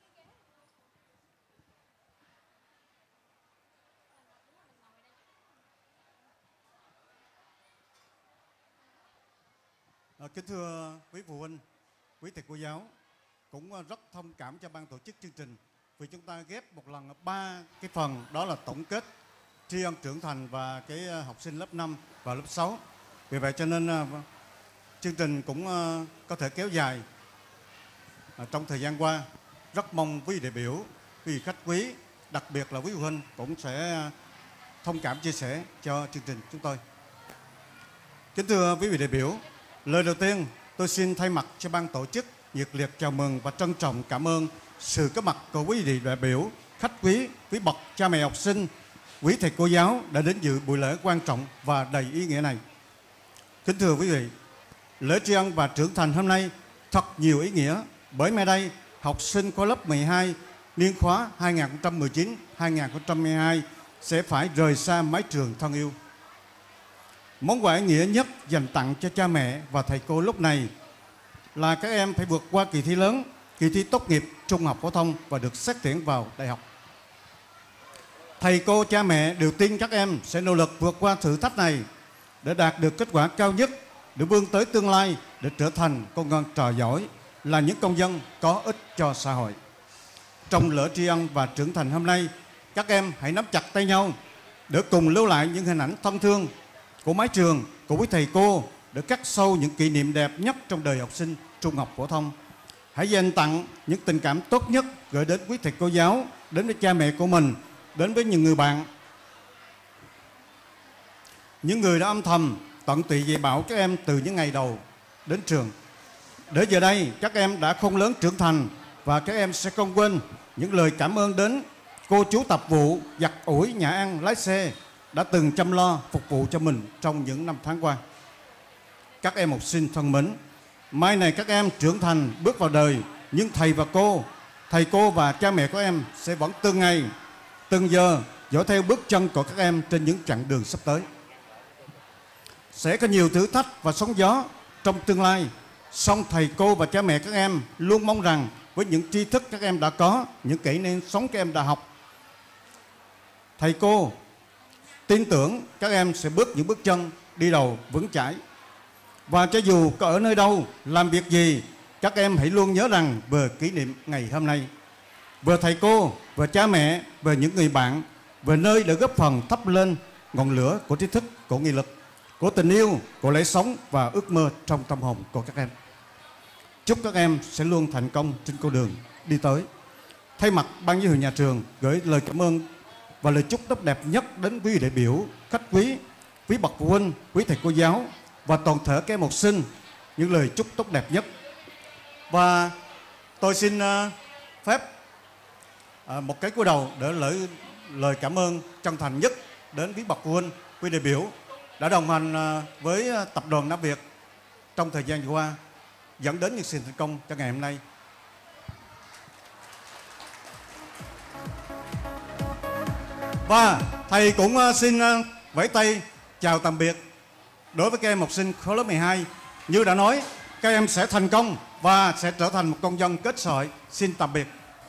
À, kính thưa quý phụ huynh, quý thầy cô giáo, cũng rất thông cảm cho ban tổ chức chương trình vì chúng ta ghép một lần ba cái phần, đó là tổng kết tri ân trưởng thành và cái học sinh lớp năm và lớp sáu. Vì vậy cho nên uh, chương trình cũng uh, có thể kéo dài uh, trong thời gian qua. Rất mong quý vị đại biểu, quý vị khách quý, đặc biệt là quý phụ huynh cũng sẽ uh, thông cảm chia sẻ cho chương trình chúng tôi. Kính thưa quý vị đại biểu, lời đầu tiên tôi xin thay mặt cho ban tổ chức nhiệt liệt chào mừng và trân trọng cảm ơn sự có mặt của quý vị đại biểu, khách quý, quý bậc cha mẹ học sinh, quý thầy cô giáo đã đến dự buổi lễ quan trọng và đầy ý nghĩa này. Kính thưa quý vị, lễ tri ân và trưởng thành hôm nay thật nhiều ý nghĩa, bởi mai đây học sinh khối lớp mười hai niên khóa hai nghìn không trăm mười chín hai nghìn không trăm mười hai sẽ phải rời xa mái trường thân yêu. Món quà ý nghĩa nhất dành tặng cho cha mẹ và thầy cô lúc này là các em phải vượt qua kỳ thi lớn, kỳ thi tốt nghiệp trung học phổ thông và được xét tuyển vào đại học. Thầy cô, cha mẹ đều tin các em sẽ nỗ lực vượt qua thử thách này để đạt được kết quả cao nhất, để vươn tới tương lai, để trở thành con ngoan trò giỏi, là những công dân có ích cho xã hội. Trong lễ tri ân và trưởng thành hôm nay, các em hãy nắm chặt tay nhau để cùng lưu lại những hình ảnh thân thương, của mái trường, của quý thầy cô để khắc sâu những kỷ niệm đẹp nhất trong đời học sinh trung học phổ thông. Hãy dành tặng những tình cảm tốt nhất gửi đến quý thầy cô giáo, đến với cha mẹ của mình, đến với những người bạn, những người đã âm thầm tận tụy dạy bảo các em từ những ngày đầu đến trường. Để giờ đây các em đã không lớn trưởng thành và các em sẽ không quên những lời cảm ơn đến cô chú tập vụ, giặt ủi, nhà ăn, lái xe đã từng chăm lo phục vụ cho mình trong những năm tháng qua. Các em học sinh thân mến, mai này các em trưởng thành bước vào đời, nhưng thầy và cô, thầy cô và cha mẹ của em sẽ vẫn từng ngày, từng giờ dõi theo bước chân của các em trên những chặng đường sắp tới. Sẽ có nhiều thử thách và sóng gió trong tương lai, song thầy cô và cha mẹ các em luôn mong rằng với những tri thức các em đã có, những kỹ năng sống các em đã học, thầy cô tin tưởng các em sẽ bước những bước chân đi đầu vững chãi. Và cho dù có ở nơi đâu, làm việc gì, các em hãy luôn nhớ rằng về kỷ niệm ngày hôm nay, về thầy cô, về cha mẹ, về những người bạn, về nơi để góp phần thắp lên ngọn lửa của tri thức, của nghị lực, của tình yêu, của lẽ sống và ước mơ trong tâm hồn của các em. Chúc các em sẽ luôn thành công trên con đường đi tới. Thay mặt ban giám hiệu nhà trường gửi lời cảm ơn và lời chúc tốt đẹp nhất đến quý vị đại biểu, khách quý, quý bậc phụ huynh, quý thầy cô giáo và toàn thể các em học sinh những lời chúc tốt đẹp nhất. Và tôi xin uh, phép uh, một cái cúi đầu để lời lời cảm ơn chân thành nhất đến quý bậc phụ huynh, quý đại biểu đã đồng hành uh, với uh, tập đoàn Nam Việt trong thời gian vừa qua, dẫn đến những sự thành công cho ngày hôm nay. Và thầy cũng uh, xin uh, vẫy tay chào tạm biệt đối với các em học sinh khối lớp mười hai. Như đã nói, các em sẽ thành công và sẽ trở thành một công dân kết sợi. Xin tạm biệt.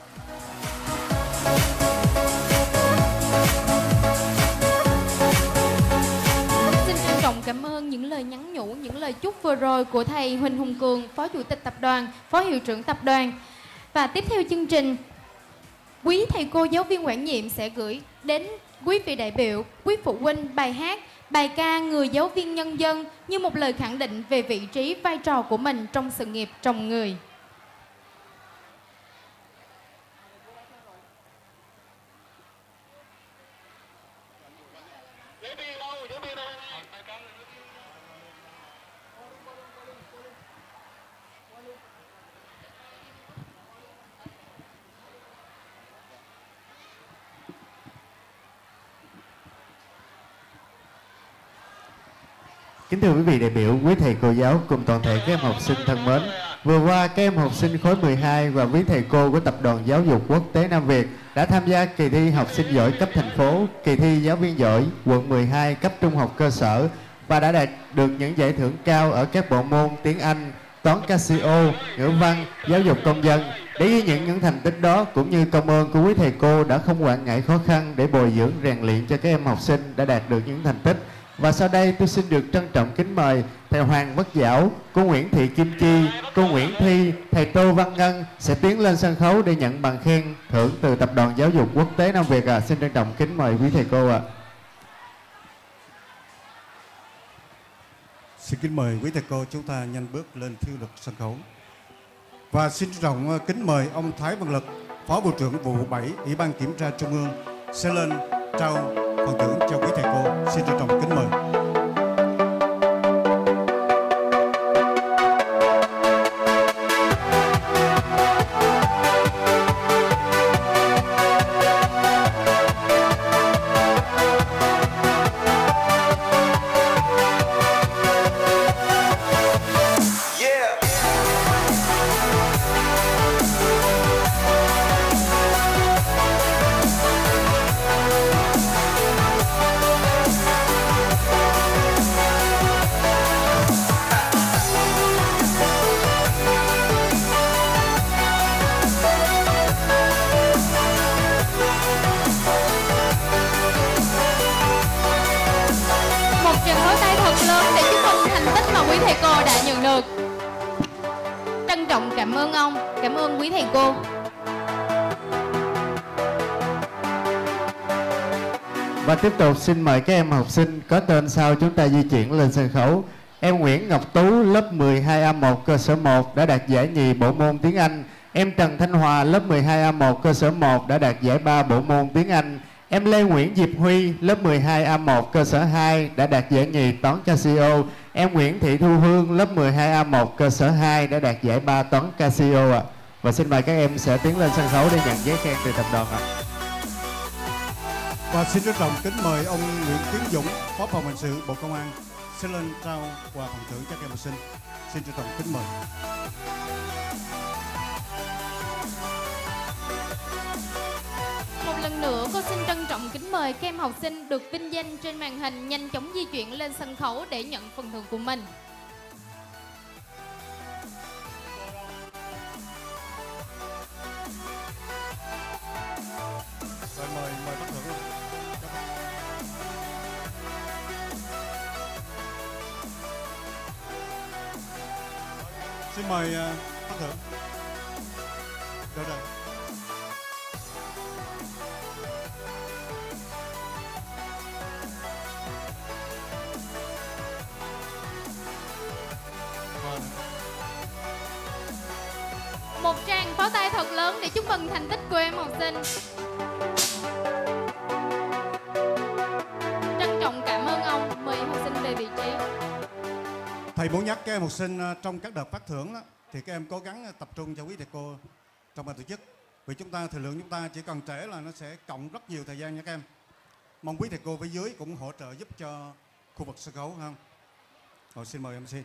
Xin trân trọng cảm ơn những lời nhắn nhủ, những lời chúc vừa rồi của thầy Huỳnh Hùng Cường, Phó Chủ tịch Tập đoàn, Phó Hiệu trưởng Tập đoàn. Và tiếp theo chương trình, quý thầy cô giáo viên quản nhiệm sẽ gửi đến quý vị đại biểu, quý phụ huynh bài hát, bài ca Người giáo viên nhân dân như một lời khẳng định về vị trí, vai trò của mình trong sự nghiệp trồng người. Kính thưa quý vị đại biểu, quý thầy cô giáo cùng toàn thể các em học sinh thân mến, vừa qua các em học sinh khối mười hai và quý thầy cô của Tập đoàn Giáo dục Quốc tế Nam Việt đã tham gia kỳ thi học sinh giỏi cấp thành phố, kỳ thi giáo viên giỏi quận mười hai cấp trung học cơ sở và đã đạt được những giải thưởng cao ở các bộ môn tiếng Anh, toán Casio, ngữ văn, giáo dục công dân. Để ghi nhận những thành tích đó cũng như công ơn của quý thầy cô đã không quản ngại khó khăn để bồi dưỡng rèn luyện cho các em học sinh đã đạt được những thành tích. Và sau đây tôi xin được trân trọng kính mời thầy Hoàng Bất Giảo, cô Nguyễn Thị Kim Chi, cô Nguyễn Thi, thầy Tô Văn Ngân sẽ tiến lên sân khấu để nhận bằng khen thưởng từ Tập đoàn Giáo dục Quốc tế Nam Việt. À, xin trân trọng kính mời quý thầy cô ạ. À. Xin kính mời quý thầy cô chúng ta nhanh bước lên phiêu lực sân khấu. Và xin trân trọng kính mời ông Thái Văn Lực, Phó Bộ trưởng vụ bảy Ủy ban Kiểm tra Trung ương sẽ lên trao phần thưởng cho quý thầy cô. Xin trân trọng kính mời. Và tiếp tục xin mời các em học sinh có tên sau chúng ta di chuyển lên sân khấu. Em Nguyễn Ngọc Tú, lớp mười hai A một cơ sở một đã đạt giải nhì bộ môn tiếng Anh. Em Trần Thanh Hòa, lớp mười hai A một cơ sở một đã đạt giải ba bộ môn tiếng Anh. Em Lê Nguyễn Diệp Huy, lớp mười hai A một cơ sở hai đã đạt giải nhì toán Casio. Em Nguyễn Thị Thu Hương, lớp mười hai A một cơ sở hai đã đạt giải ba toán Casio ạ. Và xin mời các em sẽ tiến lên sân khấu để nhận giấy khen từ tập đoàn ạ. Và xin trân trọng kính mời ông Nguyễn Tiến Dũng, Phó phòng hình sự Bộ Công an sẽ lên trao quà phần thưởng cho các em học sinh. Xin trân trọng kính mời. Một lần nữa cô xin trân trọng kính mời các em học sinh được vinh danh trên màn hình nhanh chóng di chuyển lên sân khấu để nhận phần thưởng của mình. Rồi mời mời bắt thưởng. Xin mời uh, bắt thưởng. Được rồi. Một tràng pháo tay thật lớn để chúc mừng thành tích của em học sinh. Trân trọng cảm ơn ông. Mời em học sinh về vị trí. Thầy muốn nhắc các em học sinh uh, trong các đợt phát thưởng đó, thì các em cố gắng tập trung cho quý thầy cô trong ban tổ chức. Vì chúng ta thời lượng chúng ta chỉ cần trễ là nó sẽ cộng rất nhiều thời gian nha các em. Mong quý thầy cô phía dưới cũng hỗ trợ giúp cho khu vực sân khấu không? Rồi xin mời em xê.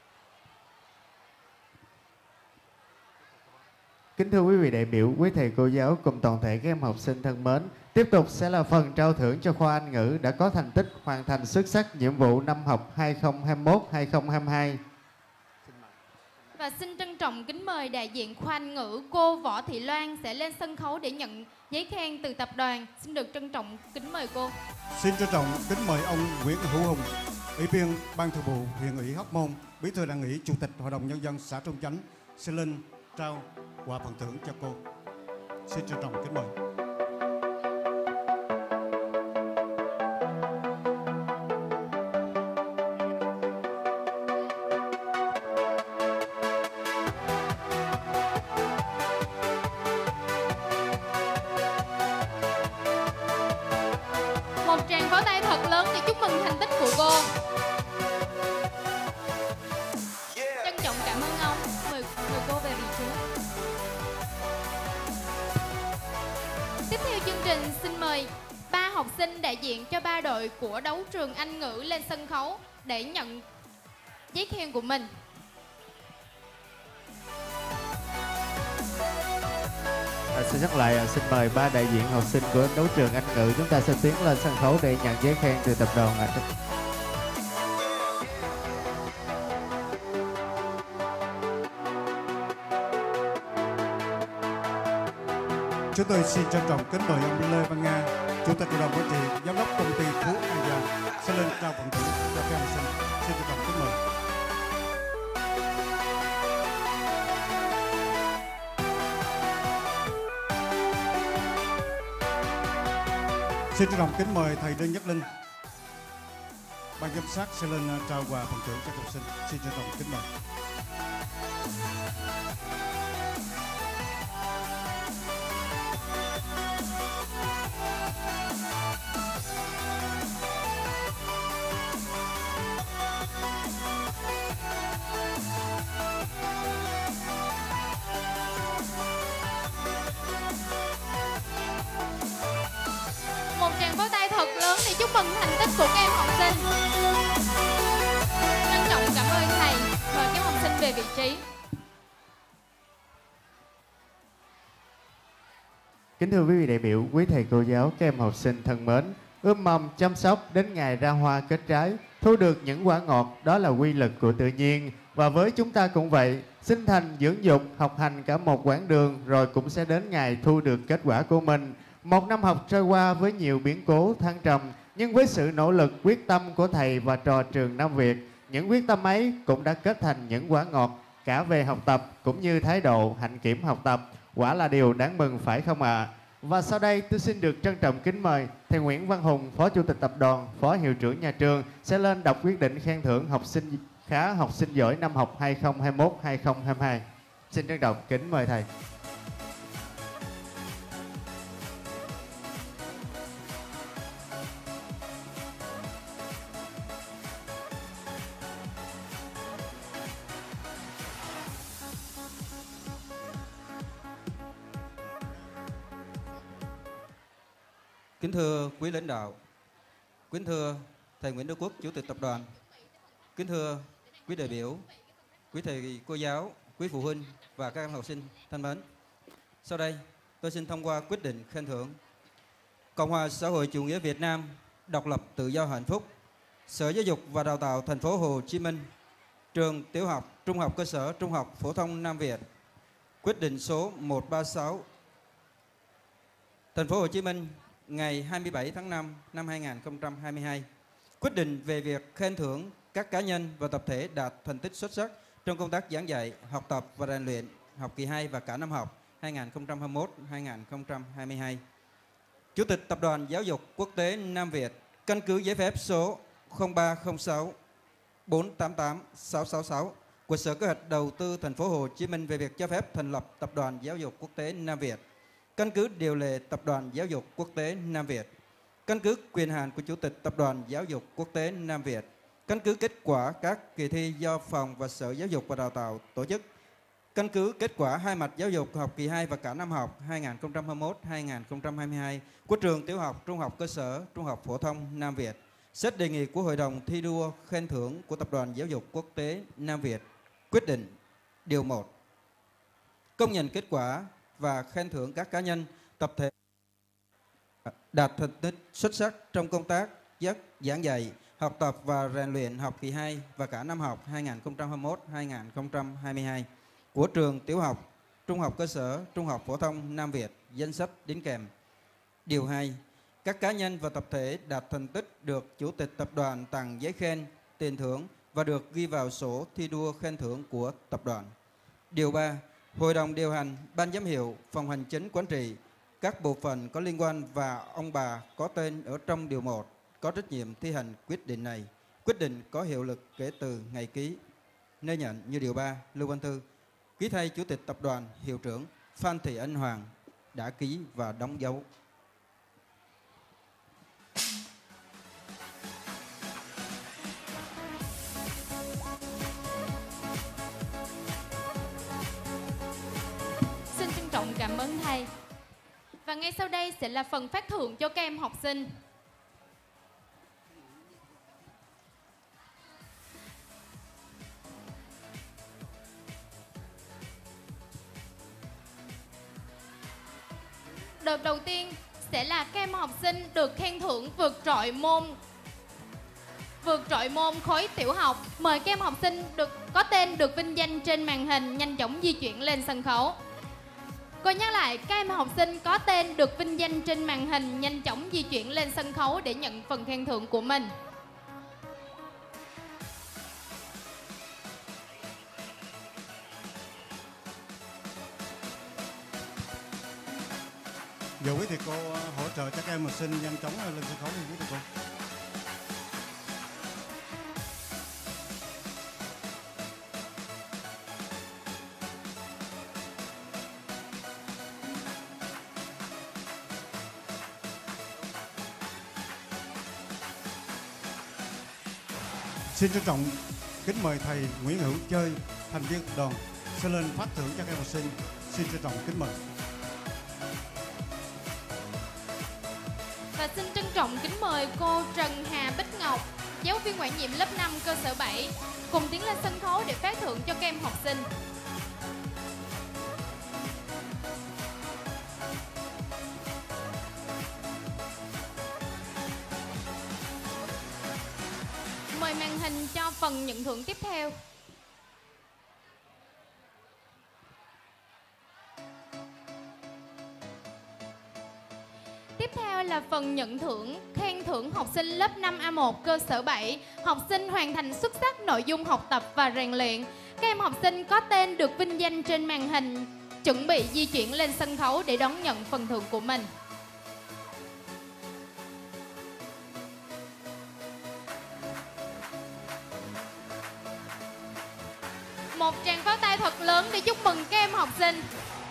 Kính thưa quý vị đại biểu, quý thầy cô giáo cùng toàn thể các em học sinh thân mến, tiếp tục sẽ là phần trao thưởng cho khoa Anh ngữ đã có thành tích hoàn thành xuất sắc nhiệm vụ năm học hai không hai mốt hai không hai hai. Và xin trân trọng kính mời đại diện khoa Anh ngữ cô Võ Thị Loan sẽ lên sân khấu để nhận giấy khen từ tập đoàn. Xin được trân trọng kính mời cô. Xin trân trọng kính mời ông Nguyễn Hữu Hùng, Ủy viên Ban Thường vụ Huyện ủy Hóc Môn, Bí thư Đảng ủy, Chủ tịch Hội đồng Nhân dân xã Trung Chánh sẽ lên trao quà phần thưởng cho cô. Xin trân trọng kính mời. Một tràng pháo tay thật lớn để chúc mừng thành tích của cô. Trân trọng cảm ơn ông. Mời, mời cô về vị trí. Tiếp theo chương trình xin mời ba học sinh đại diện cho ba đội của đấu trường Anh ngữ lên sân khấu để nhận giấy khen của mình. À, xin nhắc lại, à, xin mời ba đại diện học sinh của đấu trường Anh ngữ chúng ta sẽ tiến lên sân khấu để nhận giấy khen từ tập đoàn. À, Chúng tôi xin trân trọng kính mời ông Lê Văn Nga, Chủ tịch Hội đồng Quản trị, Giám đốc công ty Phú An Giang sẽ lên trao phần thưởng cho các học sinh. Xin trân trọng kính mời. Xin trân trọng kính mời thầy Đinh Nhất Linh, ban giám sát sẽ lên trao quà phần thưởng cho các học sinh. Xin trân trọng kính mời. Một tràng pháo tay thật lớn để chúc mừng thành tích của các em học sinh. Trân trọng cảm ơn thầy. Mời các em học sinh về vị trí. Kính thưa quý vị đại biểu, quý thầy cô giáo, các em học sinh thân mến, ươm mầm chăm sóc đến ngày ra hoa kết trái, thu được những quả ngọt, đó là quy luật của tự nhiên. Và với chúng ta cũng vậy, sinh thành dưỡng dục, học hành cả một quãng đường rồi cũng sẽ đến ngày thu được kết quả của mình. Một năm học trôi qua với nhiều biến cố thăng trầm, nhưng với sự nỗ lực quyết tâm của thầy và trò trường Nam Việt, những quyết tâm ấy cũng đã kết thành những quả ngọt cả về học tập cũng như thái độ hạnh kiểm học tập. Quả là điều đáng mừng phải không ạ? À? Và sau đây tôi xin được trân trọng kính mời thầy Nguyễn Văn Hùng, Phó Chủ tịch Tập đoàn, Phó Hiệu trưởng nhà trường sẽ lên đọc quyết định khen thưởng học sinh khá, học sinh giỏi năm học hai không hai mốt hai không hai hai. Xin trân trọng kính mời thầy. Kính thưa quý lãnh đạo, kính thưa thầy Nguyễn Đức Quốc, Chủ tịch Tập đoàn, kính thưa quý đại biểu, quý thầy cô giáo, quý phụ huynh và các em học sinh thân mến. Sau đây, tôi xin thông qua quyết định khen thưởng Cộng hòa xã hội chủ nghĩa Việt Nam, độc lập tự do hạnh phúc, Sở Giáo dục và Đào tạo thành phố Hồ Chí Minh, trường tiểu học, trung học cơ sở, trung học phổ thông Nam Việt, quyết định số một ba sáu, thành phố Hồ Chí Minh, ngày hai mươi bảy tháng năm năm hai nghìn không trăm hai mươi hai. Quyết định về việc khen thưởng các cá nhân và tập thể đạt thành tích xuất sắc trong công tác giảng dạy, học tập và rèn luyện học kỳ hai và cả năm học hai nghìn không trăm hai mươi mốt hai nghìn không trăm hai mươi hai. Chủ tịch Tập đoàn Giáo dục Quốc tế Nam Việt căn cứ giấy phép số không ba không sáu bốn tám tám sáu sáu sáu của Sở Kế hoạch Đầu tư thành phố Hồ Chí Minh về việc cho phép thành lập Tập đoàn Giáo dục Quốc tế Nam Việt, căn cứ điều lệ Tập đoàn Giáo dục Quốc tế Nam Việt, căn cứ quyền hạn của Chủ tịch Tập đoàn Giáo dục Quốc tế Nam Việt, căn cứ kết quả các kỳ thi do Phòng và Sở Giáo dục và Đào tạo tổ chức, căn cứ kết quả hai mặt giáo dục học kỳ hai và cả năm học hai nghìn không trăm hai mươi mốt hai nghìn không trăm hai mươi hai của trường tiểu học, trung học cơ sở, trung học phổ thông Nam Việt, xét đề nghị của Hội đồng thi đua khen thưởng của Tập đoàn Giáo dục Quốc tế Nam Việt. Quyết định điều một, công nhận kết quả và khen thưởng các cá nhân, tập thể đạt thành tích xuất sắc trong công tác giảng dạy, học tập và rèn luyện học kỳ hai và cả năm học hai nghìn không trăm hai mươi mốt hai nghìn không trăm hai mươi hai của trường tiểu học, trung học cơ sở, trung học phổ thông Nam Việt, danh sách đính kèm. Điều hai, các cá nhân và tập thể đạt thành tích được Chủ tịch Tập đoàn tặng giấy khen, tiền thưởng và được ghi vào sổ thi đua khen thưởng của Tập đoàn. Điều ba, Hội đồng điều hành, Ban giám hiệu, Phòng hành chính quản trị, các bộ phận có liên quan và ông bà có tên ở trong điều một có trách nhiệm thi hành quyết định này. Quyết định có hiệu lực kể từ ngày ký. Nơi nhận như điều ba, Lưu Văn Thư, ký thay Chủ tịch Tập đoàn, Hiệu trưởng Phan Thị Anh Hoàng đã ký và đóng dấu. Xin trân trọng cảm ơn thầy. Và ngay sau đây sẽ là phần phát thưởng cho các em học sinh. Đợt đầu tiên sẽ là các em học sinh được khen thưởng vượt trội môn vượt trội môn khối tiểu học. Mời các em học sinh được có tên được vinh danh trên màn hình nhanh chóng di chuyển lên sân khấu. Cô nhắc lại, các em học sinh có tên được vinh danh trên màn hình nhanh chóng di chuyển lên sân khấu để nhận phần khen thưởng của mình. Giờ quý thầy cô hỗ trợ cho các em học sinh nhanh chóng lên sân khấu đi quý thầy cô. Xin trân trọng kính mời thầy Nguyễn Hữu Chơi, thành viên đoàn sẽ lên phát thưởng cho các em học sinh. Xin trân trọng kính mời. Và xin trân trọng kính mời cô Trần Hà Bích Ngọc, giáo viên quản nhiệm lớp năm cơ sở bảy, cùng tiến lên sân khấu để phát thưởng cho các em học sinh. Mời màn hình cho phần nhận thưởng tiếp theo. Tiếp theo là phần nhận thưởng, khen thưởng học sinh lớp năm A một cơ sở bảy, học sinh hoàn thành xuất sắc nội dung học tập và rèn luyện. Các em học sinh có tên được vinh danh trên màn hình chuẩn bị di chuyển lên sân khấu để đón nhận phần thưởng của mình. Một tràng pháo tay thật lớn để chúc mừng các em học sinh.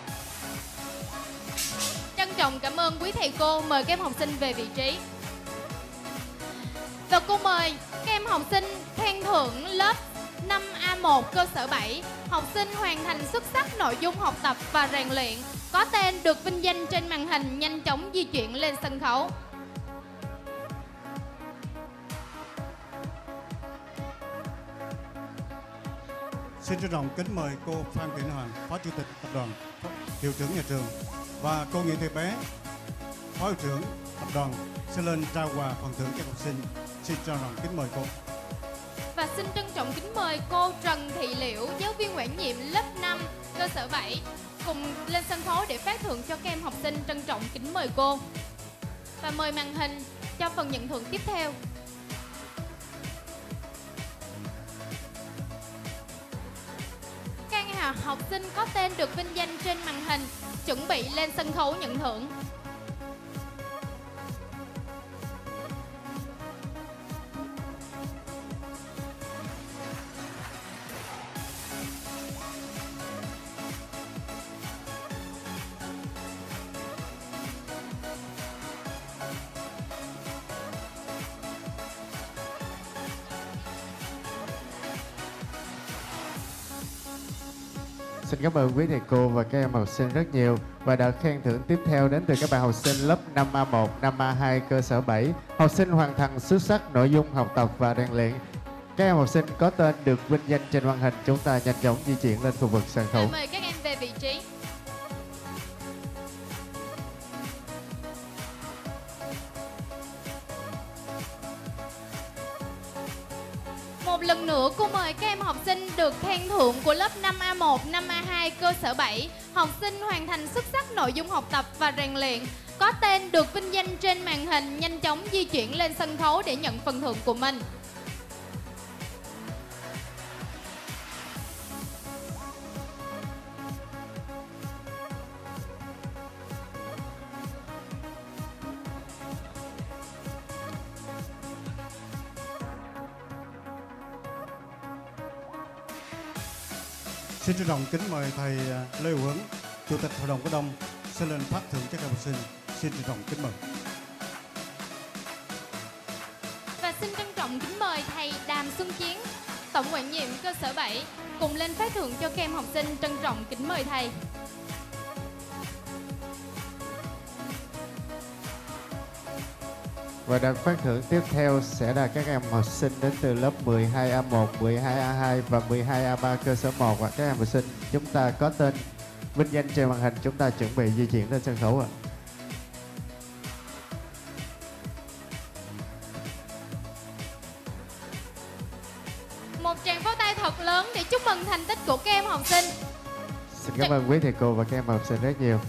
Trân trọng cảm ơn quý thầy cô. Mời các em học sinh về vị trí. Và cô mời các em học sinh khen thưởng lớp năm A một cơ sở bảy. Học sinh hoàn thành xuất sắc nội dung học tập và rèn luyện, có tên được vinh danh trên màn hình, nhanh chóng di chuyển lên sân khấu. Xin trân trọng kính mời cô Phan Thị Hoàng, Phó Chủ tịch Tập đoàn, Hiệu trưởng nhà trường, và cô Nguyễn Thị Bé, Phó Hiệu trưởng Tập đoàn sẽ lên trao quà phần thưởng cho học sinh. Xin trân trọng kính mời cô. Và xin trân trọng kính mời cô Trần Thị Liễu, giáo viên quản nhiệm lớp năm cơ sở bảy, cùng lên sân khấu để phát thưởng cho các em học sinh. Trân trọng kính mời cô. Và mời màn hình cho phần nhận thưởng tiếp theo. Các em học sinh có tên được vinh danh trên màn hình, chuẩn bị lên sân khấu nhận thưởng. Xin cảm ơn quý thầy cô và các em học sinh rất nhiều. Và đợt khen thưởng tiếp theo đến từ các bạn học sinh lớp năm A một, năm A hai cơ sở bảy. Học sinh hoàn thành xuất sắc nội dung học tập và rèn luyện. Các em học sinh có tên được vinh danh trên màn hình. Chúng ta nhanh chóng di chuyển lên khu vực sân khấu. Mời các em về vị trí. Một lần nữa cô mời các em học sinh được khen thưởng của lớp năm A một, năm A hai cơ sở bảy. Học sinh hoàn thành xuất sắc nội dung học tập và rèn luyện, có tên được vinh danh trên màn hình, nhanh chóng di chuyển lên sân khấu để nhận phần thưởng của mình. Xin trân trọng kính mời thầy Lê Hữu Huấn, Chủ tịch Hội đồng Cổ đông sẽ lên phát thưởng cho các học sinh. Xin trân trọng kính mời. Và xin trân trọng kính mời thầy Đàm Xuân Chiến, Tổng quản nhiệm cơ sở bảy, cùng lên phát thưởng cho các em học sinh. Trân trọng kính mời thầy. Và đợt phát thưởng tiếp theo sẽ là các em học sinh đến từ lớp mười hai A một, mười hai A hai và mười hai A ba cơ sở một. Và các em học sinh chúng ta có tên vinh danh trên màn hình. Chúng ta chuẩn bị di chuyển lên sân khấu ạ. Một tràng pháo tay thật lớn để chúc mừng thành tích của các em học sinh. Xin cảm ơn quý thầy cô và các em học sinh rất nhiều.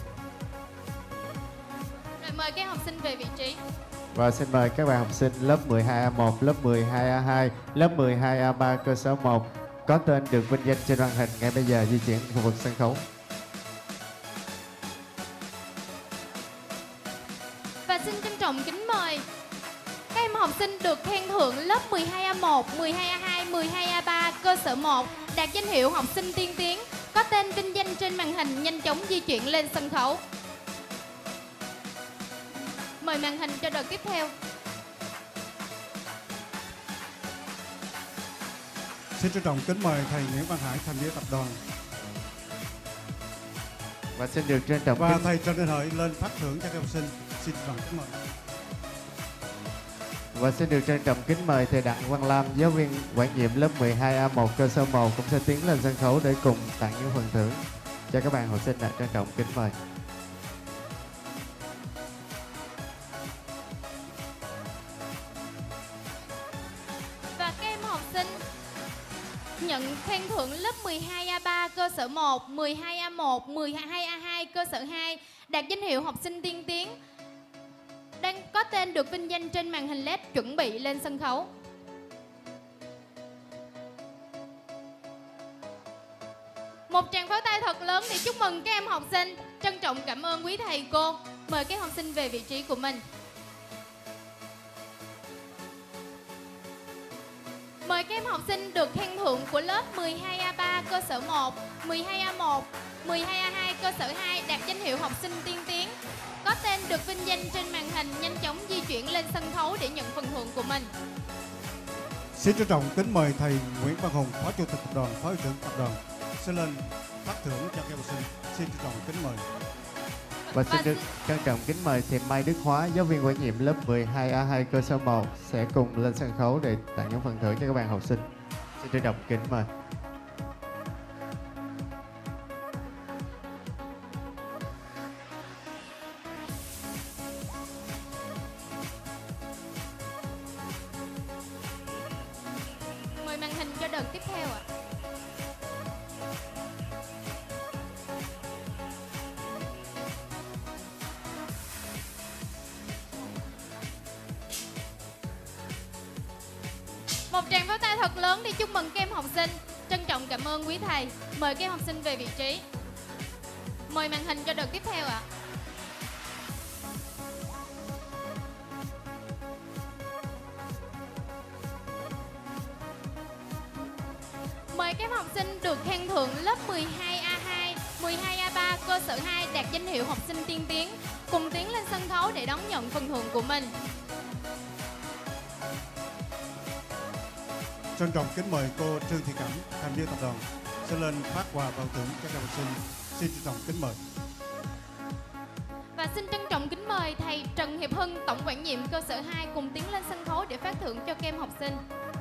Rồi mời các em học sinh về vị trí. Và xin mời các bạn học sinh lớp mười hai A một, lớp mười hai A hai, lớp mười hai A ba cơ sở một có tên được vinh danh trên màn hình ngay bây giờ di chuyển khu vực sân khấu. Và xin trân trọng kính mời các em học sinh được khen thưởng lớp mười hai A một, mười hai A hai, mười hai A ba cơ sở một đạt danh hiệu học sinh tiên tiến, có tên vinh danh trên màn hình, nhanh chóng di chuyển lên sân khấu. Mời màn hình cho đợt tiếp theo. Xin trân trọng kính mời thầy Nguyễn Văn Hải, thành viên tập đoàn. Và xin được trân trọng Và kính... thầy Trần Đình Hợi lên phát thưởng cho các học sinh. Xin trân trọng kính mời. Và xin được trân trọng kính mời thầy Đặng Văn Lam, giáo viên quản nhiệm lớp mười hai A một cơ sở một cũng sẽ tiến lên sân khấu để cùng tặng những phần thưởng cho các bạn học sinh. Trân trọng kính mời. Và các em học sinh nhận khen thưởng lớp mười hai A ba cơ sở một, mười hai A một, mười hai A hai cơ sở hai đạt danh hiệu học sinh tiên tiến, đang có tên được vinh danh trên màn hình led, chuẩn bị lên sân khấu. Một tràng pháo tay thật lớn để chúc mừng các em học sinh. Trân trọng cảm ơn quý thầy cô. Mời các em học sinh về vị trí của mình. Mời các em học sinh được khen thưởng của lớp mười hai A ba cơ sở một, mười hai A một, mười hai A hai cơ sở hai đạt danh hiệu học sinh tiên tiến. Có tên được vinh danh trên màn hình nhanh chóng di chuyển lên sân khấu để nhận phần thưởng của mình. Xin trân trọng kính mời thầy Nguyễn Văn Hùng, Phó Chủ tịch Tập đoàn, Phó Hiệu trưởng Tập đoàn sẽ lên phát thưởng cho các em học sinh. Xin trân trọng kính mời. Và xin được trân trọng kính mời thầy Mai Đức Hóa, giáo viên quản nhiệm lớp mười hai A hai cơ sở một sẽ cùng lên sân khấu để tặng những phần thưởng cho các bạn học sinh. Xin trân trọng kính mời. Mời màn hình cho đợt tiếp theo ạ. Một tràng pháo tay thật lớn để chúc mừng các em học sinh. Trân trọng cảm ơn quý thầy. Mời các em học sinh về vị trí. Mời màn hình cho đợt tiếp theo ạ. Mời các em học sinh được khen thưởng lớp mười hai A hai, mười hai A ba cơ sở hai đạt danh hiệu học sinh tiên tiến, cùng tiến lên sân khấu để đón nhận phần thưởng của mình. Trân trọng kính mời cô Trương Thị Cẩm, thành viên tập đoàn sẽ lên phát quà vào thưởng cho các học sinh. Xin trân trọng kính mời. Và xin trân trọng kính mời thầy Trần Hiệp Hưng, tổng quản nhiệm cơ sở hai cùng tiến lên sân khấu để phát thưởng cho các em học sinh.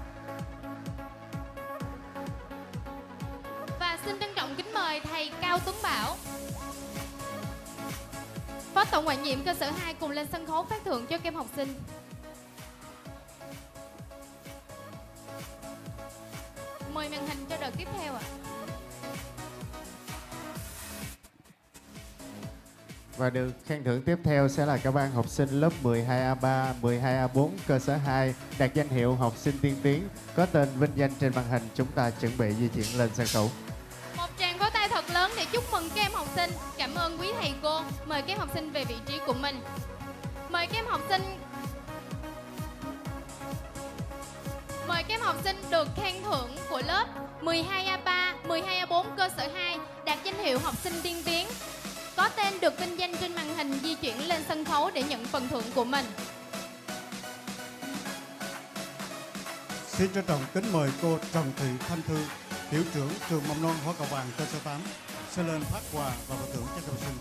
Và xin trân trọng kính mời thầy Cao Tuấn Bảo, phó tổng quản nhiệm cơ sở hai cùng lên sân khấu phát thưởng cho các em học sinh. Mời màn hình cho đợt tiếp theo ạ. Và được khen thưởng tiếp theo sẽ là các bạn học sinh lớp mười hai A ba, mười hai A bốn cơ sở hai đạt danh hiệu học sinh tiên tiến, có tên vinh danh trên màn hình. Chúng ta chuẩn bị di chuyển lên sân khấu. Một tràng pháo tay thật lớn để chúc mừng các em học sinh. Cảm ơn quý thầy cô. Mời các em học sinh về vị trí của mình. Mời các em học sinh Mời các em học sinh được khen thưởng của lớp mười hai A ba, mười hai A bốn cơ sở hai đạt danh hiệu học sinh tiên tiến, có tên được vinh danh trên màn hình di chuyển lên sân khấu để nhận phần thưởng của mình. Xin trân trọng kính mời cô Trần Thị Thanh Thư, hiệu trưởng trường mầm non Hoa Cầu Vàng cơ sở tám sẽ lên phát quà và phần thưởng cho các học sinh.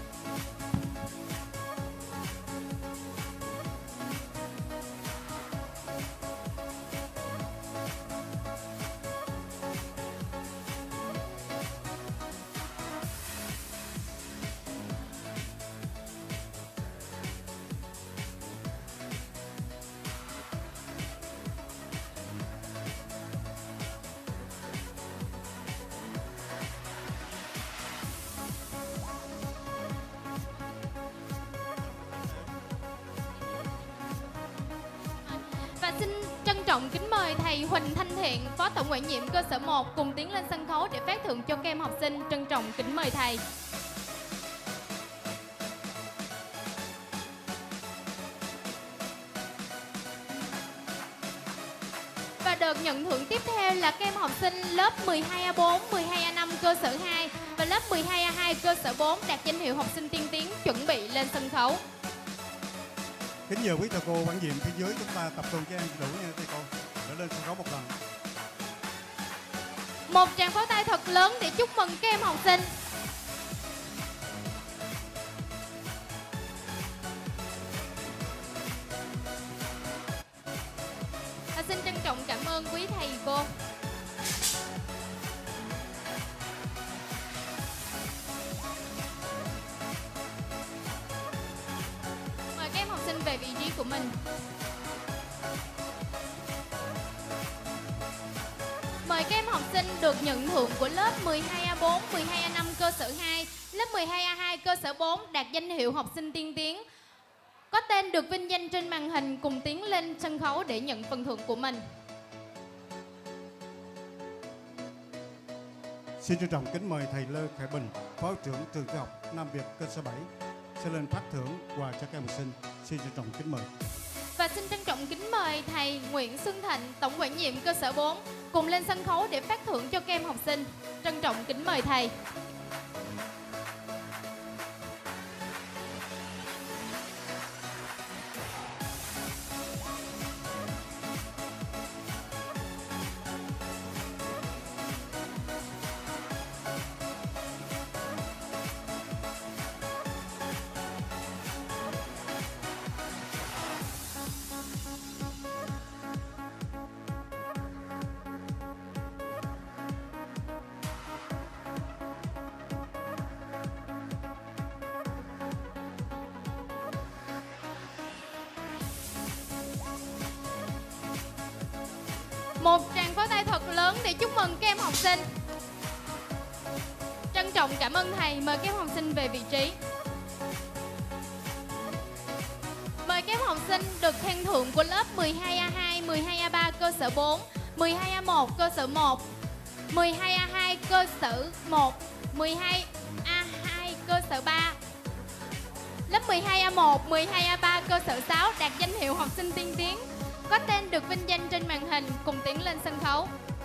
Và xin trân trọng kính mời thầy Huỳnh Thanh Thiện, phó tổng quản nhiệm cơ sở một cùng tiến lên sân khấu để phát thưởng cho các em học sinh. Trân trọng kính mời thầy. Và đợt nhận thưởng tiếp theo là các em học sinh lớp mười hai A bốn, mười hai A năm cơ sở hai và lớp mười hai A hai cơ sở bốn đạt danh hiệu học sinh tiên tiến, chuẩn bị lên sân khấu. Kính nhờ quý thầy cô quản nhiệm phía dưới chúng ta tập trung cho em đủ nha thầy cô để lên sân khấu một lần. Một tràng pháo tay thật lớn để chúc mừng các em học sinh. Và xin trân trọng cảm ơn quý thầy cô. Mời các em học sinh về vị trí của mình. Mời các em học sinh được nhận thưởng của lớp mười hai A bốn, mười hai A năm cơ sở hai, lớp mười hai A hai cơ sở bốn đạt danh hiệu học sinh tiên tiến, có tên được vinh danh trên màn hình, cùng tiến lên sân khấu để nhận phần thưởng của mình. Xin trân trọng kính mời thầy Lê Khải Bình, Phó trưởng trường tiểu học Nam Việt cơ sở bảy sẽ lên phát thưởng quà cho các em học sinh. Xin trân trọng kính mời. Và xin trân trọng kính mời thầy Nguyễn Xuân Thạnh, Tổng quản nhiệm cơ sở bốn cùng lên sân khấu để phát thưởng cho các em học sinh. Trân trọng kính mời thầy. Một tràng pháo tay thật lớn để chúc mừng các em học sinh. Trân trọng cảm ơn thầy. Mời các em học sinh về vị trí. Mời các em học sinh được khen thưởng của lớp mười hai A hai, mười hai A ba cơ sở bốn, mười hai A một cơ sở một, mười hai A hai cơ sở một, mười hai A hai cơ sở ba. Lớp mười hai A một, mười hai A ba cơ sở sáu đạt danh hiệu học sinh tiên tiến, có tên được vinh danh trên màn hình, cùng tiến lên sân khấu.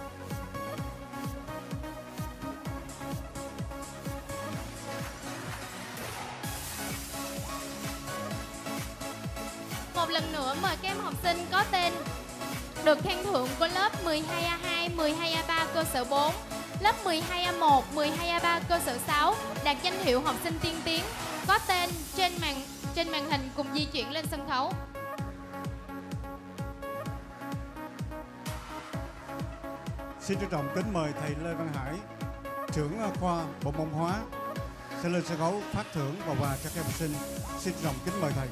Một lần nữa mời các em học sinh có tên được khen thưởng của lớp mười hai A hai, mười hai A ba cơ sở bốn, lớp mười hai A một, mười hai A ba cơ sở sáu đạt danh hiệu học sinh tiên tiến, có tên trên màn trên màn hình, cùng di chuyển lên sân khấu. Xin trân trọng kính mời thầy Lê Văn Hải, trưởng khoa bộ môn hóa sẽ lên sân khấu phát thưởng và quà cho các em học sinh. Xin trân trọng kính mời thầy.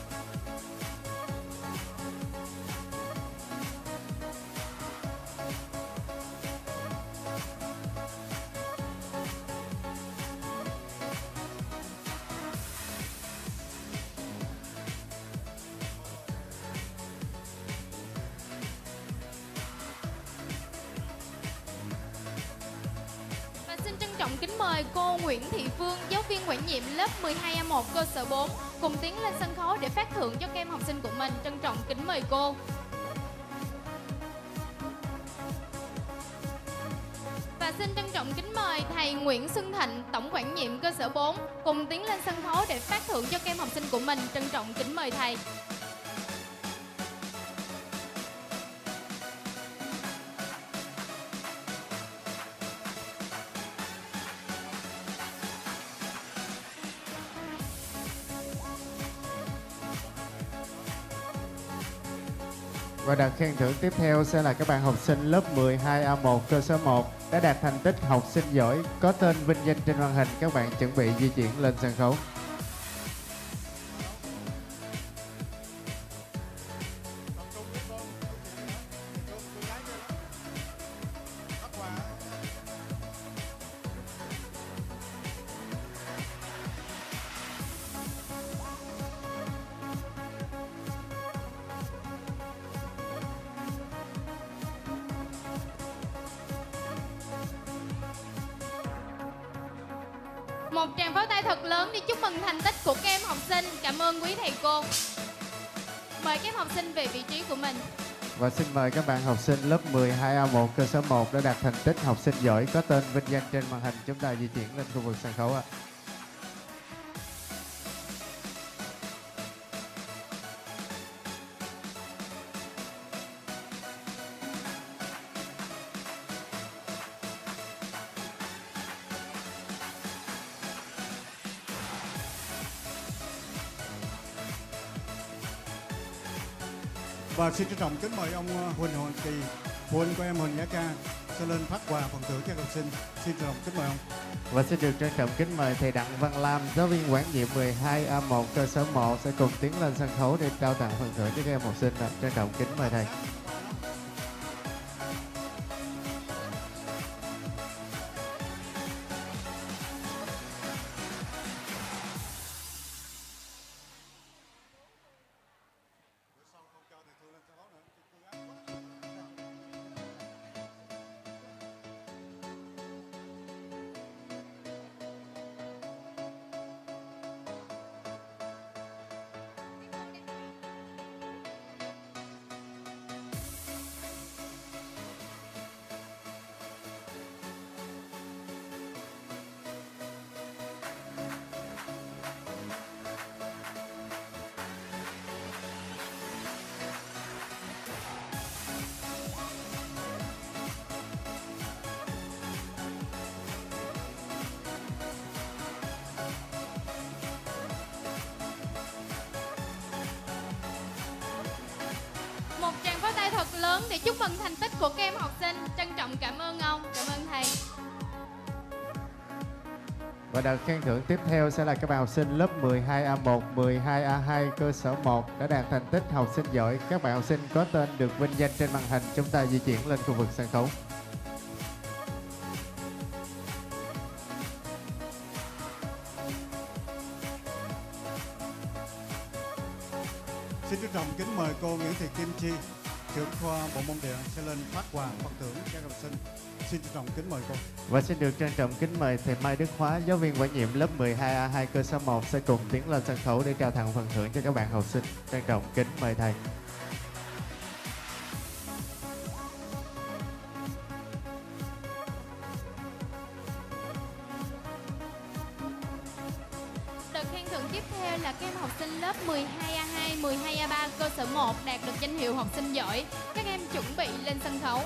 Kính mời cô Nguyễn Thị Phương, giáo viên quản nhiệm lớp mười hai A một cơ sở bốn cùng tiến lên sân khấu để phát thưởng cho các em học sinh của mình. Trân trọng kính mời cô. Và xin trân trọng kính mời thầy Nguyễn Xuân Thạnh, Tổng quản nhiệm cơ sở bốn cùng tiến lên sân khấu để phát thưởng cho các em học sinh của mình. Trân trọng kính mời thầy. Và đợt khen thưởng tiếp theo sẽ là các bạn học sinh lớp mười hai A một cơ sở một đã đạt thành tích học sinh giỏi, có tên vinh danh trên màn hình. Các bạn chuẩn bị di chuyển lên sân khấu. Một tràng pháo tay thật lớn để chúc mừng thành tích của các em học sinh. Cảm ơn quý thầy cô. Mời các em học sinh về vị trí của mình. Và xin mời các bạn học sinh lớp mười hai A một cơ sở một đã đạt thành tích học sinh giỏi, có tên vinh danh trên màn hình. Chúng ta di chuyển lên khu vực sân khấu ạ. Và xin trân trọng kính mời ông Huỳnh Hoàng Kỳ, phụ huynh của em Huỳnh Nhã Ca sẽ lên phát quà phần thưởng cho các học sinh. Xin trân trọng kính mời ông. Và xin được trân trọng kính mời thầy Đặng Văn Lam, giáo viên quản nhiệm mười hai A một cơ sở một sẽ cùng tiến lên sân khấu để trao tặng phần thưởng cho các em học sinh. Trân trọng kính mời thầy. lớn để chúc mừng thành tích của các em học sinh. Trân trọng cảm ơn ông, cảm ơn thầy. Và đợt khen thưởng tiếp theo sẽ là các bạn học sinh lớp mười hai A một, mười hai A hai cơ sở một đã đạt thành tích học sinh giỏi. Các bạn học sinh có tên được vinh danh trên màn hình. Chúng ta di chuyển lên khu vực sân khấu. Xin trân trọng kính mời cô Nguyễn Thị Kim Chi, trưởng khoa bộ môn điện sẽ lên phát quà phần thưởng cho các học sinh. Xin trân trọng kính mời cô. Và xin được trân trọng kính mời thầy Mai Đức Hóa, giáo viên quản nhiệm lớp mười hai A hai cơ sở một sẽ cùng tiến lên sân khấu để trao tặng phần thưởng cho các bạn học sinh. Trân trọng kính mời thầy. Đợt khen thưởng tiếp theo là các em học sinh lớp mười hai A hai, mười hai A ba cơ sở một đạt được danh hiệu học sinh giỏi. Các em chuẩn bị lên sân khấu.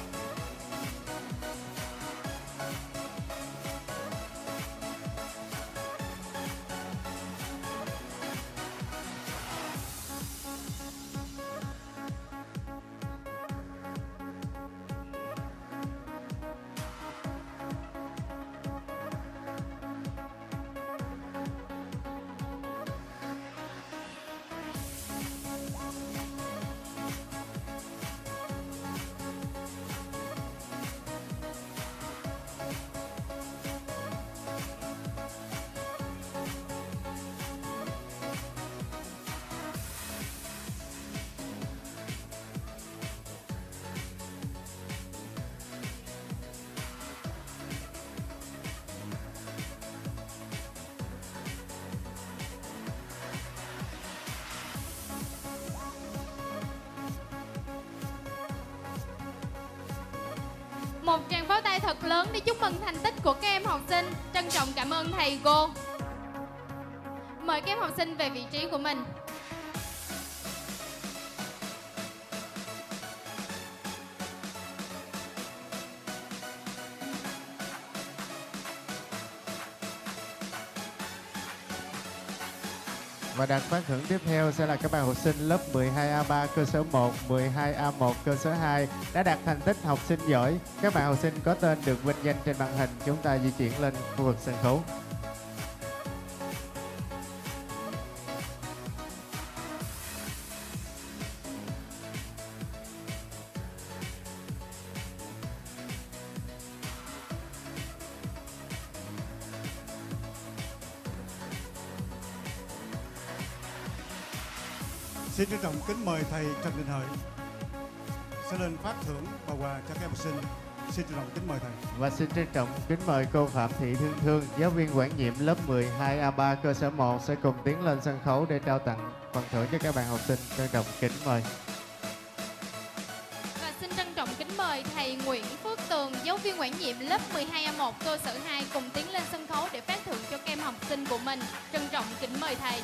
Một tràng pháo tay thật lớn để chúc mừng thành tích của các em học sinh. Trân trọng cảm ơn thầy cô. Mời các em học sinh về vị trí của mình. Và đợt phát thưởng tiếp theo sẽ là các bạn học sinh lớp mười hai A ba cơ sở một, mười hai A một cơ sở hai đã đạt thành tích học sinh giỏi. Các bạn học sinh có tên được vinh danh trên màn hình. Chúng ta di chuyển lên khu vực sân khấu. Xin trân trọng kính mời thầy Trần Đình Hợi sẽ lên phát thưởng và quà cho các em học sinh. Xin trân trọng kính mời thầy. Và xin trân trọng kính mời cô Phạm Thị Thương Thương, giáo viên quản nhiệm lớp mười hai A ba cơ sở một sẽ cùng tiến lên sân khấu để trao tặng phần thưởng cho các bạn học sinh. Trân trọng kính mời. Và xin trân trọng kính mời thầy Nguyễn Phước Tường, giáo viên quản nhiệm lớp mười hai A một cơ sở hai cùng tiến lên sân khấu để phát thưởng cho các em học sinh của mình. Trân trọng kính mời thầy.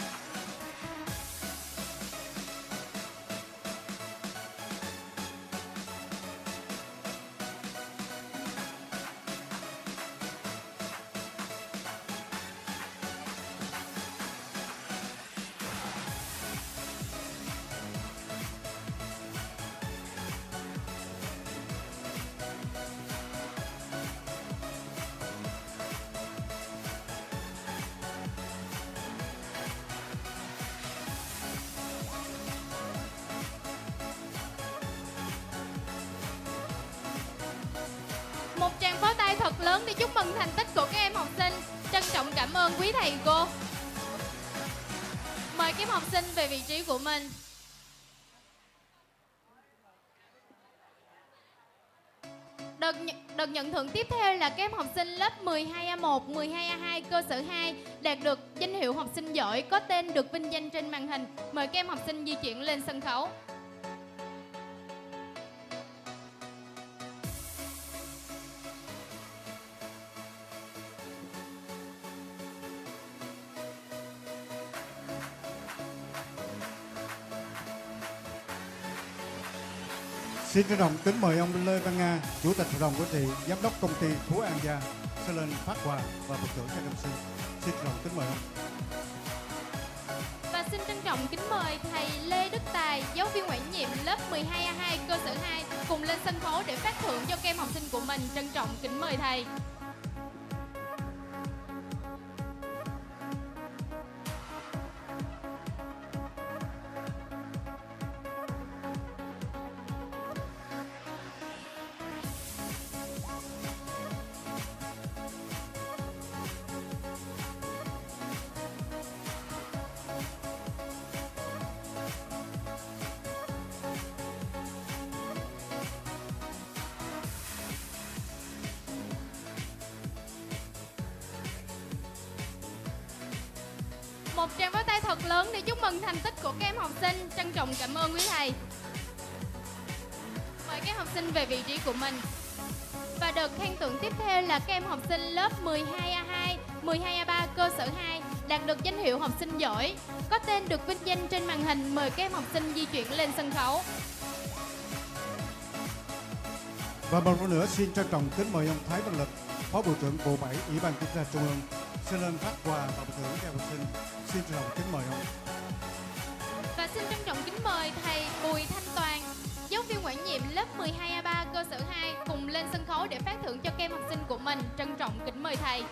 Một tràng pháo tay thật lớn để chúc mừng thành tích của các em học sinh. Trân trọng cảm ơn quý thầy cô. Mời các em học sinh về vị trí của mình. Đợt, đợt nhận thưởng tiếp theo là các em học sinh lớp mười hai A một, mười hai A hai cơ sở hai đạt được danh hiệu học sinh giỏi, có tên được vinh danh trên màn hình. Mời các em học sinh di chuyển lên sân khấu. Xin trân trọng kính mời ông Lê Văn Nga, Chủ tịch Hội đồng Quản trị, Giám đốc công ty Phú An Gia sẽ lên phát quà và phần thưởng cho học sinh. Xin trân trọng kính mời ông. Và xin trân trọng kính mời thầy Lê Đức Tài, giáo viên quản nhiệm lớp mười hai A hai cơ sở hai cùng lên sân khấu để phát thưởng cho các em học sinh của mình. Trân trọng kính mời thầy. Một tràng pháo tay thật lớn để chúc mừng thành tích của các em học sinh. Trân trọng cảm ơn quý thầy. Mời các em học sinh về vị trí của mình. Và đợt khen thưởng tiếp theo là các em học sinh lớp mười hai A hai, mười hai A ba cơ sở hai đạt được danh hiệu học sinh giỏi, có tên được vinh danh trên màn hình. Mời các em học sinh di chuyển lên sân khấu. Và một lần nữa xin trân trọng kính mời ông Thái Văn Lực, Phó Bộ trưởng Bộ bảy Ủy ban Kiểm tra Trung ương xin lên phát quà và phần thưởng cho học sinh. Xin trân trọng kính mời ông. Và xin trân trọng kính mời thầy Bùi Thanh Toàn, giáo viên quản nhiệm lớp mười hai A ba cơ sở hai cùng lên sân khấu để phát thưởng cho các em học sinh của mình. Trân trọng kính mời thầy.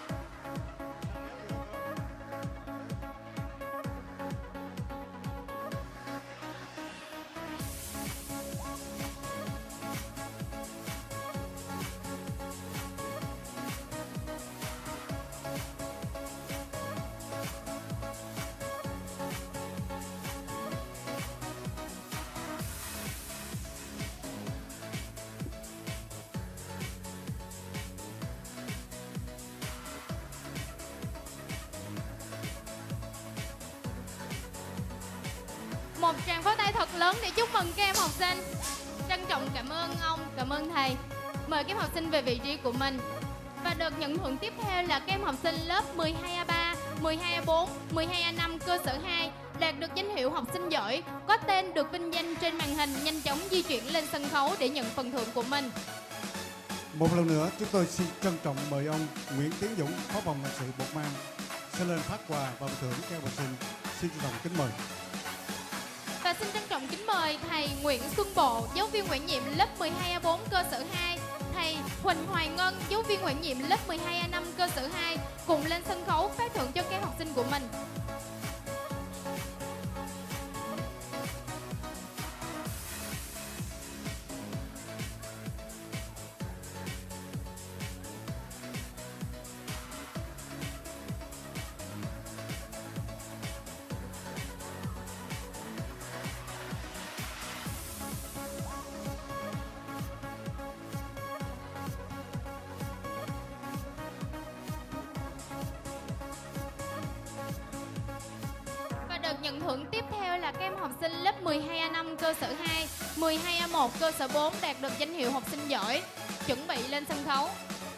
Một tràng pháo tay thật lớn để chúc mừng các em học sinh. Trân trọng cảm ơn ông, cảm ơn thầy. Mời các em học sinh về vị trí của mình. Và đợt nhận thưởng tiếp theo là các em học sinh lớp mười hai A ba, mười hai A bốn, mười hai A năm cơ sở hai đạt được danh hiệu học sinh giỏi, có tên được vinh danh trên màn hình. Nhanh chóng di chuyển lên sân khấu để nhận phần thưởng của mình. Một lần nữa chúng tôi xin trân trọng mời ông Nguyễn Tiến Dũng, Phó phòng lãnh sự Bộ Công an sẽ lên phát quà và phần thưởng cho học sinh. Xin trân trọng kính mời. Và xin trân trọng kính mời thầy Nguyễn Xuân Bộ, giáo viên quản nhiệm lớp mười hai A bốn cơ sở hai, thầy Huỳnh Hoài Ngân, giáo viên quản nhiệm lớp mười hai A năm cơ sở hai cùng lên sân khấu phát thưởng cho các học sinh của mình. Đợt nhận thưởng tiếp theo là các em học sinh lớp mười hai A năm cơ sở hai, mười hai A một cơ sở bốn đạt được danh hiệu học sinh giỏi. Chuẩn bị lên sân khấu.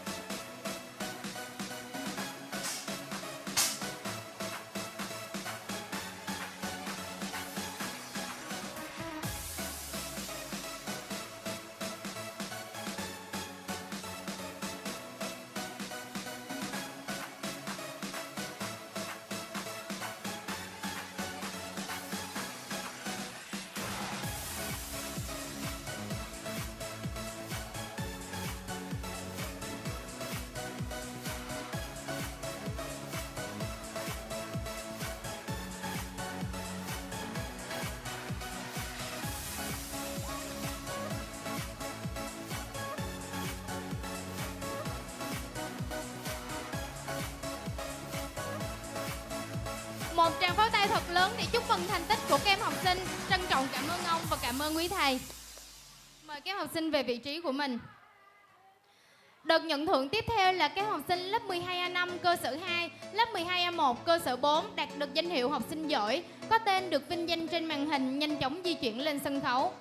Một tràng pháo tay thật lớn để chúc mừng thành tích của các em học sinh. Trân trọng cảm ơn ông và cảm ơn quý thầy. Mời các em học sinh về vị trí của mình. Đợt nhận thưởng tiếp theo là các em học sinh lớp mười hai A năm cơ sở hai, lớp mười hai A một cơ sở bốn đạt được danh hiệu học sinh giỏi, có tên được vinh danh trên màn hình. Nhanh chóng di chuyển lên sân khấu.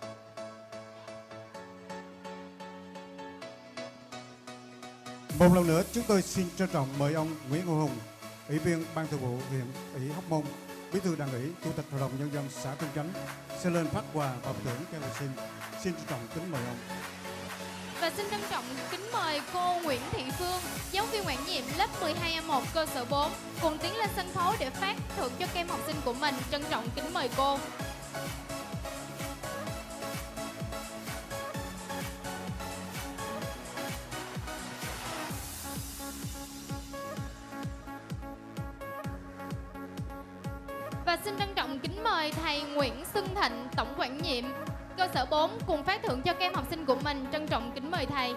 Một lần nữa chúng tôi xin trân trọng mời ông Nguyễn Ngô Hùng, Ủy viên Ban Thường vụ huyện ủy Hóc Môn, Bí thư Đảng ủy, Chủ tịch Hội đồng Nhân dân xã Tân Chánh sẽ lên phát quà và thưởng cho học sinh. Xin trân trọng kính mời ông. Và xin trân trọng kính mời cô Nguyễn Thị Phương, giáo viên quản nhiệm lớp mười hai A một cơ sở bốn cùng tiến lên sân khấu để phát thưởng cho các em học sinh của mình. Trân trọng kính mời cô. Và xin trân trọng kính mời thầy Nguyễn Xuân Thịnh, tổng quản nhiệm cơ sở bốn cùng phát thưởng cho các em học sinh của mình. Trân trọng kính mời thầy.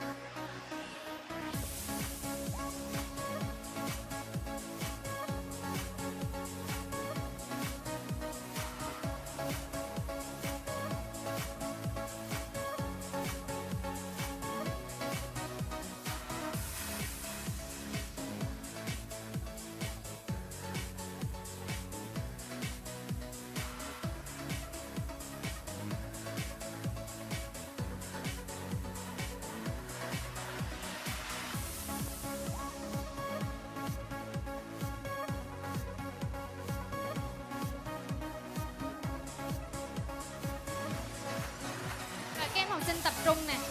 Học sinh tập trung nè.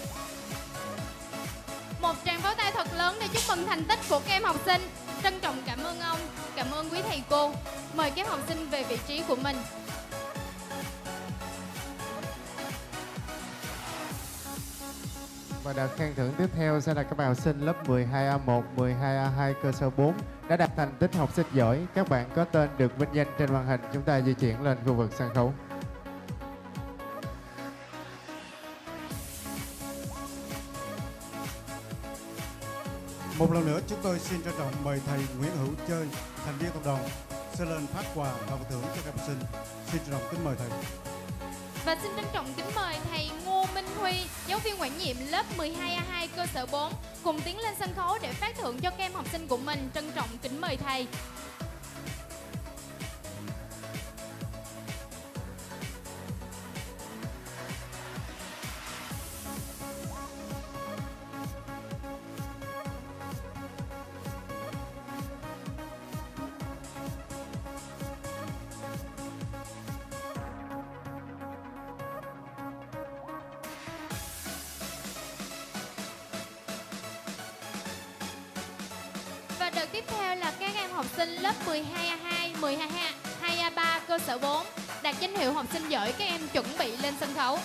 Một tràng pháo tay thật lớn để chúc mừng thành tích của các em học sinh. Trân trọng cảm ơn ông, cảm ơn quý thầy cô. Mời các em học sinh về vị trí của mình. Và đợt khen thưởng tiếp theo sẽ là các bạn học sinh lớp mười hai A một, mười hai A hai cơ sở bốn đã đạt thành tích học sinh giỏi. Các bạn có tên được vinh danh trên màn hình. Chúng ta di chuyển lên khu vực sân khấu. Một lần nữa chúng tôi xin trân trọng mời thầy Nguyễn Hữu Chơi, thành viên cộng đồng, sẽ lên phát quà và phần thưởng cho các học sinh. Xin trân trọng kính mời thầy. Và xin trân trọng kính mời thầy Ngô Minh Huy, giáo viên quản nhiệm lớp mười hai A hai cơ sở bốn cùng tiến lên sân khấu để phát thưởng cho các em học sinh của mình. Trân trọng kính mời thầy. Và đợt tiếp theo là các em học sinh lớp mười hai A hai, mười hai A ba cơ sở bốn đạt danh hiệu học sinh giỏi. Các em chuẩn bị lên sân khấu.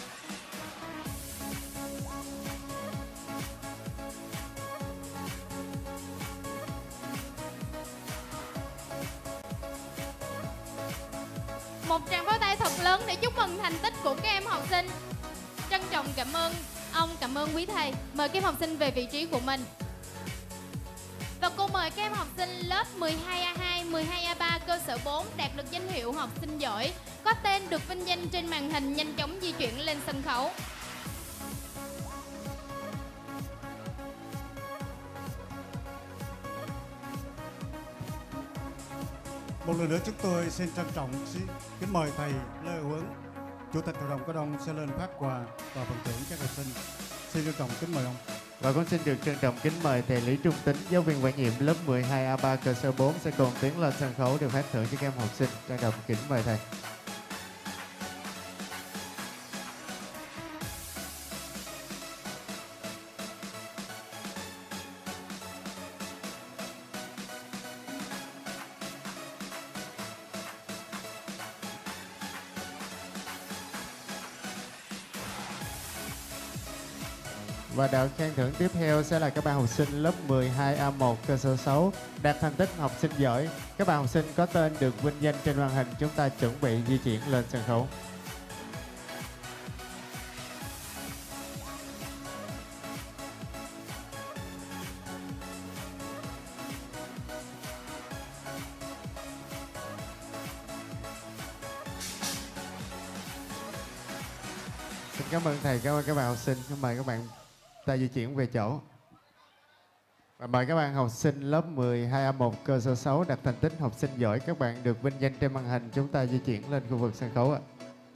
Một tràng pháo tay thật lớn để chúc mừng thành tích của các em học sinh. Trân trọng cảm ơn ông, cảm ơn quý thầy. Mời các em học sinh về vị trí của mình. Và cô mời các em học sinh lớp mười hai A hai, mười hai A ba cơ sở bốn đạt được danh hiệu học sinh giỏi, có tên được vinh danh trên màn hình, nhanh chóng di chuyển lên sân khấu. Một lần nữa chúng tôi xin trân trọng xin kính mời thầy Lê Hữu Ứng, chủ tịch hội đồng cổ đông, sẽ lên phát quà và phần thưởng các học sinh. Xin trân trọng kính mời ông. Và cũng xin được trân trọng kính mời thầy Lý Trung Tính, giáo viên quản nhiệm lớp mười hai A ba cơ sở bốn sẽ cùng tiến lên sân khấu để phát thưởng cho các em học sinh. Trân trọng kính mời thầy. Và đợt khen thưởng tiếp theo sẽ là các bạn học sinh lớp mười hai A một cơ sở sáu đạt thành tích học sinh giỏi. Các bạn học sinh có tên được vinh danh trên màn hình. Chúng ta chuẩn bị di chuyển lên sân khấu. Xin cảm ơn thầy, cảm ơn các bạn học sinh. Xin mời các bạn ta di chuyển về chỗ. Và mời các bạn học sinh lớp mười hai A một cơ sở sáu đạt thành tích học sinh giỏi. Các bạn được vinh danh trên màn hình. Chúng ta di chuyển lên khu vực sân khấu ạ.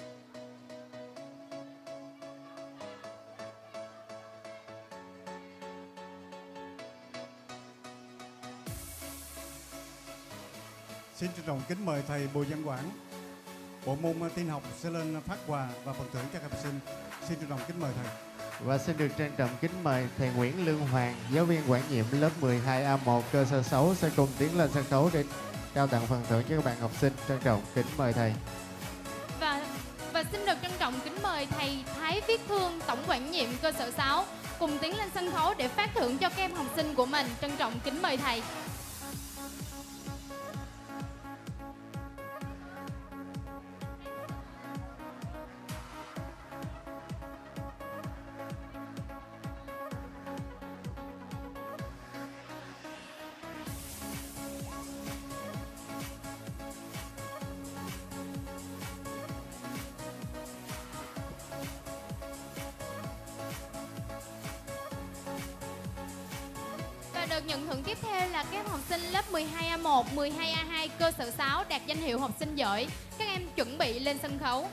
Xin trân trọng kính mời thầy Bùi Văn Quảng, bộ môn tin học, sẽ lên phát quà và phần thưởng cho các học sinh. Xin trân trọng kính mời thầy. Và xin được trân trọng kính mời thầy Nguyễn Lương Hoàng, giáo viên quản nhiệm lớp mười hai A một cơ sở sáu sẽ cùng tiến lên sân khấu để trao tặng phần thưởng cho các bạn học sinh. Trân trọng kính mời thầy. Và và xin được trân trọng kính mời thầy Thái Viết Thương, tổng quản nhiệm cơ sở sáu cùng tiến lên sân khấu để phát thưởng cho các em học sinh của mình. Trân trọng kính mời thầy. Được nhận thưởng tiếp theo là các em học sinh lớp mười hai A một, mười hai A hai cơ sở sáu đạt danh hiệu học sinh giỏi. Các em chuẩn bị lên sân khấu.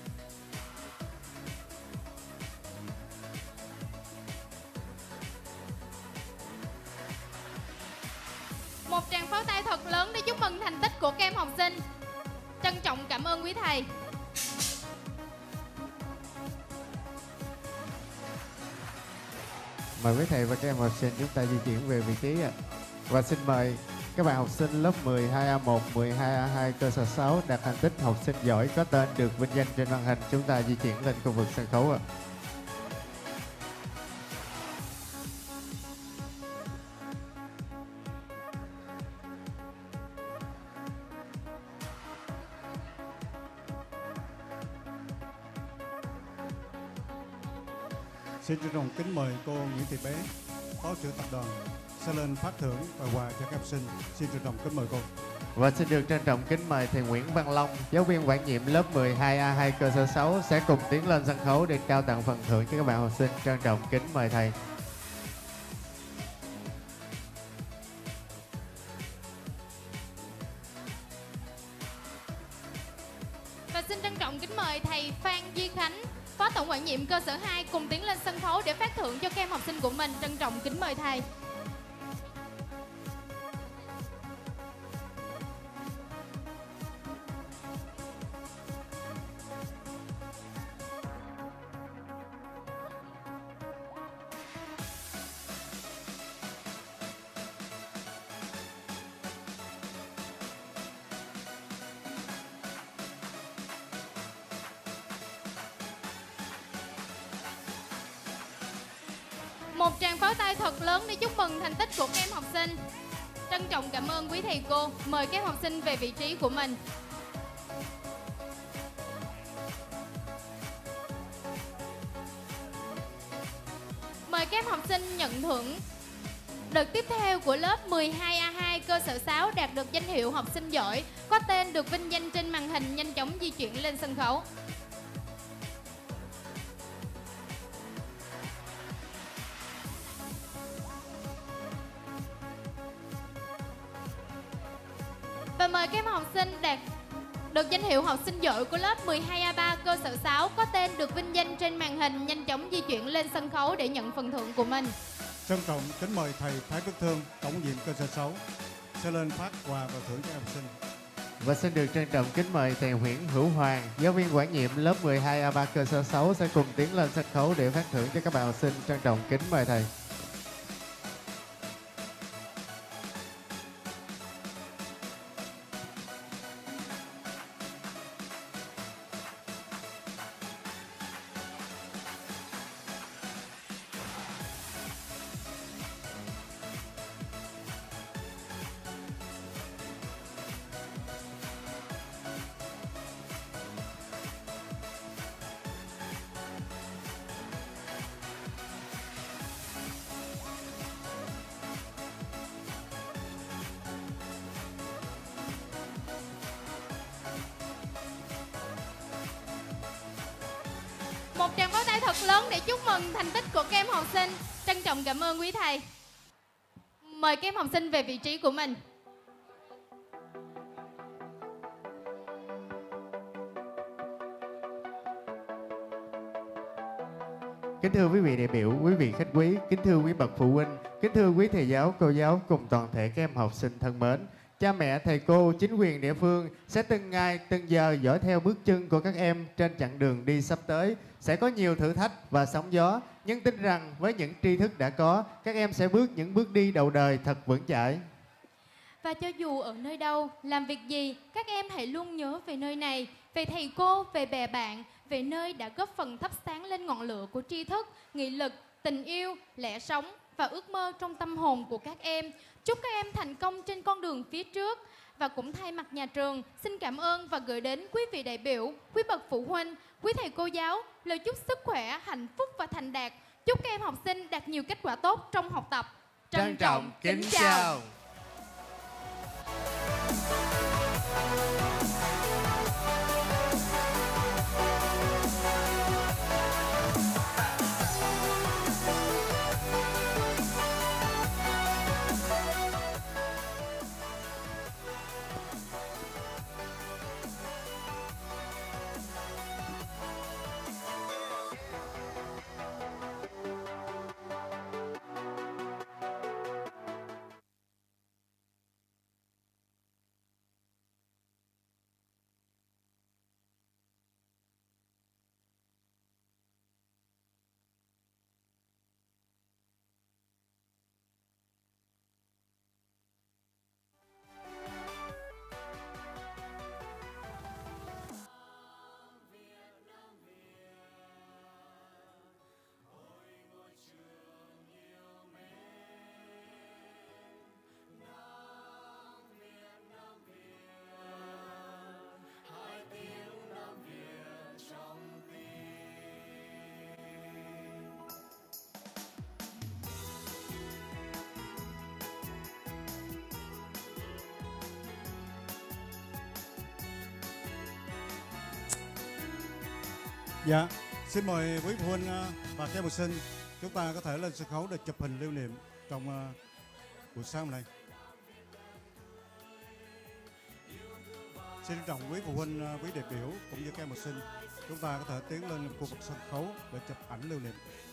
Một tràng pháo tay thật lớn để chúc mừng thành tích của các em học sinh. Trân trọng cảm ơn quý thầy. Mời quý thầy và các em học sinh chúng ta di chuyển về vị trí ạ. Và xin mời các bạn học sinh lớp mười hai A một, mười hai A hai cơ sở sáu đạt thành tích học sinh giỏi có tên được vinh danh trên màn hình, chúng ta di chuyển lên khu vực sân khấu ạ. Xin trân trọng kính mời cô Nguyễn Thị Bé, Phó trưởng tập đoàn sẽ lên phát thưởng và quà cho các học sinh. Xin trân trọng kính mời cô. Và xin được trân trọng kính mời thầy Nguyễn Văn Long, giáo viên quản nhiệm lớp mười hai A hai cơ sở sáu sẽ cùng tiến lên sân khấu để trao tặng phần thưởng cho các bạn học sinh. Trân trọng kính mời thầy. Và xin trân trọng kính mời thầy Phan Duy Khánh, Phó tổng quản nhiệm cơ sở hai cùng tiến lên sân khấu để phát thưởng cho các em học sinh của mình. Trân trọng kính mời thầy. Một tràng pháo tay thật lớn để chúc mừng thành tích của các em học sinh. Trân trọng cảm ơn quý thầy cô. Mời các em học sinh về vị trí của mình. Mời các em học sinh nhận thưởng đợt tiếp theo của lớp mười hai A hai cơ sở sáu đạt được danh hiệu học sinh giỏi có tên được vinh danh trên màn hình, nhanh chóng di chuyển lên sân khấu. Và mời các em học sinh đạt được danh hiệu học sinh giỏi của lớp mười hai A ba cơ sở sáu có tên được vinh danh trên màn hình, nhanh chóng di chuyển lên sân khấu để nhận phần thưởng của mình. Trân trọng kính mời thầy Thái Viết Thương, tổng nhiệm cơ sở sáu sẽ lên phát quà và thưởng cho học sinh. Và xin được trân trọng kính mời thầy Nguyễn Hữu Hoàng, giáo viên quản nhiệm lớp mười hai A ba cơ sở sáu sẽ cùng tiến lên sân khấu để phát thưởng cho các bạn học sinh. Trân trọng kính mời thầy. Một tràng pháo tay thật lớn để chúc mừng thành tích của các em học sinh. Trân trọng cảm ơn quý thầy. Mời các em học sinh về vị trí của mình. Kính thưa quý vị đại biểu, quý vị khách quý, kính thưa quý bậc phụ huynh, kính thưa quý thầy giáo, cô giáo cùng toàn thể các em học sinh thân mến. Cha mẹ, thầy cô, chính quyền địa phương sẽ từng ngày, từng giờ dõi theo bước chân của các em trên chặng đường đi sắp tới. Sẽ có nhiều thử thách và sóng gió, nhưng tin rằng với những tri thức đã có, các em sẽ bước những bước đi đầu đời thật vững chãi. Và cho dù ở nơi đâu, làm việc gì, các em hãy luôn nhớ về nơi này, về thầy cô, về bè bạn, về nơi đã góp phần thắp sáng lên ngọn lửa của tri thức, nghị lực, tình yêu, lẽ sống và ước mơ trong tâm hồn của các em. Chúc các em thành công trên con đường phía trước. Và cũng thay mặt nhà trường, xin cảm ơn và gửi đến quý vị đại biểu, quý bậc phụ huynh, quý thầy cô giáo lời chúc sức khỏe, hạnh phúc và thành đạt. Chúc các em học sinh đạt nhiều kết quả tốt trong học tập. Trân trọng kính chào. Dạ, xin mời quý phụ huynh và các em học sinh, chúng ta có thể lên sân khấu để chụp hình lưu niệm trong buổi sáng hôm nay. Xin trân trọng quý phụ huynh, quý đại biểu cũng như các em học sinh, chúng ta có thể tiến lên khu vực sân khấu để chụp ảnh lưu niệm.